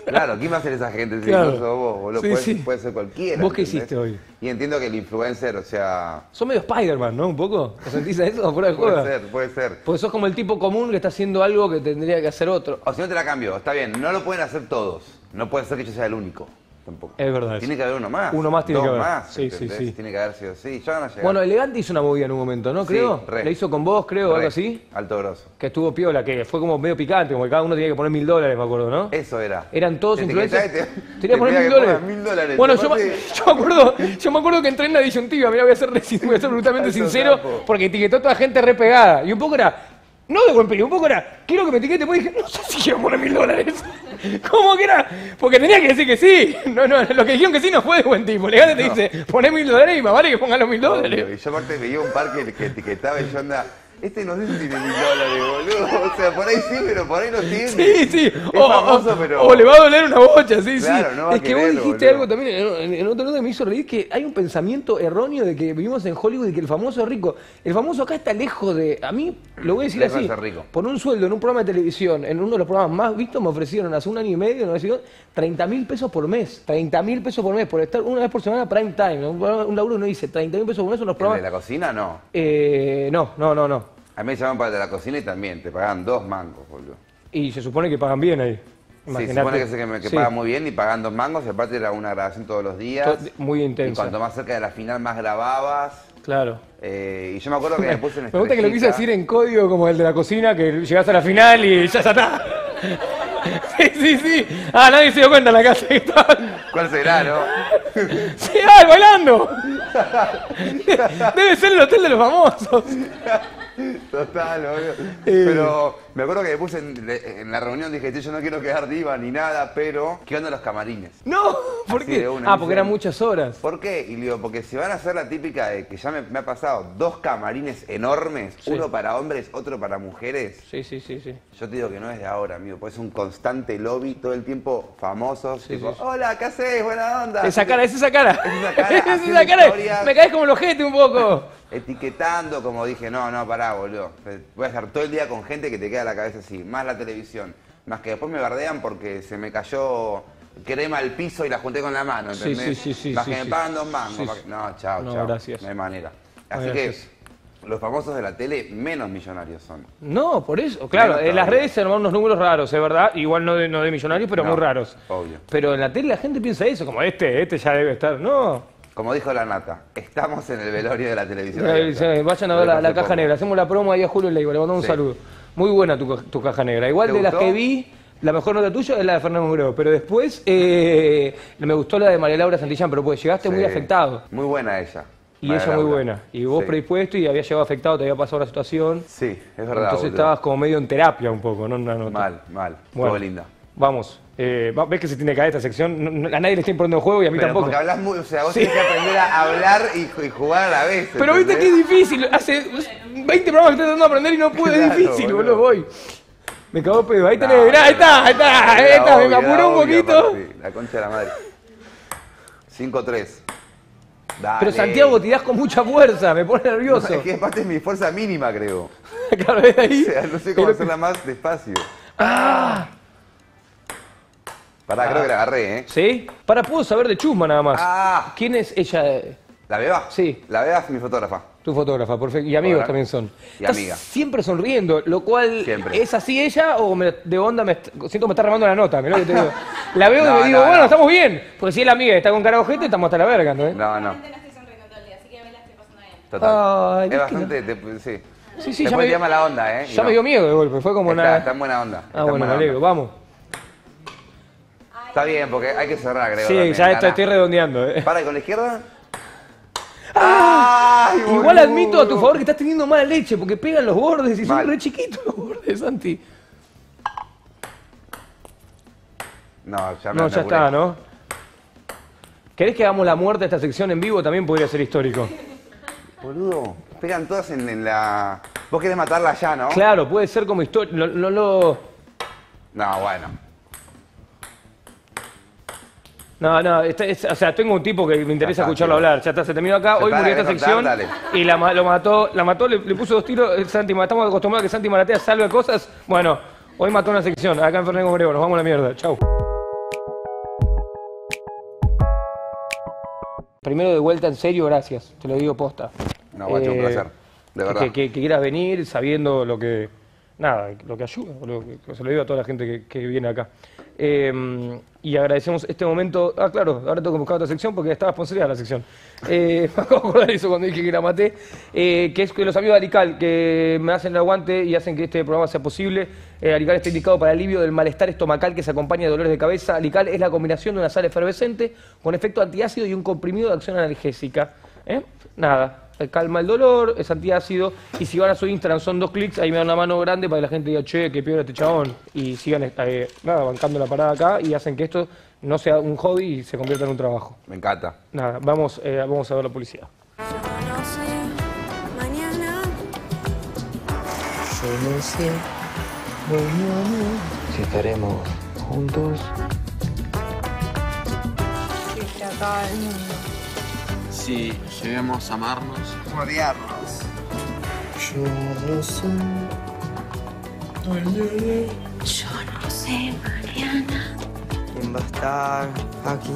Claro, ¿quién va a ser esa gente si Claro. no sos vos? Boludo? Sí, puede, sí. puede ser cualquiera. ¿Vos qué ¿entendés? hiciste hoy? Y entiendo que el influencer, o sea... Sos medio Spider-Man, ¿no? Un poco. ¿Te sentís a eso? ¿Fuera de joda? Puede ser. Porque sos como el tipo común que está haciendo algo que tendría que hacer otro. O si no te la cambio, está bien, no lo pueden hacer todos. No puede ser que yo sea el único. Tampoco. Es verdad Tiene eso. que haber uno más. Uno más tiene Dos que haber. más, Sí, sí, ¿entendés? sí. Tiene que haber sido así. Yo no llegué. Bueno, Elegante hizo una movida en un momento, ¿no? Sí, Creo. re. La hizo con vos, creo, o algo así. Alto grosso. Que estuvo piola, que fue como medio picante, como que cada uno tenía que poner $1000, me acuerdo, ¿no? Eso era. Eran todos Te influencers. etiquetás y Tenía que poner $1000. $1000. Bueno, yo Aparte- me acuerdo que entré en la disyuntiva, mira, voy a ser brutalmente Alto sincero, capo. porque etiquetó a toda gente re pegada. Y un poco era, no de buen peligro, un poco era, quiero que me etiquete, pues dije, no sé si quiero poner $1000. ¿Cómo que era? Porque tenía que decir que sí. No, lo que dijeron que sí no fue de buen tipo. Elegante te dice, poné $1000 y más vale que pongan los Obvio, $1000. y yo aparte veía un par que etiquetaba y yo anda, este no sé si tiene $1000, boludo. O sea, por ahí sí, pero por ahí no tiene. Sí, sí. Es famoso, pero... o le va a doler una bocha, sí, Claro, sí. no va a Es que vos querer, dijiste boludo. algo también en otro lado que me hizo reír, que hay un pensamiento erróneo de que vivimos en Hollywood y que el famoso es rico. El famoso acá está lejos de... A mí, lo voy a decir Lejos así, de ser rico. por un sueldo en un programa de televisión, en uno de los programas más vistos, me ofrecieron hace un año y medio, no sé si 30.000 pesos por mes. 30.000 pesos por mes, por estar una vez por semana prime time. Un laburo no dice 30.000 pesos por mes en los ¿El de programas... la cocina? No. No. A mí me llaman para el de la cocina y también te pagan 2 mangos, boludo. Y se supone que pagan bien ahí. Sí, se Imagínate. supone que Sí. pagan muy bien y pagan 2 mangos y aparte era una grabación todos los días. Muy Y intensa. cuanto más cerca de la final más grababas. Claro. Y yo me acuerdo que me puse en Me gusta que lo quise estrellita. decir en código como el de la cocina, que llegás a la final y ya está. Sí. Ah, nadie se dio cuenta en la casa que estaban. ¿Cuál será, no? Sí, bailando. Debe ser el hotel de los famosos. Total, boludo. Pero me acuerdo que me puse en la reunión, dije, "Che, yo no quiero quedar diva ni nada, pero ¿qué onda los camarines? No, ¿por Así qué? de una, Porque eran muchas horas. ¿Por qué? Y le digo, porque si van a hacer la típica de que ya me ha pasado 2 camarines enormes, Sí. uno para hombres, otro para mujeres, Sí. yo te digo que no es de ahora, amigo, pues es un constante lobby todo el tiempo, famosos, Sí, tipo, sí. hola, ¿qué hacés? Buena onda. Esa cara. Es esa cara, Es haciendo esa cara. historias. Me caes como el ojete un poco. Etiquetando, como dije, no, pará, boludo. Voy a estar todo el día con gente que te queda la cabeza así, más la televisión, más que después me bardean porque se me cayó crema al piso y la junté con la mano, Sí, ¿entendés? sí, Más sí, que me sí. pagan 2 mangos. Sí, más sí. que- No, chao, No, chao. gracias. No hay manera. No, Así gracias. que los famosos de la tele menos millonarios son. No, por eso. Claro, Menos en las todavía. redes se arman unos números raros, es verdad. Igual no de millonarios, pero No, muy raros. obvio. Pero en la tele la gente piensa eso, como este ya debe estar. No. Como dijo la Nata, estamos en el velorio de la televisión. Vayan a ver la caja negra. Hacemos la promo ahí a Julio Leiva. Le mandamos un Sí. saludo. Muy buena tu caja negra. Igual ¿Te de las gustó? que vi, la mejor nota tuya es la de Fernando Mugreo. Pero después me gustó la de María Laura Santillán, pero pues llegaste muy Sí. afectado. Muy buena ella. Y María ella muy Laura. buena. Y vos Sí. predispuesto y había llegado afectado, te había pasado la situación. Sí, es verdad. Entonces boludo. estabas como medio en terapia un poco, ¿no? En una nota. Mal. Bueno, Estuvo linda. Vamos. ¿Ves que se tiene que caer esta sección? A nadie le está imponiendo juego y a mí Pero tampoco. porque hablas muy, o sea, vos Sí. tenés que aprender a hablar y jugar a la vez. Pero viste que ¿entendés? es difícil. Hace 20 programas que estoy tratando de aprender y no pude. Claro, Es difícil, boludo. boludo. Voy. Me cago pedo. Ahí tenés. No, Mirá, ahí está. Era Me obvio, apuró era un obvio, poquito. papi. La concha de la madre. 5-3. Dale. Pero Santiago, tirás con mucha fuerza. Me pone nervioso. Es que aparte es mi fuerza mínima, creo. Claro, ¿ves ahí? O sea, no sé cómo Pero- hacerla más despacio. ¡Ah! Pará, creo que la agarré, ¿eh? ¿Sí? Puedo saber de Chusma nada más. ¡Ah! ¿Quién es ella? ¿La Beba? Sí. La Beba es mi fotógrafa. Tu fotógrafa, perfecto. Y amigos Hola. también son. Y Estás amiga. siempre sonriendo, lo cual Siempre. ¿es así ella o de onda siento que me está remando la nota? Mirá lo que te digo. La veo y No, me digo, no, bueno, no. estamos bien. Porque si es la amiga y está con cara de ojete, estamos hasta la verga, ¿no? No, no. Realmente no estoy sonriendo todo el día, así que me la estoy pasando bien. Total. Ay, es ¿ves que bastante, sí. Sí, sí, Después ya me te dio- llama la onda, ¿eh? Y Ya no. me dio miedo de golpe, fue como una... Está en buena onda. está Ah, en bueno, me buena alegro, onda. vamos. Está bien, porque hay que cerrar, creo. Sí, también. ya Ganá. estoy redondeando. ¿Para con la izquierda? ¡Ay, Igual boludo! admito a tu favor que estás teniendo mala leche porque pegan los bordes y son Mal. re chiquitos los bordes, Santi. No, ya me No, me ya apuré. está, ¿no? ¿Querés que hagamos la muerte de esta sección en vivo? También podría ser histórico. Boludo, pegan todas en la... Vos querés matarla ya, ¿no? Claro, puede ser como histórico. No, bueno. No, o sea, tengo un tipo que me interesa Ya está, escucharlo chico. hablar. Ya está, se terminó acá. Ya Hoy está, murió la esta querés cortar, sección y la mató, le puso 2 tiros. Santi, estamos acostumbrados a que Santi Maratea salve cosas. Bueno, hoy mató una sección. Acá en Fernández Obrego. Nos vamos a la mierda. Chau. Primero, de vuelta, en serio, gracias. Te lo digo posta. No, guacho, un placer. De verdad. Que quieras venir sabiendo lo que... Nada, lo que ayuda, que se lo digo a toda la gente que viene acá. Y agradecemos este momento. Ah, claro, ahora tengo que buscar otra sección porque estaba sponsorizada la sección. Me acabo de acordar eso cuando dije que la maté. Que es que los amigos de Alical que me hacen el aguante y hacen que este programa sea posible. Alical está indicado para alivio del malestar estomacal que se acompaña de dolores de cabeza. Alical es la combinación de una sal efervescente con efecto antiácido y un comprimido de acción analgésica. Nada. Calma el dolor, es antiácido, y si van a su Instagram son 2 clics, ahí me dan una mano grande para que la gente diga, che, qué peor este chabón, y sigan nada, bancando la parada acá y hacen que esto no sea un hobby y se convierta en un trabajo. Me encanta. Nada, vamos a ver la publicidad. Yo no sé mañana. Yo no sé mañana si estaremos juntos. Si se acaba el mundo. Si lleguemos a amarnos. Odiarnos. Yo no sé mañana. Yo no sé mañana. ¿Quién va a estar aquí?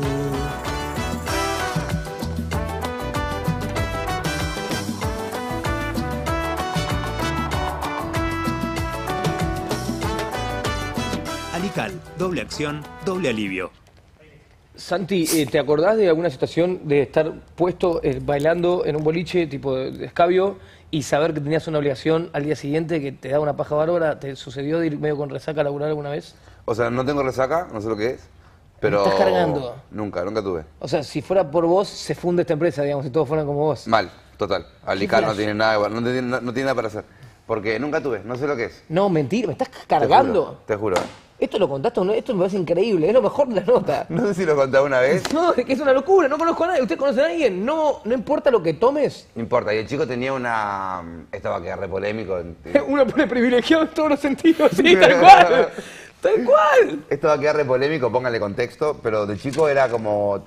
Alical, doble acción, doble alivio. Santi, ¿te acordás de alguna situación de estar puesto bailando en un boliche tipo de escabio y saber que tenías una obligación al día siguiente que te da una paja bárbara? ¿Te sucedió de ir medio con resaca a laburar alguna vez? O sea, no tengo resaca, no sé lo que es, pero... ¿Me estás cargando? Nunca tuve. O sea, si fuera por vos, se funde esta empresa, digamos, si todos fueran como vos. Mal, total. Alical no flash? tiene nada igual, no tiene nada para hacer. Porque nunca tuve, no sé lo que es. No, mentira, ¿me estás cargando? Te juro. Esto lo contaste, esto me parece increíble, es lo mejor de la nota. No sé si lo conté una vez. No, es que es una locura, no conozco a nadie. ¿Usted conoce a alguien? No importa lo que tomes. No importa, y el chico tenía una... Esto va a quedar re polémico. Uno pone privilegiado en todos los sentidos, sí, tal cual. Tal cual. Esto va a quedar re polémico, póngale contexto, pero de chico era como...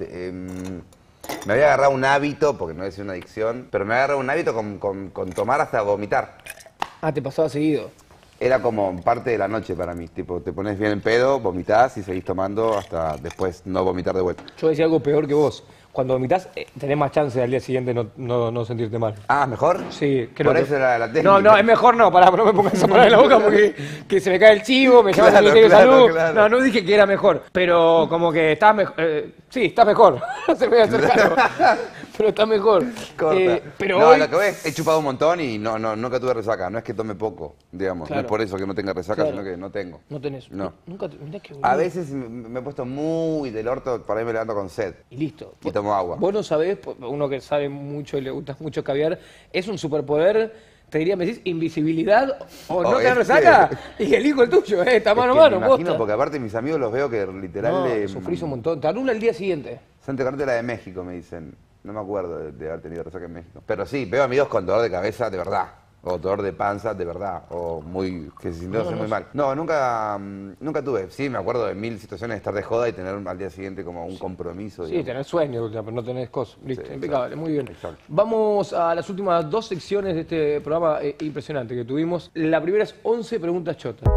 me había agarrado un hábito, porque no es una adicción, pero me había agarrado un hábito con tomar hasta vomitar. Ah, te pasaba seguido. Era como parte de la noche para mí, tipo, te pones bien en pedo, vomitás y seguís tomando hasta después no vomitar de vuelta. Yo decía algo peor que vos. Cuando vomitas, tenés más chance al día siguiente no sentirte mal. Ah, ¿mejor? Sí, creo Por que... eso era la técnica. No, es mejor no, pará, no me pongas esa palabra en la boca porque que se me cae el chivo, me llamas al Ministerio de Salud. Claro. No dije que era mejor, pero como que estás mejor. Sí, estás mejor. No se me voy a hacer cargo. Pero está mejor. Corta. Pero no, hoy... lo que ves, he chupado un montón y nunca tuve resaca. No es que tome poco, digamos. Claro. No es por eso que no tenga resaca, Claro. sino que no tengo. No tenés. No. Nunca mirá qué A boludo. veces me he puesto muy del orto, por ahí me levanto con sed. Y listo. Y tomo agua. Vos no sabés, uno que sabe mucho y le gusta mucho caviar, es un superpoder, te diría, me decís, invisibilidad o no te da resaca y elijo el tuyo, está mano a Es que mano, me imagino, posta. porque aparte mis amigos los veo que literal No, sufrís un montón, te anula el día siguiente. Santi Carrete la de México, me dicen. No me acuerdo de haber tenido resaca en México. Pero sí, veo amigos con dolor de cabeza de verdad. O dolor de panza de verdad. O que se sintieron muy mal. No, nunca tuve. Sí, me acuerdo de 1000 situaciones de estar de joda y tener al día siguiente como un compromiso. Sí, digamos. tener sueño, pero no tenés cosas. Listo, Sí, impecable, muy bien. Exacto. Vamos a las últimas 2 secciones de este programa impresionante que tuvimos. La primera es 11 preguntas chotas.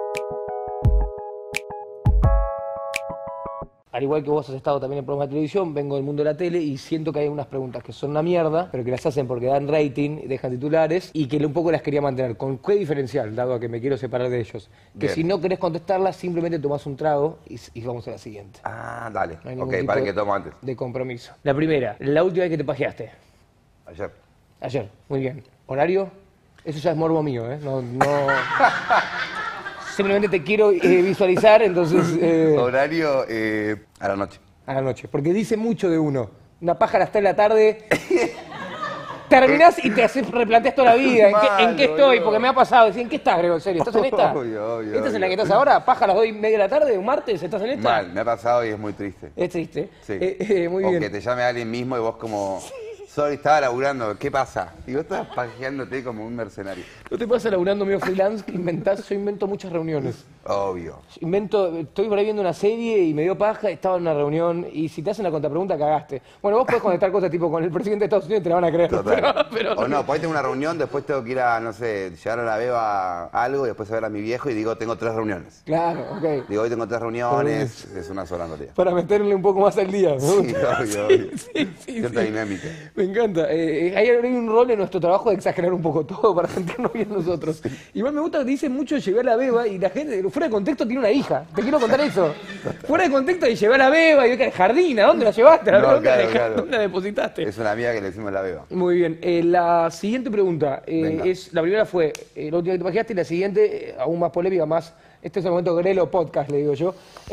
Al igual que vos has estado también en programas de televisión, vengo del mundo de la tele y siento que hay unas preguntas que son una mierda, pero que las hacen porque dan rating, dejan titulares y que un poco las quería mantener. ¿Con qué diferencial, dado a que me quiero separar de ellos? Que Bien. si no querés contestarlas, simplemente tomás un trago y vamos a la siguiente. Ah, dale. No hay ningún Ok, tipo para que tomo antes. de compromiso. La primera, la última vez que te pajeaste. Ayer. Ayer, muy bien. ¿Horario? Eso ya es morbo mío, ¿eh? No... Simplemente te quiero visualizar, entonces... Horario a la noche. A la noche, porque dice mucho de uno. Una paja a las 3 de la tarde... Terminás y te replanteas toda la vida. ¿En qué estoy? Boludo. Porque me ha pasado. Decir, ¿en qué estás, Grego? ¿En serio? ¿Estás en esta? Obvio, ¿Esta es en la que estás ahora? ¿Paja a las 2:30 de la tarde? ¿Un martes? ¿Estás en esta? Mal, me ha pasado y es muy triste. Es triste. Sí. Muy o bien. que te llame alguien mismo y vos como... Sorry, estaba laburando, ¿qué pasa? Y vos estabas pajeándote como un mercenario. ¿No te pasa laburando medio freelance que inventás? Yo invento muchas reuniones. Obvio. Estoy por ahí viendo una serie y me dio paja, estaba en una reunión y si te hacen la contrapregunta cagaste. Bueno, vos podés contestar cosas tipo con el presidente de Estados Unidos y te la van a creer. Total. Pero O no, podés tener una reunión, después tengo que ir a, no sé, llegar a la beba a algo y después a ver a mi viejo y digo, tengo 3 reuniones. Claro, ok. Digo, hoy tengo 3 reuniones, es una sola en realidad. Para meterle un poco más al día. ¿No? Sí, obvio. Sí, Cierta dinámica. Me encanta. Hay un rol en nuestro trabajo de exagerar un poco todo para sentirnos bien nosotros. Igual me gusta que dicen mucho llevé a la beba y la gente, fuera de contexto, tiene una hija. Te quiero contar eso. Fuera de contexto, y llevé a la beba y yo que jardín, ¿a dónde la llevaste? No, ¿Dónde, claro. ¿Dónde la depositaste? Es una amiga que le decimos la beba. Muy bien. La siguiente pregunta es, la primera fue la última que te pajeaste y la siguiente, aún más polémica, más, este es el momento Grelo Podcast, le digo yo.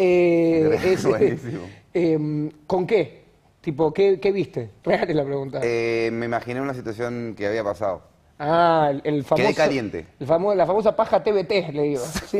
Buenísimo. ¿Con qué? Tipo, ¿qué viste? Real es la pregunta. Me imaginé una situación que había pasado. Ah, el famoso... Quedé caliente. La famosa paja TBT, le digo. Sí.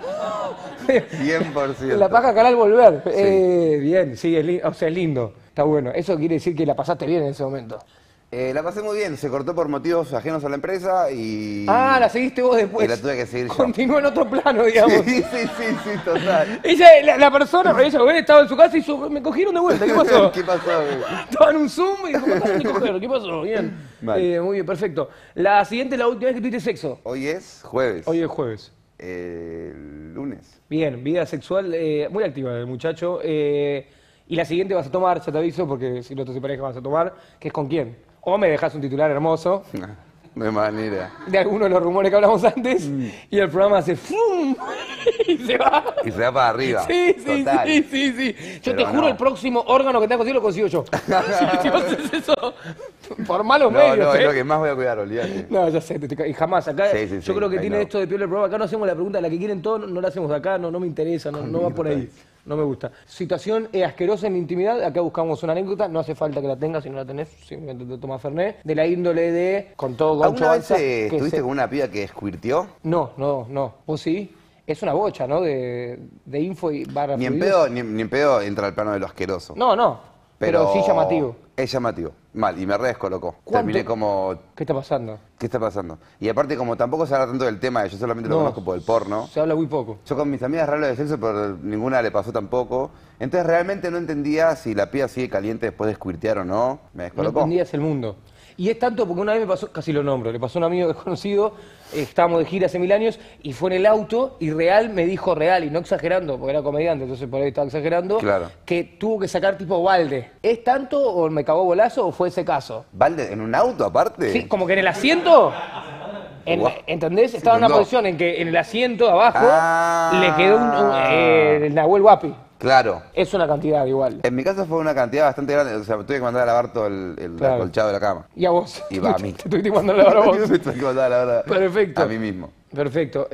100%. La paja Canal Volver. Sí. Bien, sí, es lindo. Está bueno. Eso quiere decir que la pasaste bien en ese momento. La pasé muy bien, se cortó por motivos ajenos a la empresa y... Ah, la seguiste vos después. Y la tuve que seguir yo. Continuó en otro plano, digamos. Sí, total. Ella, la persona, ella estaba en su casa y me cogieron de vuelta. ¿Qué pasó? ¿Qué pasó? Estaba en un Zoom y dijo, ¿me cogieron? ¿Qué pasó? Bien. Vale. Muy bien, perfecto. La siguiente, la última vez que tuviste sexo. Hoy es jueves. Hoy es jueves. Lunes. Bien, vida sexual muy activa del muchacho. Y la siguiente vas a tomar, ya te aviso, porque si no te pareja vas a tomar, que es con quién. O me dejas un titular hermoso. De manera. De alguno de los rumores que hablamos antes. Y el programa hace ¡fum! Y se va. Y se va para arriba. Sí. Yo Pero te juro, no. el próximo órgano que te conseguido lo consigo yo. Si vos haces eso por malos medios. No, es lo que más voy a cuidar, olvídate. No, ya sé, y jamás. Acá Sí, yo creo que ahí tiene no. esto de piola el programa. Acá no hacemos la pregunta, la que quieren todos, no la hacemos de acá, no me interesa, no va por ahí. No me gusta. Situación asquerosa en intimidad. Acá buscamos una anécdota. No hace falta que la tengas. Si no la tenés, simplemente te tomas Fernet. De la índole de, con todo Goncho ¿Alguna vez Alza, estuviste con una piba que escuirtió? No. ¿Vos sí? Es una bocha, ¿no? De info y barra Ni en fluidos. pedo, ni en pedo entra al plano de lo asqueroso. No. Pero sí llamativo. Es llamativo. Mal, y me re descolocó. ¿Cuánto? Terminé como... ¿Qué está pasando? ¿Qué está pasando? Y aparte, como tampoco se habla tanto del tema, yo solamente lo No. conozco por el porno. Se habla muy poco. Yo con mis amigas hablo de sexo, pero ninguna le pasó tampoco. Entonces realmente no entendía si la piba sigue caliente después de squirtear o no. Me No descolocó. entendías el mundo. Y es tanto porque una vez me pasó, casi lo nombro, le pasó a un amigo desconocido, estábamos de gira hace 1000 años, y fue en el auto, y real me dijo real, y no exagerando, porque era comediante, entonces por ahí estaba exagerando, Claro. que tuvo que sacar tipo balde. ¿Es tanto o me cagó bolazo o fue ese caso? ¿Balde en un auto aparte? Sí, como que en el asiento... Guau. ¿Entendés? Estaba en una no. posición en que en el asiento de abajo Ah. le quedó el Nahuel Guapi. Claro. Es una cantidad igual. En mi caso fue una cantidad bastante grande, o sea, tuve que mandar a lavar todo el Claro. acolchado de la cama. Y a vos. Y va a mí. Te tuviste mandando la hora a vos. Me tuve que mandar a lavar Perfecto. a mí mismo. Perfecto.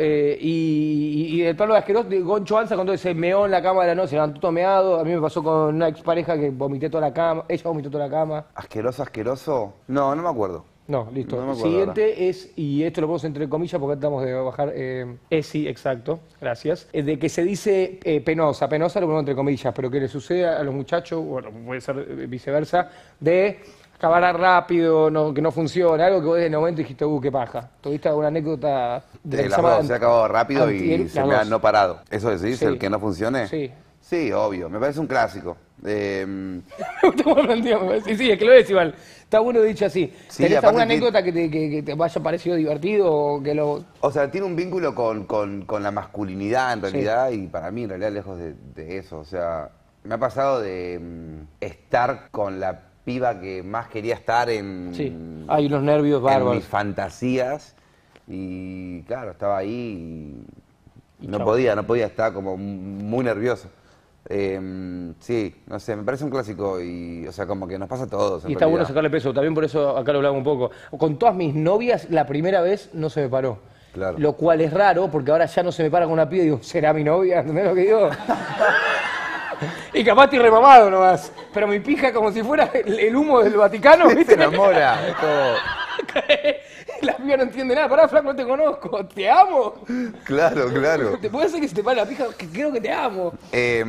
Y el plano de asqueroso, de Goncho Alza, cuando se meó en la cama de la noche, se levantó todo meado. A mí me pasó con una expareja que vomité toda la cama, ella vomitó toda la cama. ¿Asqueroso? No me acuerdo. No, listo. No me acuerdo Siguiente es, y esto lo ponemos entre comillas porque tratamos de bajar, sí, exacto, gracias, de que se dice penosa lo ponemos entre comillas, pero que le sucede a los muchachos, bueno, puede ser viceversa, de acabar rápido, que no funciona, algo que vos en el momento dijiste, qué paja. ¿Tuviste alguna anécdota de Las dos, se ha acabado rápido y se me ha no parado. ¿Eso decís? Sí. ¿El que no funcione? Sí. Sí, obvio. Me parece un clásico. Me gusta cómo lo planteó, me parece. Sí, es que lo es igual. Está bueno dicho así. Sí, ¿Tenés aparte alguna anécdota que te haya parecido divertido o que lo... O sea, tiene un vínculo con la masculinidad en realidad y para mí en realidad lejos de eso. O sea, me ha pasado de estar con la piba que más quería estar en... Sí, hay unos nervios bárbaros. En mis fantasías y claro, estaba ahí y no chau. podía, estaba como muy nervioso. Sí, no sé, me parece un clásico y, o sea, como que nos pasa a todos. Y está bueno sacarle peso, también por eso acá lo hablaba un poco. Con todas mis novias, la primera vez no se me paró. Claro. Lo cual es raro, porque ahora ya no se me para con una piba y digo, ¿será mi novia? ¿Entendés lo que digo? Y capaz estoy remamado nomás. Pero mi pija como si fuera el humo del Vaticano, Se ¿viste? enamora. Es como... La piba no entiende nada. Pará, flaco, no te conozco. ¿Te amo? Claro. ¿Te puede hacer que se te pare la pija? Que creo que te amo.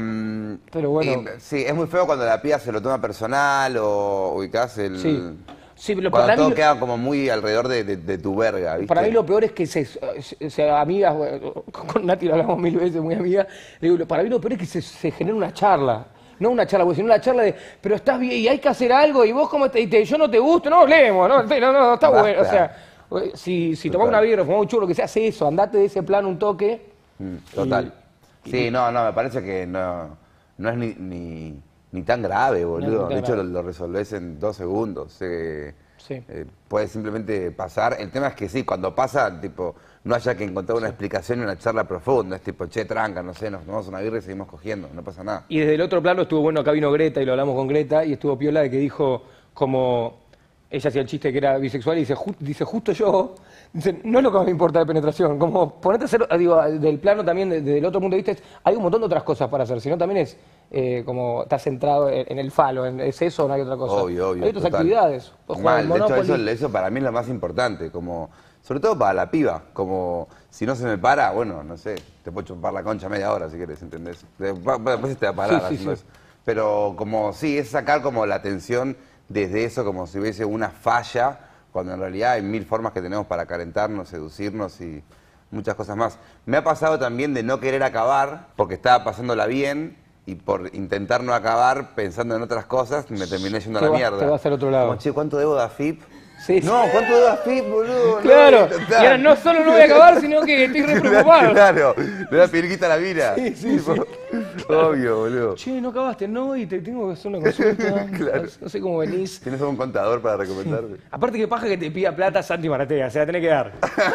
Pero bueno. Sí, es muy feo cuando la piba se lo toma personal o ubicás el... Sí. Sí, pero Cuando para todo mí, queda como muy alrededor de tu verga, ¿viste? para mí lo peor es que se amigas, con Nati lo hablamos 1000 veces, muy amiga, le digo, para mí lo peor es que se genere una charla. No una charla, sino una charla de, pero estás bien y hay que hacer algo y vos como yo no te gusto, no hablemos, no, está Basta. bueno. O sea, si tomás una birra, fumás un churro, lo que sea, hace eso, andate de ese plano un toque. Total. Sí, no, me parece que no es ni tan grave, boludo. No, de hecho, lo resolvés en 2 segundos. Sí. Puede simplemente pasar. El tema es que sí, cuando pasa, tipo, no haya que encontrar una explicación y una charla profunda. Es tipo, che, tranca, no sé, nos tomamos una birra y seguimos cogiendo, no pasa nada. Y desde el otro plano estuvo bueno, acá vino Greta y lo hablamos con Greta y estuvo piola de que dijo como ella hacía el chiste que era bisexual y dice justo yo, dice, no es lo que más me importa de penetración, como ponerte a hacer, digo, del plano también, del otro punto de vista, hay un montón de otras cosas para hacer, sino también es como estás centrado en el falo, es eso o no hay otra cosa. Obvio, hay otras total. actividades. Mal, de hecho eso para mí es lo más importante, como, sobre todo para la piba, como si no se me para, bueno, no sé, te puedo chupar la concha media hora si quieres, ¿entendés? Después te va a parar haciendo eso. Pero como sí, es sacar como la atención desde eso, como si hubiese una falla, cuando en realidad hay 1000 formas que tenemos para calentarnos, seducirnos y muchas cosas más. Me ha pasado también de no querer acabar, porque estaba pasándola bien, y por intentar no acabar pensando en otras cosas, me terminé yendo a la mierda. Te vas al otro lado. Como, che, ¿cuánto debo de AFIP? Sí, no, ¿cuánto debo de AFIP, boludo? Claro, no, y ahora no solo no voy a acabar, sino que estoy re preocupado. Claro, le voy a pedir quita la vida. Sí. Obvio, boludo. Che, no acabaste, no, y te tengo que hacer una consulta. Claro. No sé cómo venís. ¿Tienes algún contador para recomendarme? Aparte que paja que te pida plata Santi Maratea, se la tenés que dar.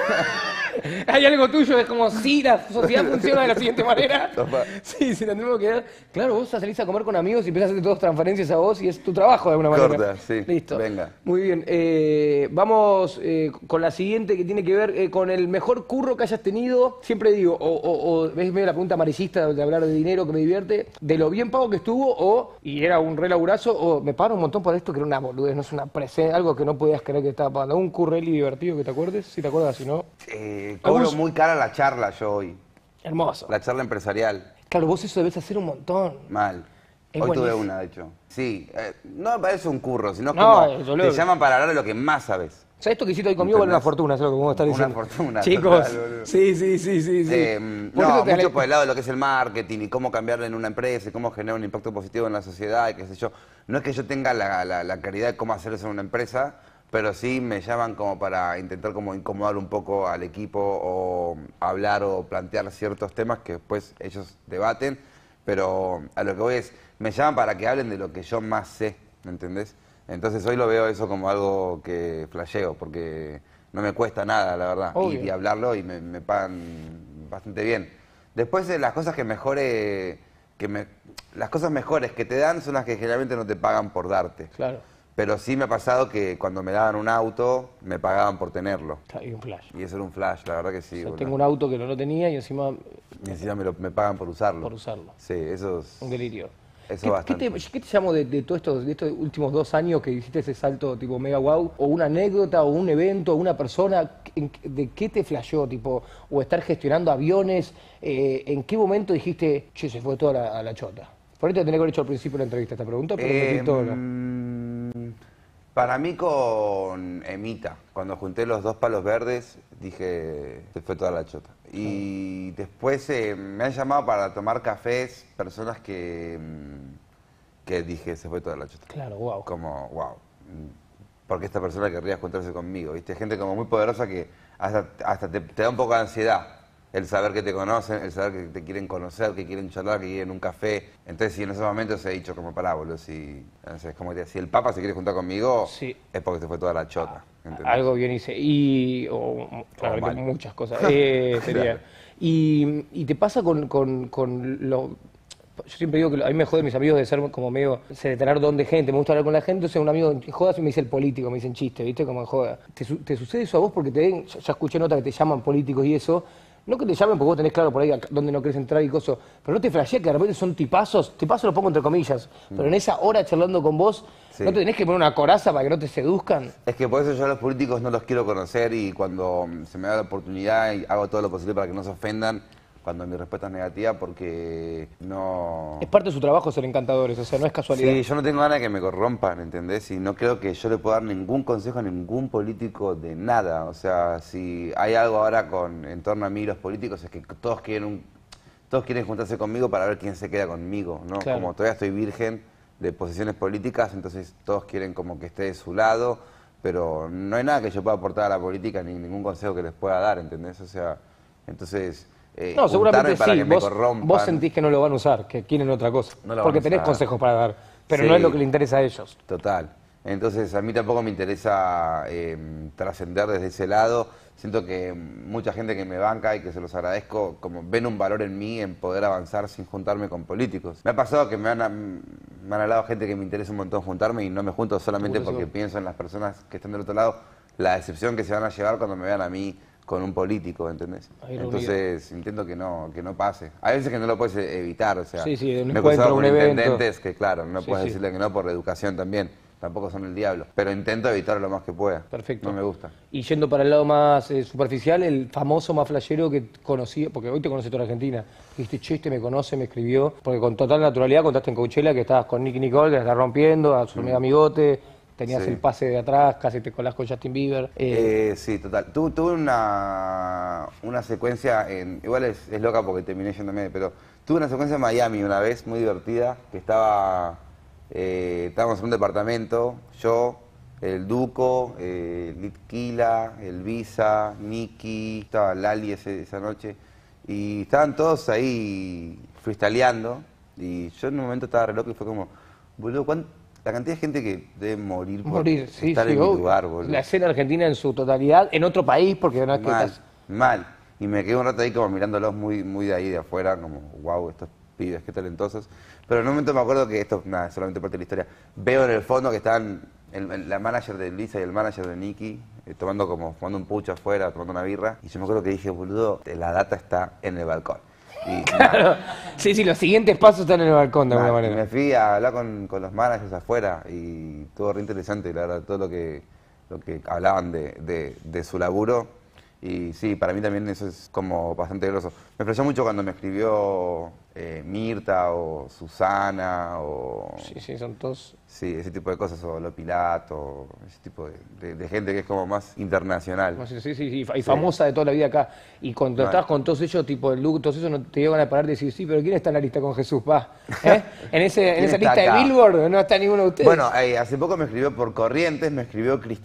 Hay algo tuyo, es como si la sociedad funciona de la siguiente manera. Sí, si la tenemos que dar. Claro, vos salís a comer con amigos y empezás a hacer todas transferencias a vos y es tu trabajo de alguna manera. Corta, sí. Listo. Venga. Muy bien. Vamos con la siguiente que tiene que ver con el mejor curro que hayas tenido. Siempre digo, o ves medio la pregunta amarillista de hablar de dinero que me divierte, de lo bien pago que estuvo, y era un re laburazo, o me pagaron un montón por esto que era una boludez, no es una presencia, algo que no podías creer que estaba pagando. Un curreli divertido que te acuerdes, si te acuerdas, si no. Cobro muy cara la charla yo hoy. Hermoso. La charla empresarial. Claro, vos eso debes hacer un montón. Mal. Es Hoy tuve buenísimo. una, de hecho. Sí, no me parece un curro, sino No, como te llaman para hablar de lo que más sabes. O sea, esto que hiciste hoy conmigo vale una fortuna, es lo que vos estás diciendo. Una fortuna. Chicos, total, boludo. sí. No, mucho por el lado de lo que es el marketing y cómo cambiarlo en una empresa y cómo generar un impacto positivo en la sociedad y qué sé yo. No es que yo tenga la claridad de cómo hacer eso en una empresa, pero sí me llaman como para intentar como incomodar un poco al equipo o hablar o plantear ciertos temas que después ellos debaten, pero a lo que voy es, me llaman para que hablen de lo que yo más sé, ¿me entendés? Entonces hoy lo veo eso como algo que flasheo, porque no me cuesta nada, la verdad, ir y hablarlo y me pagan bastante bien. Después las cosas las cosas mejores que te dan son las que generalmente no te pagan por darte. Claro. Pero sí me ha pasado que cuando me daban un auto, me pagaban por tenerlo. Y un flash. Y eso era un flash, la verdad que sí. O sea, tengo un auto que no lo tenía y encima... Y encima me pagan por usarlo. Por usarlo. Sí, eso es... Un delirio. Eso bastante. ¿Qué te llamo de todos estos últimos 2 años que hiciste ese salto tipo mega wow? ¿O una anécdota, o un evento, o una persona? ¿De qué te flasheó? Tipo, o estar gestionando aviones. ¿En qué momento dijiste, che, se fue toda a la chota? Por ahí te tenía que haber hecho al principio de la entrevista esta pregunta, pero metí todo. Para mí con Emita, cuando junté los 2 palos verdes, dije, se fue toda la chota. Y después me han llamado para tomar cafés personas que dije, se fue toda la chota. Claro, wow. Como, wow. Porque esta persona querría juntarse conmigo, ¿viste? Gente como muy poderosa que hasta te da un poco de ansiedad. El saber que te conocen, el saber que te quieren conocer, que quieren charlar, que quieren un café. Entonces, si en esos momentos he dicho como parábola, si el Papa se quiere juntar conmigo, es porque se fue toda la chota. ¿entendés? Algo bien hice. Y, claro, que muchas cosas. Sería. Claro. Y te pasa con lo... Yo siempre digo que a mí me jode mis amigos de ser como medio, de tener don de gente, me gusta hablar con la gente, entonces un amigo jodas y me dice el político, me dicen chiste, ¿viste? Como joda. ¿Te sucede eso a vos? Porque ya escuché notas que te llaman políticos y eso. No que te llamen porque vos tenés claro por ahí dónde no querés entrar y cosas, pero no te flashea que de repente son tipazos lo pongo entre comillas, pero en esa hora charlando con vos, ¿no te tenés que poner una coraza para que no te seduzcan? Es que por eso yo a los políticos no los quiero conocer y cuando se me da la oportunidad y hago todo lo posible para que no se ofendan, cuando mi respuesta es negativa porque no... Es parte de su trabajo ser encantadores, o sea, no es casualidad. Sí, yo no tengo ganas de que me corrompan, ¿entendés? Y no creo que yo le pueda dar ningún consejo a ningún político de nada. O sea, si hay algo ahora en torno a mí los políticos es que todos quieren juntarse conmigo para ver quién se queda conmigo, ¿no? Claro. Como todavía estoy virgen de posiciones políticas, entonces todos quieren como que esté de su lado, pero no hay nada que yo pueda aportar a la política ni ningún consejo que les pueda dar, ¿entendés? O sea, entonces... No, seguramente para sí. que me corrompan. Vos sentís que no lo van a usar, que quieren otra cosa. No lo porque van a tenés usar. consejos para dar, pero Sí. no es lo que le interesa a ellos. Total. Entonces a mí tampoco me interesa trascender desde ese lado. Siento que mucha gente que me banca y que se los agradezco, como ven un valor en mí en poder avanzar sin juntarme con políticos. Me ha pasado que me han hablado gente que me interesa un montón juntarme y no me junto solamente porque pienso en las personas que están del otro lado, la decepción que se van a llevar cuando me vean a mí con un político, ¿entendés? Entonces intento que no pase. Hay veces que no lo puedes evitar, o sea, Sí, de un me he encuentro, cruzado un con evento. intendentes que claro, no Sí, puedes sí. decirle que no por educación también, tampoco son el diablo, pero intento evitarlo lo más que pueda. Perfecto. No me gusta. Y yendo para el lado más superficial, el famoso más flashero que conocí, porque hoy te conoce toda Argentina, dijiste, che, este me conoce, me escribió, porque con total naturalidad contaste en Coachella que estabas con Nicky Nicole, que la está rompiendo, a su mega amigote, tenías Sí. el pase de atrás, casi te colás con Justin Bieber. Sí, total. Tuve una secuencia, igual es loca porque terminé yéndome, pero tuve una secuencia en Miami una vez, muy divertida, que estábamos en un departamento, yo, el Duco, Litquila, el Visa, Nicky, estaba Lali esa noche, y estaban todos ahí freestyleando, y yo en un momento estaba re loco y fue como, boludo, la cantidad de gente que debe morir por Sí, estar sí, en mi obvio. lugar, boludo. La escena argentina en su totalidad, en otro país, porque no es que estás... Mal. Y me quedé un rato ahí como mirándolos muy de ahí de afuera, como, wow, estos pibes, qué talentosos. Pero en un momento me acuerdo que esto, nada, es solamente parte de la historia. Veo en el fondo que estaban la manager de Lisa y el manager de Nicky, fumando un pucho afuera, tomando una birra. Y yo me acuerdo que dije, boludo, la data está en el balcón. Y, Claro. Sí, los siguientes pasos están en el balcón de alguna manera. me fui a hablar con los managers afuera y estuvo re interesante, la verdad, todo lo que hablaban de su laburo. Y sí, para mí también eso es como bastante groso. Me expresó mucho cuando me escribió Mirta o Susana o... Sí, son todos... Sí, ese tipo de cosas, o Lo Pilato, ese tipo de gente que es como más internacional. Sí, y famosa de toda la vida acá. Y cuando estás con todos ellos, tipo el look, todos esos, no te llegan a parar de decir, sí, pero ¿quién está en la lista con Jesús, pa? En esa está lista de acá? Billboard no está ninguno de ustedes. Bueno, hace poco me escribió por Corrientes, me escribió Cris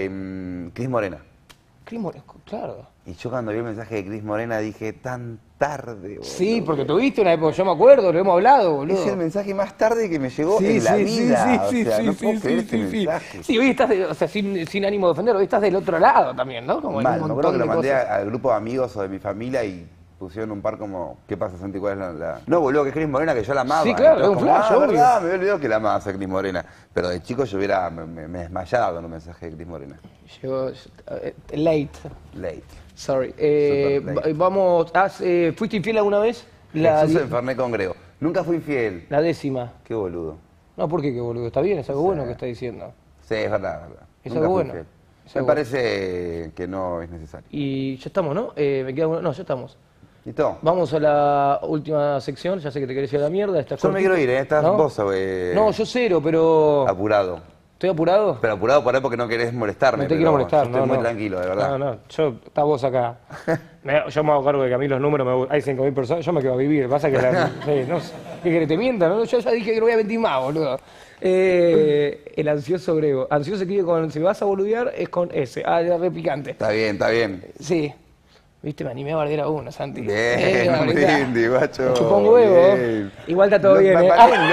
Morena. Cris Morena, claro. Y yo cuando vi el mensaje de Cris Morena dije, tan tarde, boludo. Sí, porque tuviste una época, yo me acuerdo, lo hemos hablado, boludo. Es el mensaje más tarde que me llegó en la vida. O sea, no puedo creer este mensaje. Sí, hoy estás, o sea, sin ánimo de ofender, hoy estás del otro lado también, ¿no? Como en Mal, un me montón acuerdo que de lo mandé cosas. al grupo de amigos o de mi familia y pusieron un par como, ¿qué pasa, Santi? ¿Cuál es la...? No, boludo, que es Cris Morena, que yo la amaba. Sí, claro, Entonces, es un como, flash, obvio. verdad, me había olvidado que la amaba a Cris Morena. Pero de chico yo me desmayaba con un mensaje de Cris Morena. Llegó late. Sorry. Super late. Vamos, ¿fuiste infiel alguna vez? Jesús enferné con Grego. Nunca fui infiel. La 10ª. Qué boludo. No, ¿por qué boludo? Está bien, es algo bueno que está diciendo. Sí, es verdad. Es Nunca algo fui bueno. infiel. Es Me algo parece que no es necesario. Y ya estamos, ¿no? Me queda no, ya estamos. ¿Listo? Vamos a la última sección, ya sé que te querés ir a la mierda. Yo me quiero ir, estás ¿no? vos No, yo cero, pero... apurado. ¿Estoy apurado? Pero apurado por ahí porque no querés molestarme. No te quiero pero molestar, yo estoy no, muy no. tranquilo, de verdad. No, estás vos acá. Yo me hago cargo de que a mí los números, hay 5.000 personas, yo me quedo a vivir. Pasa que sí, no sé, ¿qué querés, te mientan? ¿No? Yo ya dije que no voy a mentir más, boludo. El ansioso Grego. Ansioso se escribe con, si vas a boludear, es con S. Ah, es re picante. Está bien. Sí. Viste, me animé a bardear a uno, Santi. Bien, muy lindo, guacho. Chupó un huevo. Bien. Igual está todo bien,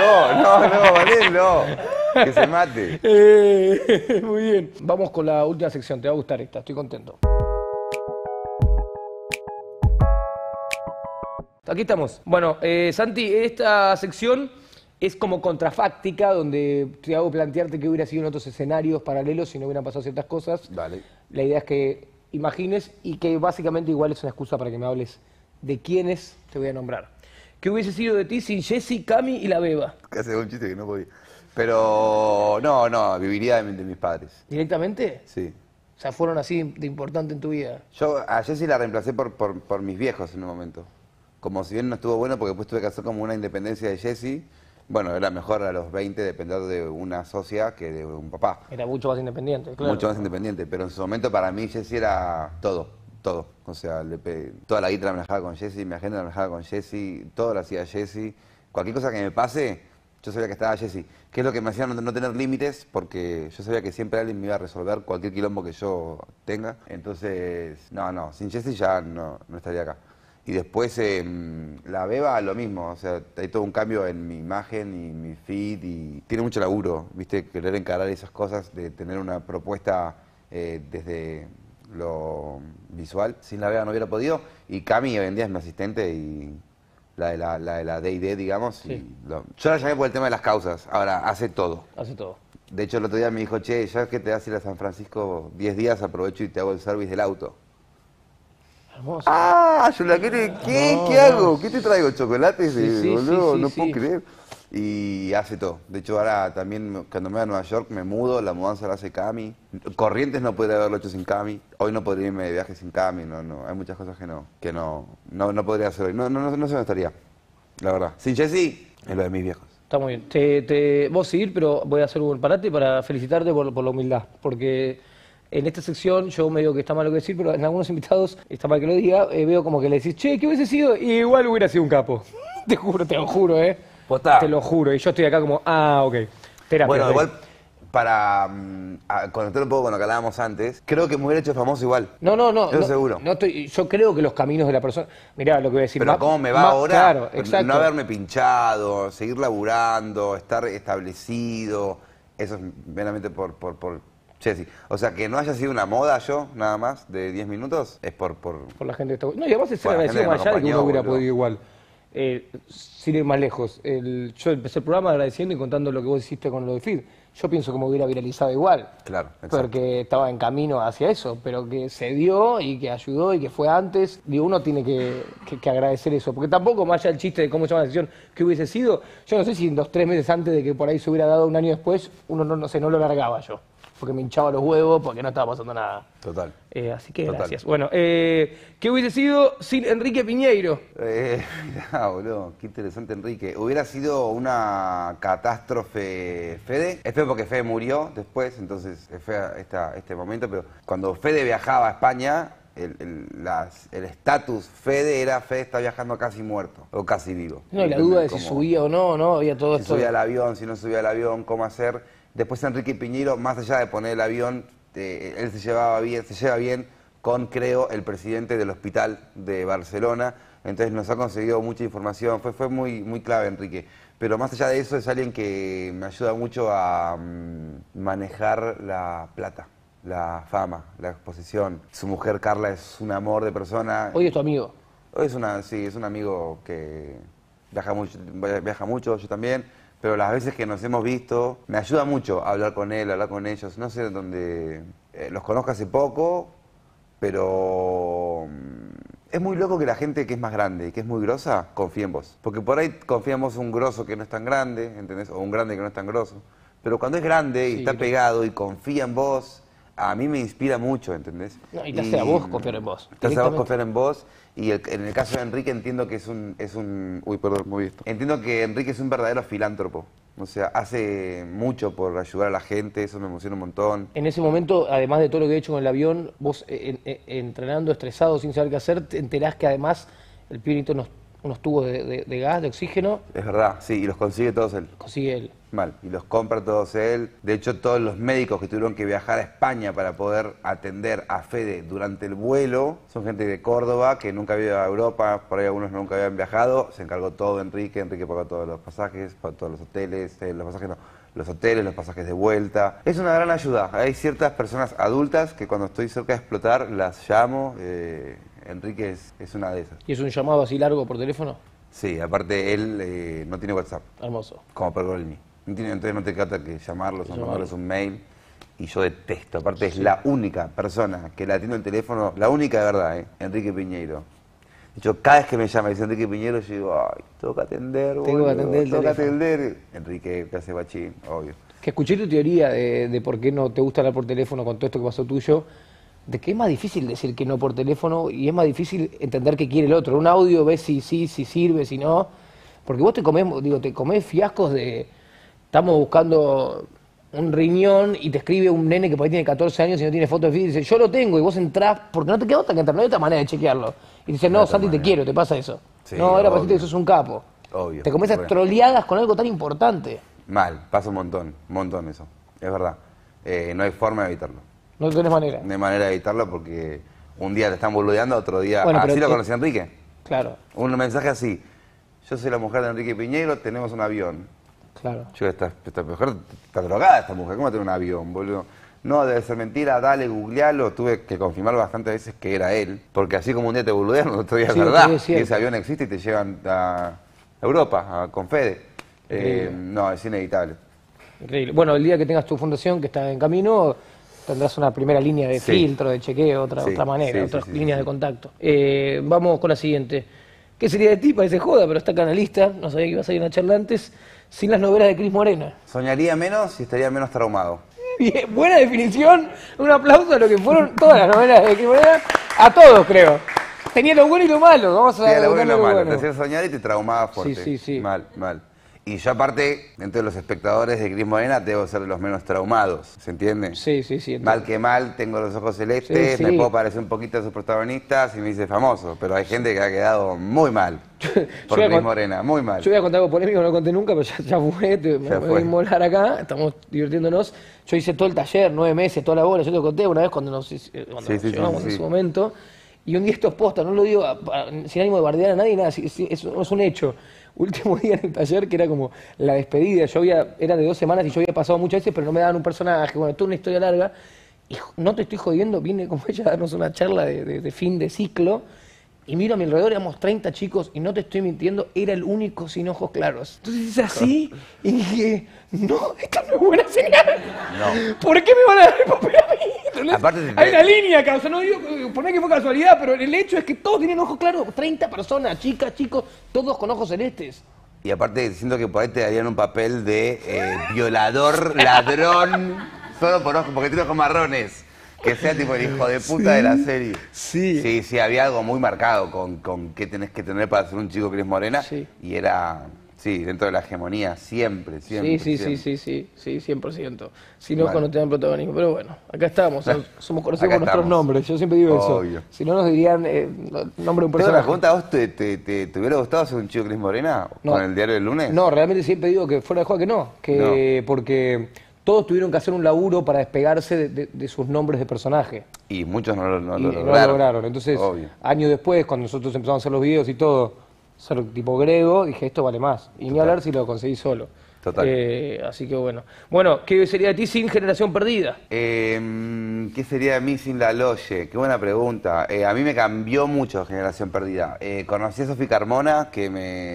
Valénlo. Que se mate. Muy bien. Vamos con la última sección, te va a gustar esta, estoy contento. Aquí estamos. Bueno, Santi, esta sección es como contrafáctica, donde te hago plantearte que hubiera sido en otros escenarios paralelos si no hubieran pasado ciertas cosas. Dale. La idea es que imagines y que básicamente igual es una excusa para que me hables de quiénes te voy a nombrar. ¿Qué hubiese sido de ti sin Jessy, Cami y la Beba? Casi un chiste que no podía. Pero no, viviría de mis padres. ¿Directamente? Sí. O sea, fueron así de importante en tu vida. Yo a Jessy la reemplacé por mis viejos en un momento. como si bien no estuvo bueno porque después tuve que hacer como una independencia de Jessy, bueno, era mejor a los 20 depender de una socia que de un papá. Era mucho más independiente, claro. Mucho más independiente, pero en su momento para mí Jessy era todo. O sea, toda la guita la manejaba con Jessy, mi agenda la manejaba con Jessy, todo lo hacía Jessy. Cualquier cosa que me pase, yo sabía que estaba Jessy. Que es lo que me hacía no tener límites, porque yo sabía que siempre alguien me iba a resolver cualquier quilombo que yo tenga. Entonces, no, sin Jessy ya no estaría acá. Y después la Beba, lo mismo, o sea, hay todo un cambio en mi imagen y mi feed y tiene mucho laburo, ¿viste? Querer encarar esas cosas, de tener una propuesta desde lo visual. Sin la Beba no hubiera podido. Y Cami hoy en día es mi asistente y la de la D&D, digamos. Sí. Yo la llamé por el tema de las causas, ahora hace todo. Hace todo. De hecho, el otro día me dijo, che, ya que te vas a ir a San Francisco 10 días, aprovecho y te hago el service del auto. Hermoso. ¡Ah! Yo la quiero. ¿Qué? No, ¿Qué hago? ¿Qué te traigo? ¿Chocolates? Sí, Boludo, sí, no sí. puedo creer. Y hace todo. De hecho, ahora también, cuando me voy a Nueva York, me mudo, la mudanza la hace Cami. Corrientes no podría haberlo hecho sin Cami. Hoy no podría irme de viaje sin Cami. No, hay muchas cosas que no podría hacer hoy. No se me estaría, la verdad. Sin Jessy, es lo de mis viejos. Está muy bien. Vos seguir, pero voy a hacer un parate para felicitarte por la humildad. Porque en esta sección yo me digo que está mal lo que decir, pero en algunos invitados, está mal que lo diga, veo como que le decís, che, ¿qué hubiese sido? Y igual hubiera sido un capo. Te lo juro, Potá. Te lo juro. Y yo estoy acá como, ok. Terapia. Bueno, igual, para conectar un poco con lo que hablábamos antes, creo que me hubiera hecho famoso igual. No. Eso seguro. Yo creo que los caminos de la persona. Mirá lo que voy a decir. Pero ¿cómo me va ahora? Claro, exacto. No haberme pinchado, seguir laburando, estar establecido. Eso es meramente por Jessy. O sea, que no haya sido una moda yo, nada más, de 10 minutos, es por la gente que está. No, y además es por la agradecido gente que más me allá de que uno acompañó, hubiera boludo. podido igual. Sin ir más lejos. Yo empecé el programa agradeciendo y contando lo que vos hiciste con lo de Feed. Yo pienso que me hubiera viralizado igual. Claro, exacto. Porque estaba en camino hacia eso, pero que se dio y que ayudó y que fue antes. Digo, uno tiene que agradecer eso. Porque tampoco, más allá del chiste de cómo se llama la sesión, que hubiese sido, yo no sé si en 2 o 3 meses antes de que por ahí se hubiera dado un año después, uno no lo largaba yo. Porque me hinchaba los huevos, porque no estaba pasando nada. Total. Así que Total. gracias. Bueno, ¿qué hubiese sido sin Enrique Piñeiro? Mirá, boludo, qué interesante, Enrique. Hubiera sido una catástrofe Fede. Es feo porque Fede murió después, entonces es feo este momento, pero cuando Fede viajaba a España, el estatus Fede está viajando casi muerto, o casi vivo. No, y la duda de si Como- subía o no, había todo si esto. subía al avión, si no subía al avión, cómo hacer. Después Enrique Piñeiro, más allá de poner el avión, él se lleva bien con, creo, el presidente del hospital de Barcelona. Entonces nos ha conseguido mucha información. Fue muy clave, Enrique. Pero más allá de eso, es alguien que me ayuda mucho a manejar la plata, la fama, la exposición. Su mujer, Carla, es un amor de persona. Hoy es tu amigo. Hoy es un amigo que viaja mucho, yo también. Pero las veces que nos hemos visto, me ayuda mucho hablar con él, hablar con ellos. No sé dónde los conozco hace poco, pero es muy loco que la gente que es más grande y que es muy grosa confíe en vos. Porque por ahí confiamos un grosso que no es tan grande, ¿entendés? O un grande que no es tan grosso. Pero cuando es grande y está pegado y confía en vos, a mí me inspira mucho, ¿entendés? No, y te hace a vos confiar en vos. Te hace a vos confiar en vos. Y en el caso de Enrique entiendo que es un... Uy, perdón, muy visto. Entiendo que Enrique es un verdadero filántropo. O sea, hace mucho por ayudar a la gente, eso me emociona un montón. En ese momento, además de todo lo que he hecho con el avión, vos entrenando, estresado, sin saber qué hacer, te enterás que además el pibe necesita unos tubos de gas, de oxígeno. Es verdad, sí, y los consigue todos él. Consigue él. Mal, y los compra todos él. De hecho, todos los médicos que tuvieron que viajar a España para poder atender a Fede durante el vuelo son gente de Córdoba que nunca había ido a Europa, por ahí algunos nunca habían viajado. Se encargó todo Enrique pagó todos los pasajes, pagó todos los hoteles, los hoteles, los pasajes de vuelta. Es una gran ayuda. Hay ciertas personas adultas que cuando estoy cerca de explotar las llamo. Enrique es una de esas. ¿Y es un llamado así largo por teléfono? Sí, aparte él no tiene WhatsApp. Hermoso. Como Pergolini. Entonces no te trata que llamarlos o mandarles un mail. Y yo detesto. Aparte es la única persona que le atiende el teléfono, la única de verdad, Enrique Piñeiro. De hecho, cada vez que me llama y dice Enrique Piñeiro, yo digo, ay, tengo que atender, boludo. Tengo que atender el tengo que teléfono. atender. Enrique, que hace guachín, obvio. Que escuché tu teoría de por qué no te gusta hablar por teléfono con todo esto que pasó tuyo. de que es más difícil decir que no por teléfono y es más difícil entender qué quiere el otro. Un audio ves si sí, si sirve, si no. Porque vos te comés fiascos de... Estamos buscando un riñón y te escribe un nene que por ahí tiene 14 años y no tiene foto de feed y dice, yo lo tengo, y vos entrás, porque no te queda otra que entrar, no hay otra manera de chequearlo. Y dice, no, Santi, te quiero, te pasa eso. Sí, no, era para obvio. decirte que sos un capo. Obvio. Te comés esas troleadas con algo tan importante. Mal, pasa un montón eso. Es verdad. No hay forma de evitarlo. No tenés manera. No hay manera de evitarlo porque un día te están boludeando, otro día... Bueno, pero ¿Así lo conocí a Enrique? Claro, Un mensaje así. Yo soy la mujer de Enrique Piñeiro, tenemos un avión. claro. Yo, esta mujer está drogada, esta mujer. ¿Cómo va a tener un avión, boludo? No, debe ser mentira, dale, googlealo. Tuve que confirmar bastantes veces que era él. Porque así como un día te boludean, otro día es Sí, verdad. sí, es Y cierto. ese avión existe y te llevan a Europa, con Fede. No, es inevitable. Increíble. Bueno, el día que tengas tu fundación, que está en camino, tendrás una primera línea de Sí. filtro, de chequeo, otra manera, sí, otras sí, líneas sí. de contacto. Vamos con la siguiente. ¿Qué sería de ti? Parece joda, pero está canalista. No sabía que ibas a ir a una charla antes. Sin las novelas de Cris Morena. Soñaría menos y estaría menos traumado. Bien, buena definición. Un aplauso a lo que fueron todas las novelas de Cris Morena. A todos, creo. Tenía lo bueno y lo malo. Vamos a Sí, lo bueno y darle lo malo. bueno. Te hacía soñar y te traumaba fuerte. Sí, sí, sí. Mal, mal. Y yo aparte, entre los espectadores de Cris Morena, debo ser de los menos traumados, ¿se entiende? Sí, sí, sí. Mal que mal, tengo los ojos celestes, Sí, sí. me puedo parecer un poquito a sus protagonistas y me hice famoso, pero hay gente que ha quedado muy mal por voy a Cris con- Morena, muy mal. Yo voy a contar algo polémico, no lo conté nunca, pero ya fue, me Ya voy fue. a inmolar acá, estamos divirtiéndonos. Yo hice todo el taller, 9 meses, toda la bola, yo te lo conté una vez cuando nos Sí, sí, llevamos sí, en sí. su momento. Y un día esto es posta, no lo digo sin ánimo de bardear a nadie, nada, es un hecho. Último día en el taller que era como la despedida, era de 2 semanas y yo había pasado muchas veces, pero no me daban un personaje, bueno, toda una historia larga. Y no te estoy jodiendo, vine como ella a darnos una charla de fin de ciclo. Y miro a mi alrededor, éramos 30 chicos, y no te estoy mintiendo, era el único sin ojos claros. Entonces hice así, y dije, no, esta no es buena señal. No. ¿Por qué me van a dar el papel a mí? ¿Entendés? Aparte, Hay una línea acá, o sea, no digo, poné que fue casualidad, pero el hecho es que todos tenían ojos claros, 30 personas, chicas, chicos, todos con ojos celestes. Y aparte siento que por ahí te darían un papel de violador, ladrón, solo por ojos, porque tiene ojos marrones. Que sea tipo el hijo de puta de la serie. Sí. Sí, sí, había algo muy marcado con qué tenés que tener para ser un chico Cris Morena. Sí. Y era, sí, dentro de la hegemonía, siempre. Sí, siempre. 100%. Si no, Vale. cuando te dan protagonismo. Pero bueno, acá estamos, somos conocidos Acá por nuestros estamos. nombres, yo siempre digo Obvio. eso. Si no nos dirían nombre de un Tengo una personaje. pregunta, ¿a vos te hubiera gustado ser un chico Cris Morena No. con el diario del lunes? No, realmente siempre digo que fuera de juego que no, porque todos tuvieron que hacer un laburo para despegarse de sus nombres de personaje. Y muchos no lo Y no lograron. lo lograron. Entonces, Obvio. años después, cuando nosotros empezamos a hacer los videos y todo, ser tipo grego, dije, esto vale más. Y ni Total. hablar si lo conseguí solo. Total. Así que bueno. Bueno, ¿qué sería de ti sin Generación Perdida? ¿Qué sería de mí sin la Loye? Qué buena pregunta. A mí me cambió mucho Generación Perdida. Conocí a Sofía Carmona, que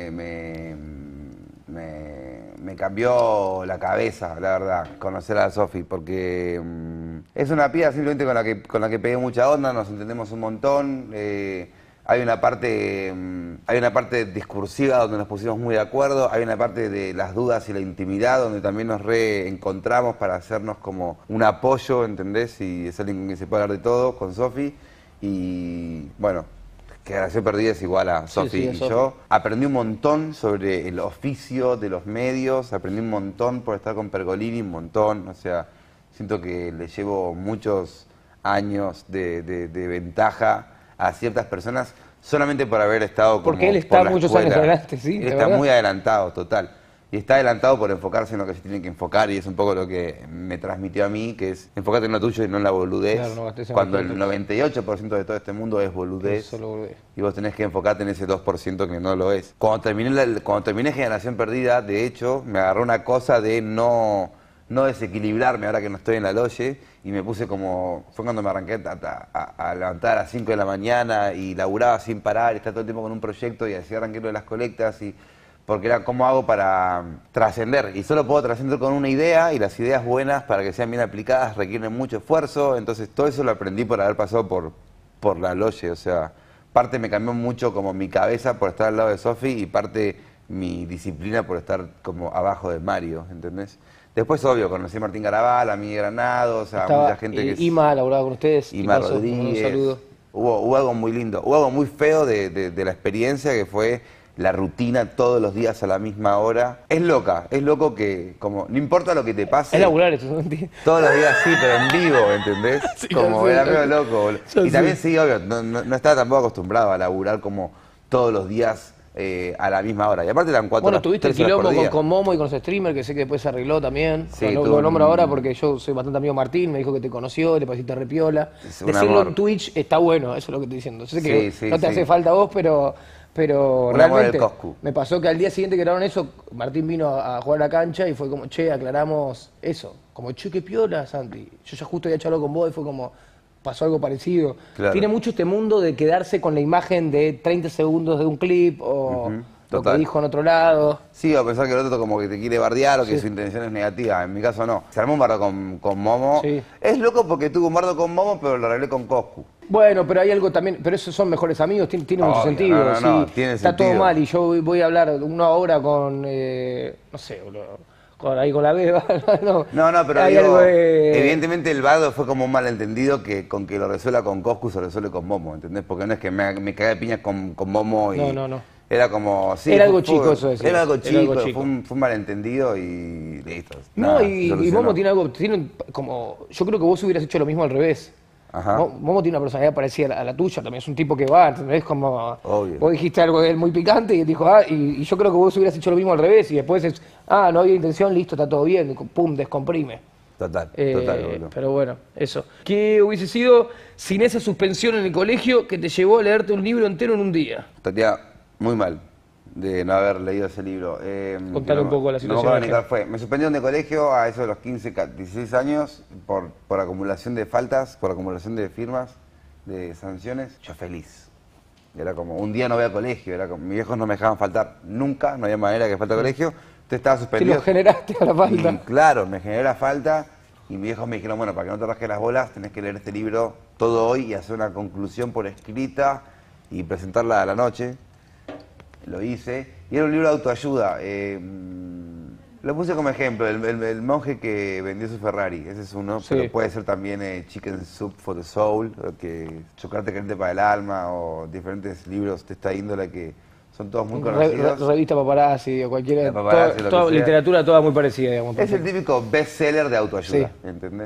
me cambió la cabeza, la verdad, conocer a Sofi, porque es una piba simplemente con la que pegué mucha onda, nos entendemos un montón. Hay una parte discursiva donde nos pusimos muy de acuerdo, hay una parte de las dudas y la intimidad donde también nos reencontramos para hacernos como un apoyo, ¿entendés? Y es alguien con quien se puede hablar de todo, con Sofi. Y bueno, Generación Perdida es igual a Sofi sí, a y Sofi. yo. Aprendí un montón sobre el oficio de los medios, aprendí un montón por estar con Pergolini, un montón, o sea, siento que le llevo muchos años de ventaja a ciertas personas solamente por haber estado como Porque él está por la muchos escuela. años adelante, sí, Él de está verdad. muy adelantado, total. Y está adelantado por enfocarse en lo que se tiene que enfocar y es un poco lo que me transmitió a mí, que es enfocarte en lo tuyo y no en la boludez. Claro, no gastes en cuando cualquier el 98% de todo este mundo es boludez. Es solo boludez. Y vos tenés que enfocarte en ese 2% que no lo es. Cuando terminé Generación Perdida, de hecho, me agarró una cosa de no desequilibrarme ahora que no estoy en la Loye y me puse como... Fue cuando me arranqué a levantar a las 5 de la mañana y laburaba sin parar, y estaba todo el tiempo con un proyecto y así arranqué lo de las colectas y... Porque era cómo hago para trascender. Y solo puedo trascender con una idea y las ideas buenas para que sean bien aplicadas requieren mucho esfuerzo. Entonces todo eso lo aprendí por haber pasado por la Loye. O sea, parte me cambió mucho como mi cabeza por estar al lado de Sofi y parte mi disciplina por estar como abajo de Mario, ¿entendés? Después, obvio, conocí a Martín Garabal, a Miguel Granados, a mucha gente que... Ima laburaba con ustedes. Ima Un Rodríguez. saludo. Hubo algo muy lindo, hubo algo muy feo de la experiencia que fue la rutina todos los días a la misma hora. Es loco que, como, no importa lo que te pase... Es laburar eso, ¿no? Todos los días sí, pero en vivo, ¿entendés? Sí, Como sí, era medio loco, boludo. Yo Y sí. también sí, obvio, no estaba tampoco acostumbrado a laburar como todos los días a la misma hora. Y aparte eran 4 Bueno, horas, tuviste el 3 horas por quilombo día. con Momo y con los streamers, que sé que después se arregló también. Sí, Bueno, tuvo lo nombro un- ahora porque yo soy bastante amigo de Martín, me dijo que te conoció, le pareciste repiola. Es un Decirlo amor. en Twitch está bueno, eso es lo que estoy diciendo. Yo sé que Sí, sí, no te sí. hace falta a vos, pero Un amor realmente del Coscu. me pasó que al día siguiente que grabaron eso, Martín vino a jugar a la cancha y fue como, che, aclaramos eso. Como, che, qué piola, Santi. Yo ya justo había charlado con vos y fue como, pasó algo parecido. Claro. Tiene mucho este mundo de quedarse con la imagen de 30 segundos de un clip o... Lo que total. dijo en otro lado. Sí, o pensar que el otro como que te quiere bardear o que Sí. su intención es negativa. En mi caso no. Se armó un bardo con Momo. Sí. Es loco porque tuve un bardo con Momo, pero lo arreglé con Coscu. Bueno, pero hay algo también, pero esos son mejores amigos, tiene mucho Obvio, sentido. no, sí. no, tiene Está sentido. todo mal y yo voy a hablar una hora con, no sé, boludo, ahí con la beba. no, No, pero hay digo, algo de... evidentemente el bardo fue como un malentendido que con que lo resuelva con Coscu se resuelve con Momo, ¿entendés? Porque no es que me cagué de piñas con Momo y... No. Era como... Sí, Era algo chico eso, decías. Era algo Era chico, algo chico. fue un malentendido y listo. No, Nada, y solucionó. Momo tiene algo, como, yo creo que vos hubieras hecho lo mismo al revés. Ajá. Momo tiene una personalidad parecida a la tuya, también es un tipo que va, ¿entendés? Como, Obvio. vos dijiste algo de él muy picante y él dijo, y yo creo que vos hubieras hecho lo mismo al revés y después es, no había intención, listo, está todo bien, pum, descomprime. Total, boludo. Pero bueno, eso. ¿Qué hubiese sido sin esa suspensión en el colegio que te llevó a leerte un libro entero en un día? Estaría muy mal de no haber leído ese libro. Contale un poco la situación, No me acuerdo ni Ángel. cuál fue. Me suspendieron de colegio a eso de los 15, 16 años por acumulación de faltas, por acumulación de firmas, de sanciones. Yo feliz. Era como, un día no voy a colegio, era como, mis viejos no me dejaban faltar nunca, no había manera que falta colegio. Entonces estaba Si suspendido. lo generaste a la Y, falta. claro, me generé la falta y mis viejos me dijeron, bueno, para que no te rasques las bolas, tenés que leer este libro todo hoy y hacer una conclusión por escrita y presentarla a la noche. Lo hice. Y era un libro de autoayuda. Lo puse como ejemplo, el monje que vendió su Ferrari. Ese es uno, Sí. pero puede ser también Chicken Soup for the Soul, o que Chocolate Caliente para el Alma, o diferentes libros de esta índole que son todos muy conocidos. Revista Paparazzi o cualquiera. La Paparazzi, lo que toda sea. literatura toda muy parecida, digamos. Es el típico bestseller de autoayuda, Sí. ¿entendés?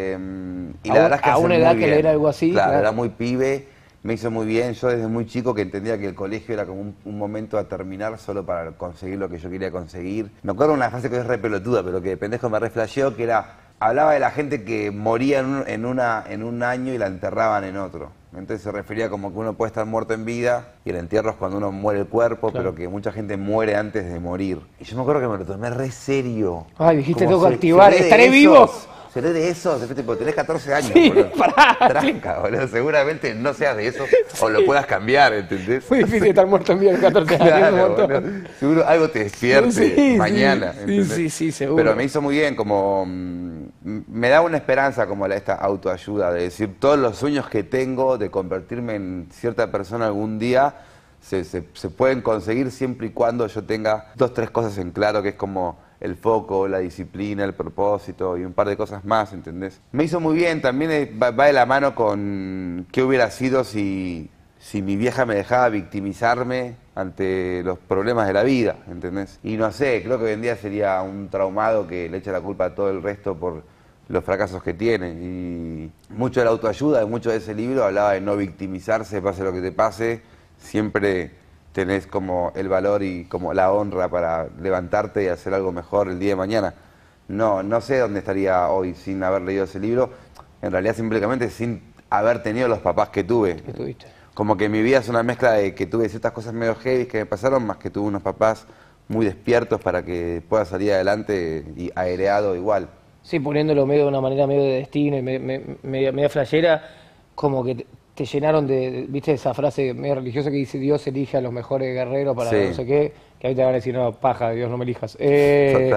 Y A la verdad es que a hace una muy edad que bien. leer algo así, Claro, claro. era muy pibe, me hizo muy bien. Yo desde muy chico que entendía que el colegio era como un momento a terminar solo para conseguir lo que yo quería conseguir. Me acuerdo una frase que es re pelotuda, pero que de pendejo me reflasheó, que era, hablaba de la gente que moría en un año y la enterraban en otro. Entonces se refería como que uno puede estar muerto en vida y el entierro es cuando uno muere el cuerpo, Claro. pero que mucha gente muere antes de morir. Y yo me acuerdo que me lo tomé re serio. Ay, dijiste, Como tengo que se- activar, seré de ¿estaré esos, vivo? Seré de esos, después tipo, tenés 14 años, Sí, boludo. pará. Tranca, boludo. Seguramente no seas de eso o lo puedas cambiar, ¿entendés? Muy difícil estar muerto en vida a los 14 años. Claro, un montón. boludo. Seguro algo te despierte Sí, mañana. sí, ¿entendés? sí, seguro. Pero me hizo muy bien, como me da una esperanza como esta autoayuda, de decir, todos los sueños que tengo de convertirme en cierta persona algún día, se pueden conseguir siempre y cuando yo tenga 2, 3 cosas en claro, que es como el foco, la disciplina, el propósito y un par de cosas más, ¿entendés? Me hizo muy bien, también va de la mano con qué hubiera sido si mi vieja me dejaba victimizarme ante los problemas de la vida, ¿entendés? Y no sé, creo que hoy en día sería un traumado que le echa la culpa a todo el resto por los fracasos que tiene. Y mucho de la autoayuda, mucho de ese libro hablaba de no victimizarse, pase lo que te pase, siempre tenés como el valor y como la honra para levantarte y hacer algo mejor el día de mañana. No sé dónde estaría hoy sin haber leído ese libro, en realidad simplemente sin haber tenido los papás que tuve. ¿Qué tuviste? Como que mi vida es una mezcla de que tuve ciertas cosas medio heavy que me pasaron, más que tuve unos papás muy despiertos para que pueda salir adelante y aireado igual. Sí, poniéndolo medio de una manera medio de destino y media flashera, como que te llenaron viste esa frase medio religiosa que dice Dios elige a los mejores guerreros para Sí. no sé qué, que ahorita van a decir, no, paja, Dios no me elijas. Total.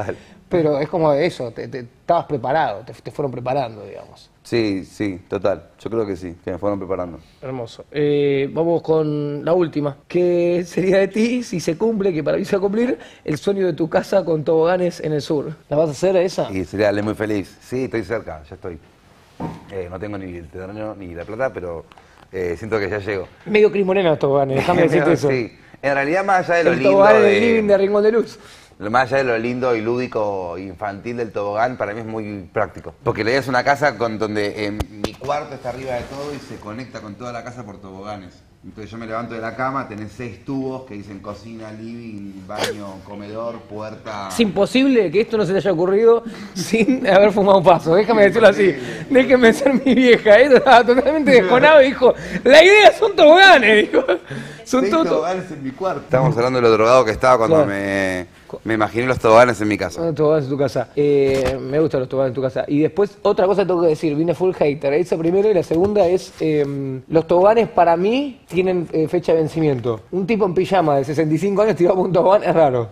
pero es como eso, te estabas preparado, te fueron preparando, digamos. Sí, sí, total. Yo creo que sí, que me fueron preparando. Hermoso. Vamos con la última. ¿Qué sería de ti si se cumple, que para mí se va a cumplir, el sueño de tu casa con toboganes en el sur? ¿La vas a hacer esa? Y sería muy feliz. Sí, estoy cerca, ya estoy. No tengo ni el terreno ni la plata, pero siento que ya llego. Medio Cris Morena los toboganes, déjame decirte eso. Sí. En realidad, más allá de lo el lindo tobogán del living de Rincón de Luz. Más allá de lo lindo y lúdico infantil del tobogán, para mí es muy práctico. Porque la idea es una casa donde mi cuarto está arriba de todo y se conecta con toda la casa por toboganes. Entonces yo me levanto de la cama, tenés 6 tubos que dicen cocina, living, baño, comedor, puerta... Es imposible que esto no se te haya ocurrido sin haber fumado un paso, déjame decirlo así. Déjeme ser mi vieja, estaba totalmente desconado y dijo, la idea son toboganes, dijo. Son 6 toboganes en mi cuarto. Estábamos hablando de lo drogado que estaba cuando me imaginé los toboganes en mi casa. Los toboganes en tu casa. Me gustan los toboganes en tu casa. Y después, otra cosa tengo que decir, vine full hater. Esa primero y la segunda es, los toboganes para mí tienen fecha de vencimiento. Un tipo en pijama de 65 años tirado por un tobogán es raro.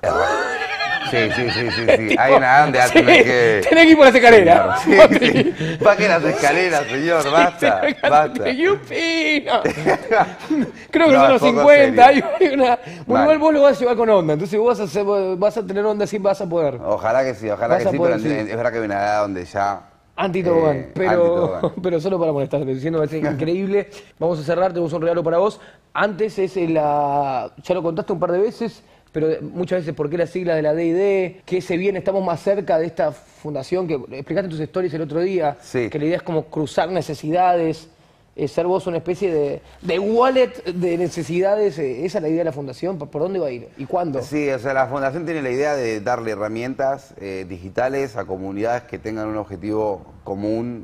Sí. Hay una donde tenés que... Tenés que ir por las escaleras. Sí. ¿Para qué las escaleras, señor? Basta. ¡Yupino! Creo que son los 50. Hay una... Bueno, igual vos lo vas a llevar con onda. Entonces vos vas a tener onda, sí vas a poder. Ojalá que sí, pero es verdad que hay una edad donde ya... Anti-tobogán, pero solo para molestarte, diciendo que es increíble. Vamos a cerrar, tenemos un regalo para vos. Antes es ya lo contaste un par de veces, pero muchas veces, ¿por qué la sigla de la D&D? ¿Qué se viene? Estamos más cerca de esta fundación que explicaste en tus stories el otro día, que la idea es como cruzar necesidades, ser vos una especie de wallet de necesidades. ¿Esa es la idea de la fundación? ¿Por dónde va a ir? ¿Y cuándo? Sí, o sea, la fundación tiene la idea de darle herramientas digitales a comunidades que tengan un objetivo común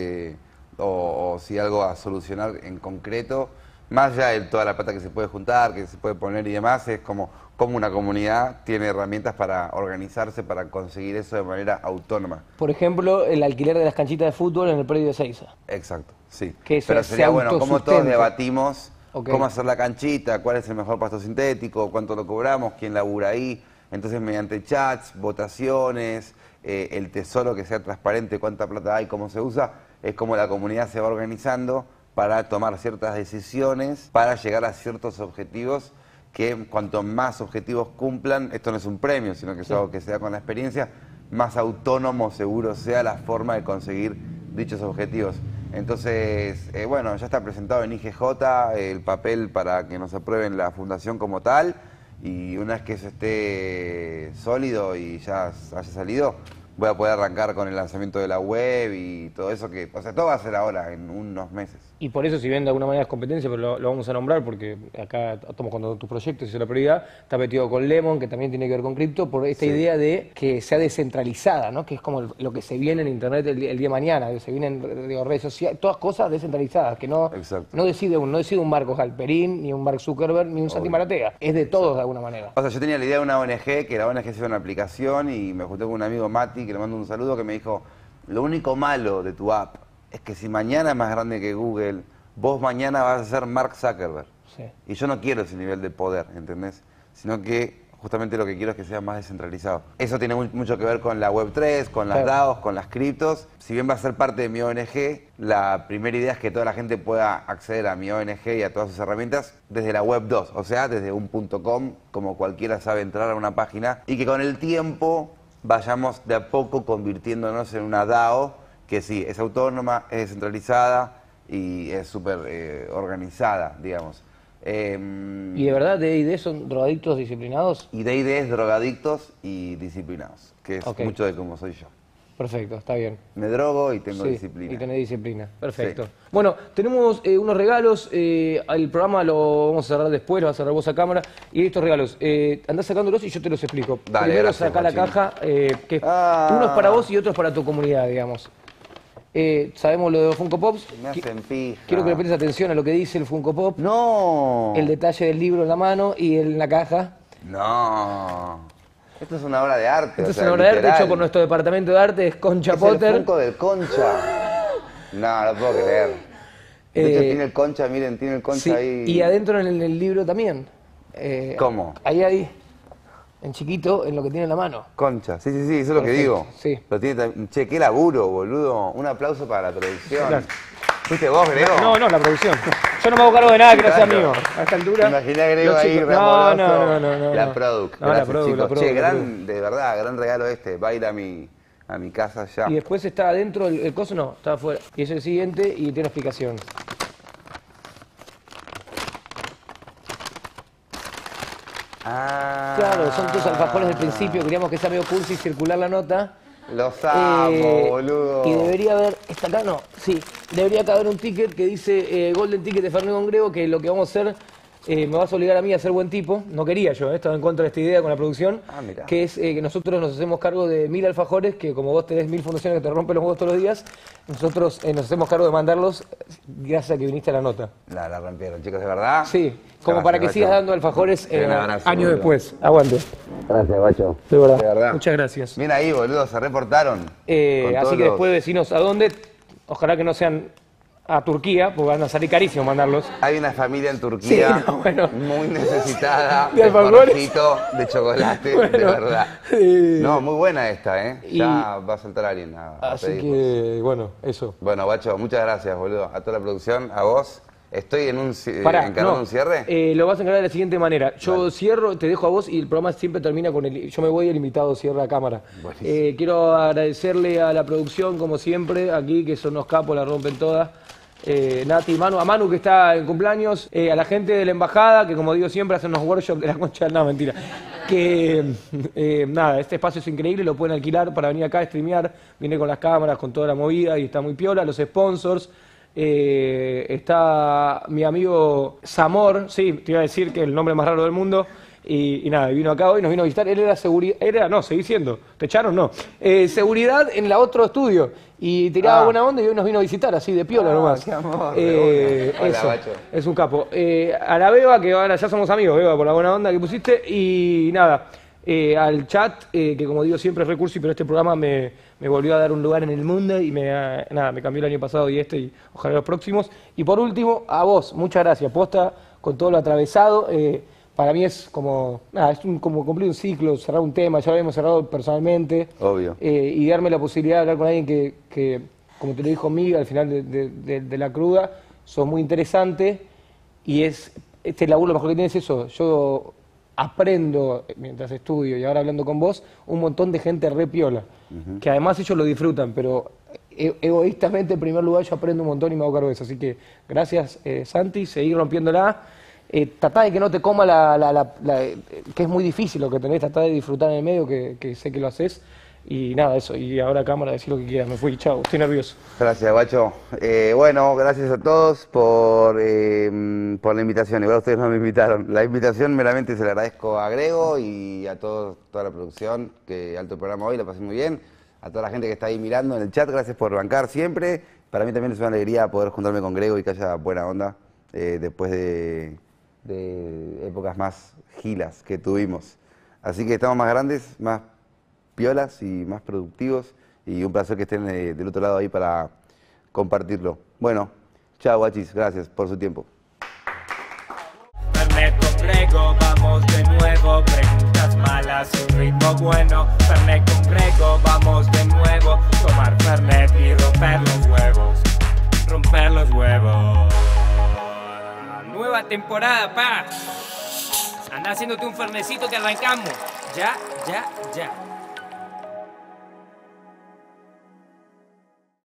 o si algo a solucionar en concreto. Más allá de toda la plata que se puede juntar, que se puede poner y demás, es como una comunidad tiene herramientas para organizarse, para conseguir eso de manera autónoma. Por ejemplo, el alquiler de las canchitas de fútbol en el predio de Seiza. Exacto, sí. Que pero sería bueno, como todos debatimos cómo hacer la canchita, cuál es el mejor pasto sintético, cuánto lo cobramos, quién labura ahí. Entonces, mediante chats, votaciones, el tesoro que sea transparente, cuánta plata hay, cómo se usa, es como la comunidad se va organizando para tomar ciertas decisiones, para llegar a ciertos objetivos que cuanto más objetivos cumplan, esto no es un premio, sino que es algo que se da con la experiencia, más autónomo seguro sea la forma de conseguir dichos objetivos. Entonces, bueno, ya está presentado en IGJ el papel para que nos aprueben la fundación como tal, y una vez que eso esté sólido y ya haya salido, voy a poder arrancar con el lanzamiento de la web y todo eso que... O sea, todo va a ser ahora, en unos meses. Y por eso, si bien de alguna manera es competencia, pero lo vamos a nombrar porque acá estamos contando tus proyectos y eso es la prioridad, está metido con Lemon, que también tiene que ver con cripto, por esta idea de que sea descentralizada, ¿no? Que es como lo que se viene en Internet el día de mañana, que se vienen redes sociales, todas cosas descentralizadas, que no decide un Marcos Galperín, ni un Mark Zuckerberg, ni un Santi Maratea, es de todos de alguna manera. O sea, yo tenía la idea de una ONG, que la ONG sea una aplicación, y me junté con un amigo, Mati, que le mando un saludo, que me dijo, lo único malo de tu app es que si mañana es más grande que Google, vos mañana vas a ser Mark Zuckerberg. Sí. Y yo no quiero ese nivel de poder, ¿entendés? Sino que justamente lo que quiero es que sea más descentralizado. Eso tiene mucho que ver con la Web3, con las DAOs, con las criptos. Si bien va a ser parte de mi ONG, la primera idea es que toda la gente pueda acceder a mi ONG y a todas sus herramientas desde la Web 2, o sea, desde un .com, como cualquiera sabe entrar a una página, y que con el tiempo vayamos de a poco convirtiéndonos en una DAO que sí, es autónoma, es descentralizada y es súper organizada, digamos. ¿Y de verdad D&D son drogadictos disciplinados? Y D&D es drogadictos y disciplinados, que es mucho de cómo soy yo. Perfecto, está bien. Me drogo y tengo disciplina. Y tenés disciplina, perfecto. Sí. Bueno, tenemos unos regalos, el programa lo vamos a cerrar después, lo vas a cerrar vos a cámara, y estos regalos, andás sacándolos y yo te los explico. Dale, primero sacá la caja, que uno es para vos y otro es para tu comunidad, digamos. Sabemos lo de los Funko Pops. Me hacen pija. Quiero que le prestes atención a lo que dice el Funko Pop. ¡No! El detalle del libro en la mano y en la caja. ¡No! Esto es una obra de arte. Esto es una obra de arte hecho por nuestro departamento de arte, es Concha Potter. El Funko del Concha. No, no puedo creer. De hecho, tiene el Concha, miren, tiene el Concha ahí. Y adentro en el libro también. ¿Cómo? Ahí. en chiquito en lo que tiene en la mano. Concha, sí, eso es lo que digo. Sí. Lo tiene, che, qué laburo, boludo. Un aplauso para la producción. Gracias. ¿Fuiste vos, Grego? No, la producción. Yo no me hago cargo de nada que no sea mío. A esta altura. Imaginé a Grego los ahí, chicos- remoloso. No. La product. No, la Gracias, produ, chicos. la produ, Che, la de verdad, gran regalo este. Va a ir a mi casa ya. Y después está adentro el coso, no, está afuera. Y es el siguiente y tiene explicación. Ah. Claro, son tus alfajores del principio, queríamos que sea medio cursi y circular la nota. Los amo, boludo. Y debería haber, ¿está acá? No, sí. Debería caber un ticket que dice Golden Ticket de Fernet con Grego, que lo que vamos a hacer, me vas a obligar a mí a ser buen tipo. No quería yo, estaba en contra de esta idea con la producción. Mirá. Que es que nosotros nos hacemos cargo de 1000 alfajores, que como vos tenés 1000 fundaciones que te rompen los huevos todos los días, nosotros nos hacemos cargo de mandarlos gracias a que viniste a la nota. La rompieron, chicos, ¿de verdad? Sí, como Gracias, para que Bacho. sigas dando alfajores Un abrazo, años boludo. después. Aguante. Gracias, Bacho. De verdad. De verdad. Muchas gracias. Mira ahí, boludo, se reportaron. Así que después decinos a dónde. Ojalá que no sean a Turquía, porque van a salir carísimos mandarlos. Hay una familia en Turquía Sí, no, bueno. muy necesitada De de alfajores. forrito, de chocolate, Bueno, de verdad. No, muy buena esta, ¿eh? Y- Ya va a saltar alguien a Así pedir. que, bueno, eso. Bueno, Bacho, muchas gracias, boludo. A toda la producción, a vos. Estoy Pará, encargando no. un cierre. Lo vas a encargar de la siguiente manera. Yo cierro, te dejo a vos y el programa siempre termina con el... Yo me voy y el invitado cierra a cámara. Quiero agradecerle a la producción, como siempre, aquí, que son unos capos, la rompen todas. Nati, Manu, a Manu que está en cumpleaños, a la gente de la embajada, que como digo siempre, hacen unos workshops de la concha, no, mentira. Que nada, este espacio es increíble, lo pueden alquilar para venir acá a streamear, viene con las cámaras, con toda la movida y está muy piola, los sponsors. Está mi amigo Zamor, sí, te iba a decir que el nombre más raro del mundo. Y nada, vino acá hoy, nos vino a visitar. Él era seguridad, no, seguí siendo. ¿Te echaron? No. Seguridad en la otro estudio. Y tiraba buena onda y hoy nos vino a visitar, así de piola nomás. Qué amor, de una. Hola, eso, Bacho. es un capo. A la Beba, que ahora ya somos amigos, Beba, por la buena onda que pusiste. Y nada, al chat, que como digo siempre es recurso, pero este programa me volvió a dar un lugar en el mundo y me cambió el año pasado y y ojalá los próximos. Y por último, a vos, muchas gracias. Posta con todo lo atravesado. Para mí es como, como cumplir un ciclo, cerrar un tema, ya lo habíamos cerrado personalmente. Obvio. Y darme la posibilidad de hablar con alguien que como te lo dijo Miga al final de la cruda, sos muy interesante y este laburo lo mejor que tiene es eso. Yo aprendo mientras estudio y ahora hablando con vos, un montón de gente re piola, que además ellos lo disfrutan, pero egoístamente en primer lugar yo aprendo un montón y me hago cargo de eso. Así que gracias Santi, seguí rompiéndola. Tratá de que no te coma que es muy difícil lo que tenés, tratá de disfrutar en el medio, que sé que lo haces. Y nada, eso. Y ahora cámara, decir lo que quieras. Me fui, chao, estoy nervioso. Gracias, Bacho. Bueno, gracias a todos por la invitación. Igual ustedes no me invitaron. La invitación meramente se la agradezco a Grego y a toda la producción, que alto programa hoy, la pasé muy bien. A toda la gente que está ahí mirando en el chat, gracias por bancar siempre. Para mí también es una alegría poder juntarme con Grego y que haya buena onda después de épocas más gilas que tuvimos. Así que estamos más grandes, más piolas y más productivos y un placer que estén del otro lado ahí para compartirlo. Bueno, chao guachis, gracias por su tiempo. Fernet con Grego, vamos de nuevo. Preguntas malas, un ritmo bueno. Fernet con Grego, vamos de nuevo. Tomar Fernet y romper los huevos. Romper los huevos. Nueva temporada, pa. Anda haciéndote un fernecito que arrancamos. Ya.